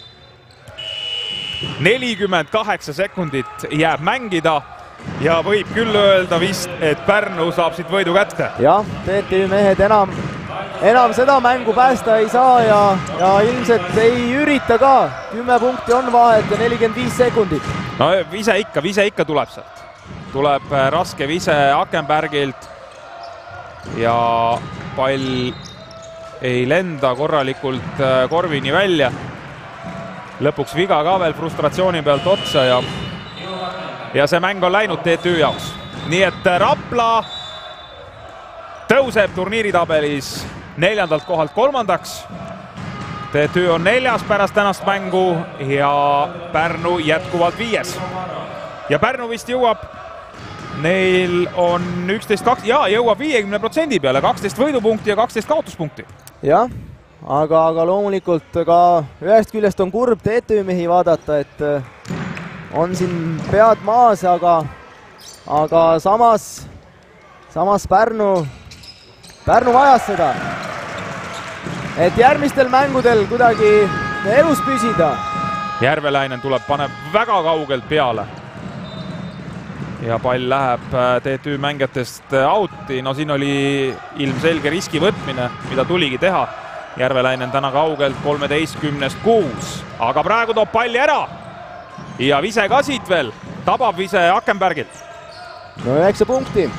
[SPEAKER 1] nelikümmend kaheksa sekundit jääb mängida ja võib küll öelda vist, et Pärnu saab siit võidu kätte.
[SPEAKER 2] jah, T T Ü mehed enam, enam seda mängu päästa ei saa ja, ja ilmselt ei ürita ka. kümme punkti on vahet ja nelikümmend viis sekundit.
[SPEAKER 1] no vise ikka, vise ikka tuleb sealt. tuleb raske vise Akenbergilt ja pall ei lenda korralikult korvini välja. lõpuks viga ka veel frustratsiooni pealt otsa ja ja see mäng on läinud T T Ü jaoks. nii et Rapla tõuseb turniiritabelis neljandalt kohalt kolmandaks. T T Ü on neljas pärast tänast mängu ja Pärnu jätkuvalt viies. ja Pärnu vist jõuab, neil on üksteist kaks ja jõuab viiekümne protsendi peale, kaksteist võidupunkti ja kaksteist kaotuspunkti.
[SPEAKER 2] jah, aga, aga loomulikult ka ühest küljest on kurb T T Ü mehi vaadata, et on siin pead maas, aga, aga samas, samas Pärnu, Pärnu vajas seda, et järgmistel mängudel kuidagi elus püsida.
[SPEAKER 1] Järveläinen tuleb, paneb väga kaugelt peale. ja pall läheb T T Ü mängijatest out'i, no siin oli ilmselge riski võtmine, mida tuligi teha. Järveläinen täna kaugelt kolmeteistkümnest kuus, aga praegu toob palli ära. ja vise ka siit veel, tabab vise Akenbergilt.
[SPEAKER 2] no üheksa punkti.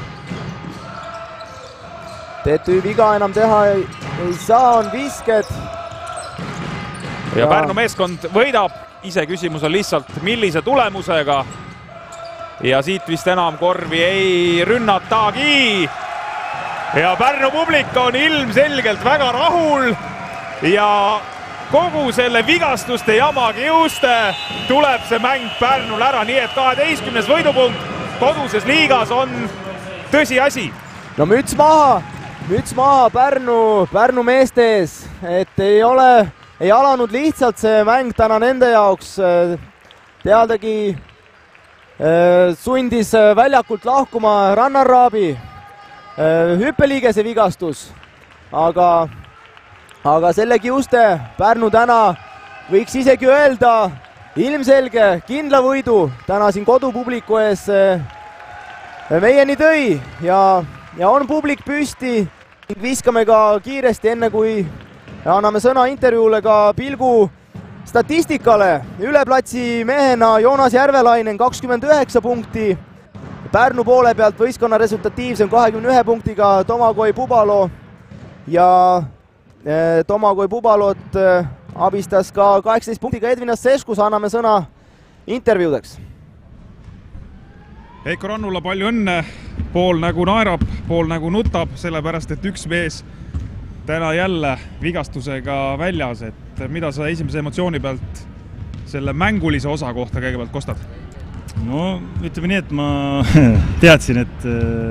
[SPEAKER 2] T T Ü viga enam teha ei, ei saa, on visked.
[SPEAKER 1] ja, ja Pärnu meeskond võidab, ise küsimus on lihtsalt, millise tulemusega. ja siit vist enam korvi ei rünnatagi. ja Pärnu publik on ilmselgelt väga rahul ja kogu selle vigastuste jama kiuste tuleb see mäng Pärnul ära, nii et kaheteistkümnes võidupunkt koduses liigas on tõsiasi.
[SPEAKER 2] no müts maha, müts maha Pärnu, Pärnu meeste ees, et ei ole, ei alanud lihtsalt see mäng täna nende jaoks. teadagi sundis väljakult lahkuma Rannaraabi, hüppeliigese vigastus, aga, aga selle kiuste Pärnu täna võiks isegi öelda ilmselge kindla võidu täna siin kodupubliku ees meieni tõi ja, ja on publik püsti. Viskame ka kiiresti, enne kui anname sõna intervjuule, ka pilgu statistikale üle platsi mehena Joonas Järvelainen kakskümmend üheksa punkti. Pärnu poole pealt võistkonna resultatiivsem kahekümne ühe punktiga Tomagoj Pubalo ja Tomagoj Pubalot abistas ka kaheksateist punktiga Edvinas Seškus, anname sõna intervjuudeks.
[SPEAKER 1] Heiko Rannula, palju õnne, pool nägu naerab, pool nägu nutab, sellepärast et üks mees täna jälle vigastusega väljas, et mida sa esimese emotsiooni pealt selle mängulise osa kohta kõigepealt kostad?
[SPEAKER 14] No ütleme nii, et ma teadsin, et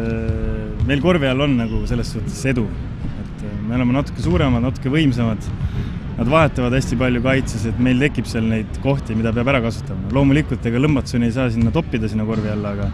[SPEAKER 14] meil korvi all on nagu selles suhtes edu. Et me oleme natuke suuremad, natuke võimsamad. Nad vahetavad hästi palju kaitses, et meil tekib seal neid kohti, mida peab ära kasutama. Loomulikult ega Lõmmatsuni ei saa sinna toppida sinna korvi alla, aga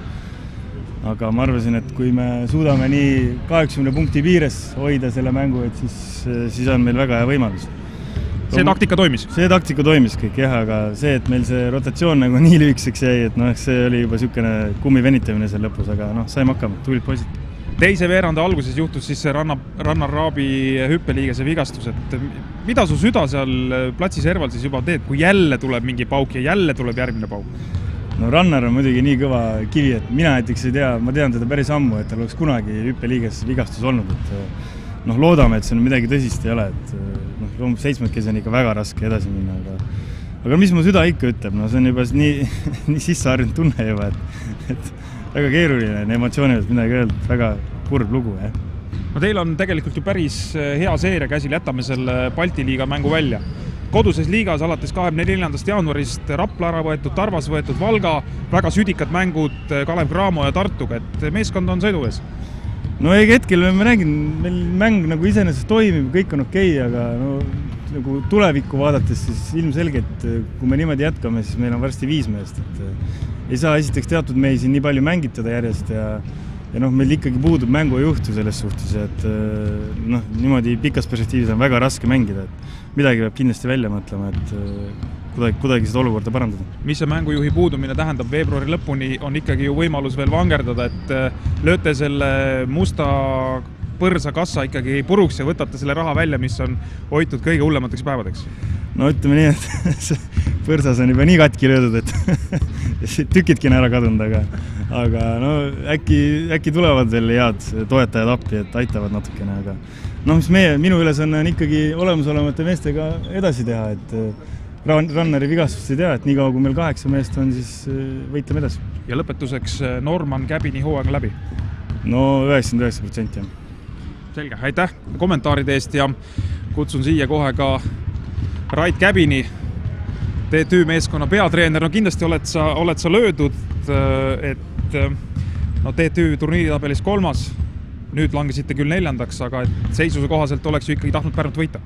[SPEAKER 14] aga ma arvasin, et kui me suudame nii kaheksakümne punkti piires hoida selle mängu, et siis, siis on meil väga hea võimalus.
[SPEAKER 1] See taktika toimis?
[SPEAKER 14] See taktika toimis kõik, jah, aga see, et meil see rotatsioon nagu nii lühikeseks jäi, et noh, see oli juba niisugune kummi venitamine seal lõpus, aga noh, saime hakkama, tulid poisid.
[SPEAKER 1] Teise veeranda alguses juhtus siis see Ranna, Rannar Raabi hüppeliigese vigastus, et mida su süda seal platsi serval siis juba teed, kui jälle tuleb mingi pauk ja jälle tuleb järgmine pauk?
[SPEAKER 14] No Rannar on muidugi nii kõva kivi, et mina näiteks ei tea, ma tean teda päris ammu, et tal oleks kunagi hüppeliiges vigastus olnud, et noh, loodame, et see on midagi tõsist ei ole, et noh, loomulikult seitsmekesi on ikka väga raske edasi minna, aga aga mis mu süda ikka ütleb, no see on juba nii, nii sisse harjunud tunne juba, et, et väga keeruline, emotsiooniliselt midagi öelda, väga kurb lugu, jah.
[SPEAKER 1] No teil on tegelikult ju päris hea seeria käsil, jätame selle Balti liiga mängu välja. Koduses liigas alates kahekümne neljandast jaanuarist Rapla ära võetud, Tarvas võetud, Valga, väga südikad mängud Kalev Cramo ja Tartuga, et meeskond on sõidu ees.
[SPEAKER 14] No ei hetkel ma räägin, meil mäng nagu iseenesest toimib, kõik on okei, aga no, nagu tulevikku vaadates siis ilmselgelt, kui me niimoodi jätkame, siis meil on varsti viis meest, et ei saa esiteks teatud mehi siin nii palju mängitada järjest ja ja noh, meil ikkagi puudub mängujuhtu selles suhtes, et noh, niimoodi pikas perspektiivis on väga raske mängida, et midagi peab kindlasti välja mõtlema, et kuidagi, kuidagi seda olukorda parandada.
[SPEAKER 1] Mis see mängujuhi puudumine tähendab? Veebruari lõpuni on ikkagi ju võimalus veel vangerdada, et lööte selle musta põrsa kassa ikkagi puruks ja võtate selle raha välja, mis on hoitud kõige hullemateks päevadeks?
[SPEAKER 14] No ütleme nii, et see põrsas on juba nii katki löödud, et tükidki on ära kadunud, aga, aga no äkki, äkki tulevad veel head toetajad appi, et aitavad natukene, aga noh, mis meie, minu ülesanne on ikkagi olemasolevate meestega edasi teha, et Rannari vigastust ei tea, et nii kaua kui meil kaheksa meest on, siis võitleme edasi.
[SPEAKER 1] Ja lõpetuseks Norman Käbini hooaeg läbi?
[SPEAKER 14] No üheksakümmend üheksa protsenti, jah.
[SPEAKER 1] Selge, aitäh kommentaaride eest ja kutsun siia kohe ka Rait Käbini, T T Ü meeskonna peatreener. No kindlasti oled sa, oled sa löödud, et no, T T Ü turniiritabelis kolmas, nüüd langesite küll neljandaks, aga et seisuse kohaselt oleks ju ikkagi tahtnud Pärnut võita?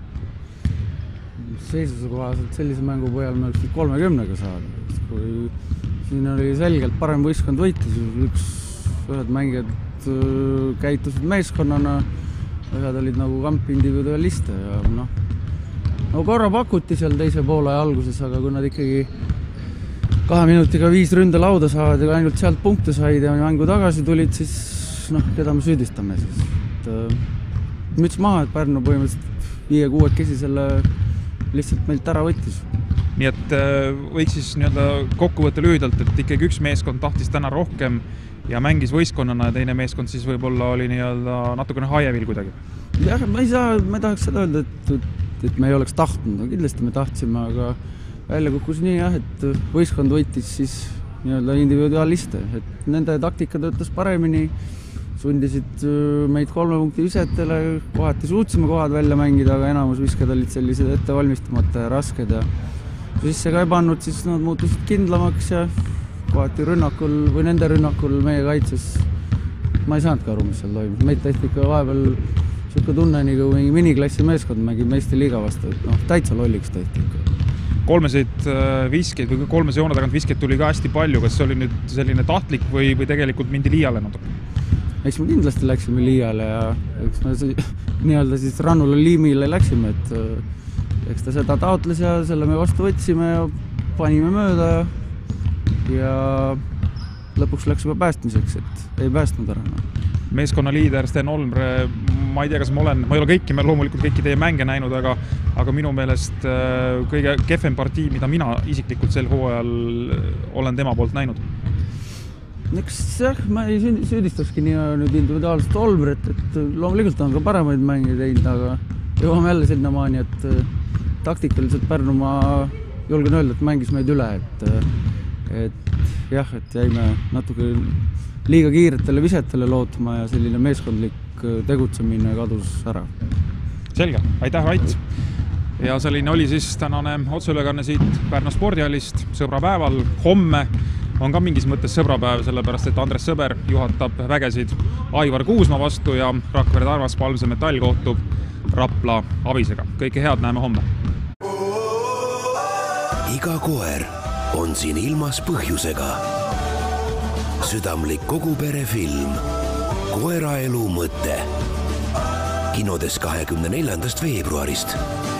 [SPEAKER 15] Seisuse kohaselt sellise mängu põhjal me oleks kolmekümnega saada. Kui siin oli selgelt parem võistkond võitis, üks, ühed mängijad käitusid meeskonnana, ühed olid nagu kamp individualiste ja noh, no korra pakuti seal teise poole alguses, aga kui nad ikkagi kahe minutiga viis ründelauda saavad ja ainult sealt punkte said ja mängu tagasi tulid, siis noh, keda me süüdistame siis. Et, müts maha, et Pärnu põhimõtteliselt viie-kuuekesi selle lihtsalt meilt ära võttis.
[SPEAKER 1] Nii et võiks siis nii-öelda kokkuvõtte lühidalt, et ikkagi üks meeskond tahtis täna rohkem ja mängis võistkonnana ja teine meeskond siis võib-olla oli nii-öelda natukene haievil kuidagi?
[SPEAKER 15] Jah, ma ei saa, ma tahaks seda öelda, et, et me ei oleks tahtnud, no kindlasti me tahtsime, aga välja kukkus nii jah, et võistkond võitis siis nii-öelda individualiste, et nende taktika töötas paremini, sundisid meid kolme punkti visetele, kohati suutsime kohad välja mängida, aga enamus viskad olid sellised ettevalmistamata ja rasked ja sisse ka ei pannud, siis nad muutusid kindlamaks ja kohati rünnakul või nende rünnakul meie kaitses ma ei saanud ka aru, mis seal toimus. Meid tehti ikka vahepeal siuke tunne, nii kui mingi miniklassi meeskond mängib Eesti liiga vastu, et noh, täitsa lolliks tehti ikka.
[SPEAKER 1] Kolmeseid viskeid või kolmese joone tagant viskeid tuli ka hästi palju, kas see oli nüüd selline tahtlik või, või tegelikult mindi liiale natuke?
[SPEAKER 15] Eks me kindlasti läksime liiale ja eks me nii-öelda siis Rannula liimile läksime, et eks ta seda taotles ja selle me vastu võtsime ja panime mööda ja ja lõpuks läks juba päästmiseks, et ei päästnud ära.
[SPEAKER 1] meeskonna liider Sten Olmre, ma ei tea, kas ma olen, ma ei ole kõiki, ma loomulikult kõiki teie mänge näinud, aga, aga minu meelest kõige kehvem partii, mida mina isiklikult sel hooajal olen tema poolt näinud.
[SPEAKER 15] Eks jah, ma ei süüdistaski nii nüüd individuaalselt Olmret, et loomulikult on ka paremaid mänge teinud, aga jõuame jälle sinna maani, et taktikaliselt Pärnumaa julgen öelda, et mängis meid üle, et, et jah, et jäime natuke liiga kiiretele visetele lootma ja selline meeskondlik tegutsemine kadus ära.
[SPEAKER 1] Selge, aitäh Rait! Ja selline oli siis tänane otseülekanne siit Pärnu spordihallist sõbrapäeval. Homme on ka mingis mõttes sõbrapäev, sellepärast et Andres Sõber juhatab vägesid Aivar Kuusma vastu ja Rakvere Tarvas Palmse Metall kohtub Rapla Avisega. Kõike head näeme homme!
[SPEAKER 7] Iga koer on siin ilmas põhjusega. Südamlik kogupere film Koeraelu mõte. Kinodes kahekümne neljandast veebruarist.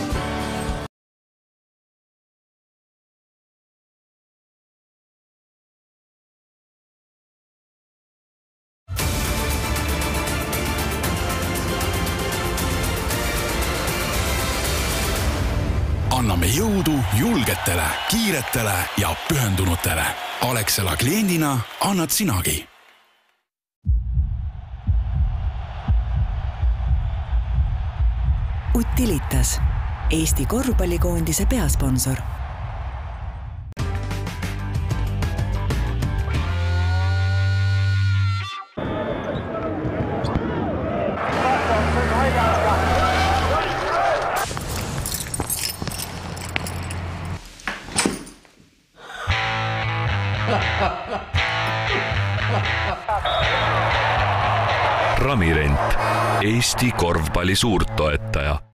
[SPEAKER 3] Anname jõudu julgetele, kiiretele ja pühendunutele. Alexela kliendina annad sinagi.
[SPEAKER 4] Utilitas, Eesti korvpallikoondise peasponsor.
[SPEAKER 5] Ramirent, Eesti korvpalli suurtoetaja.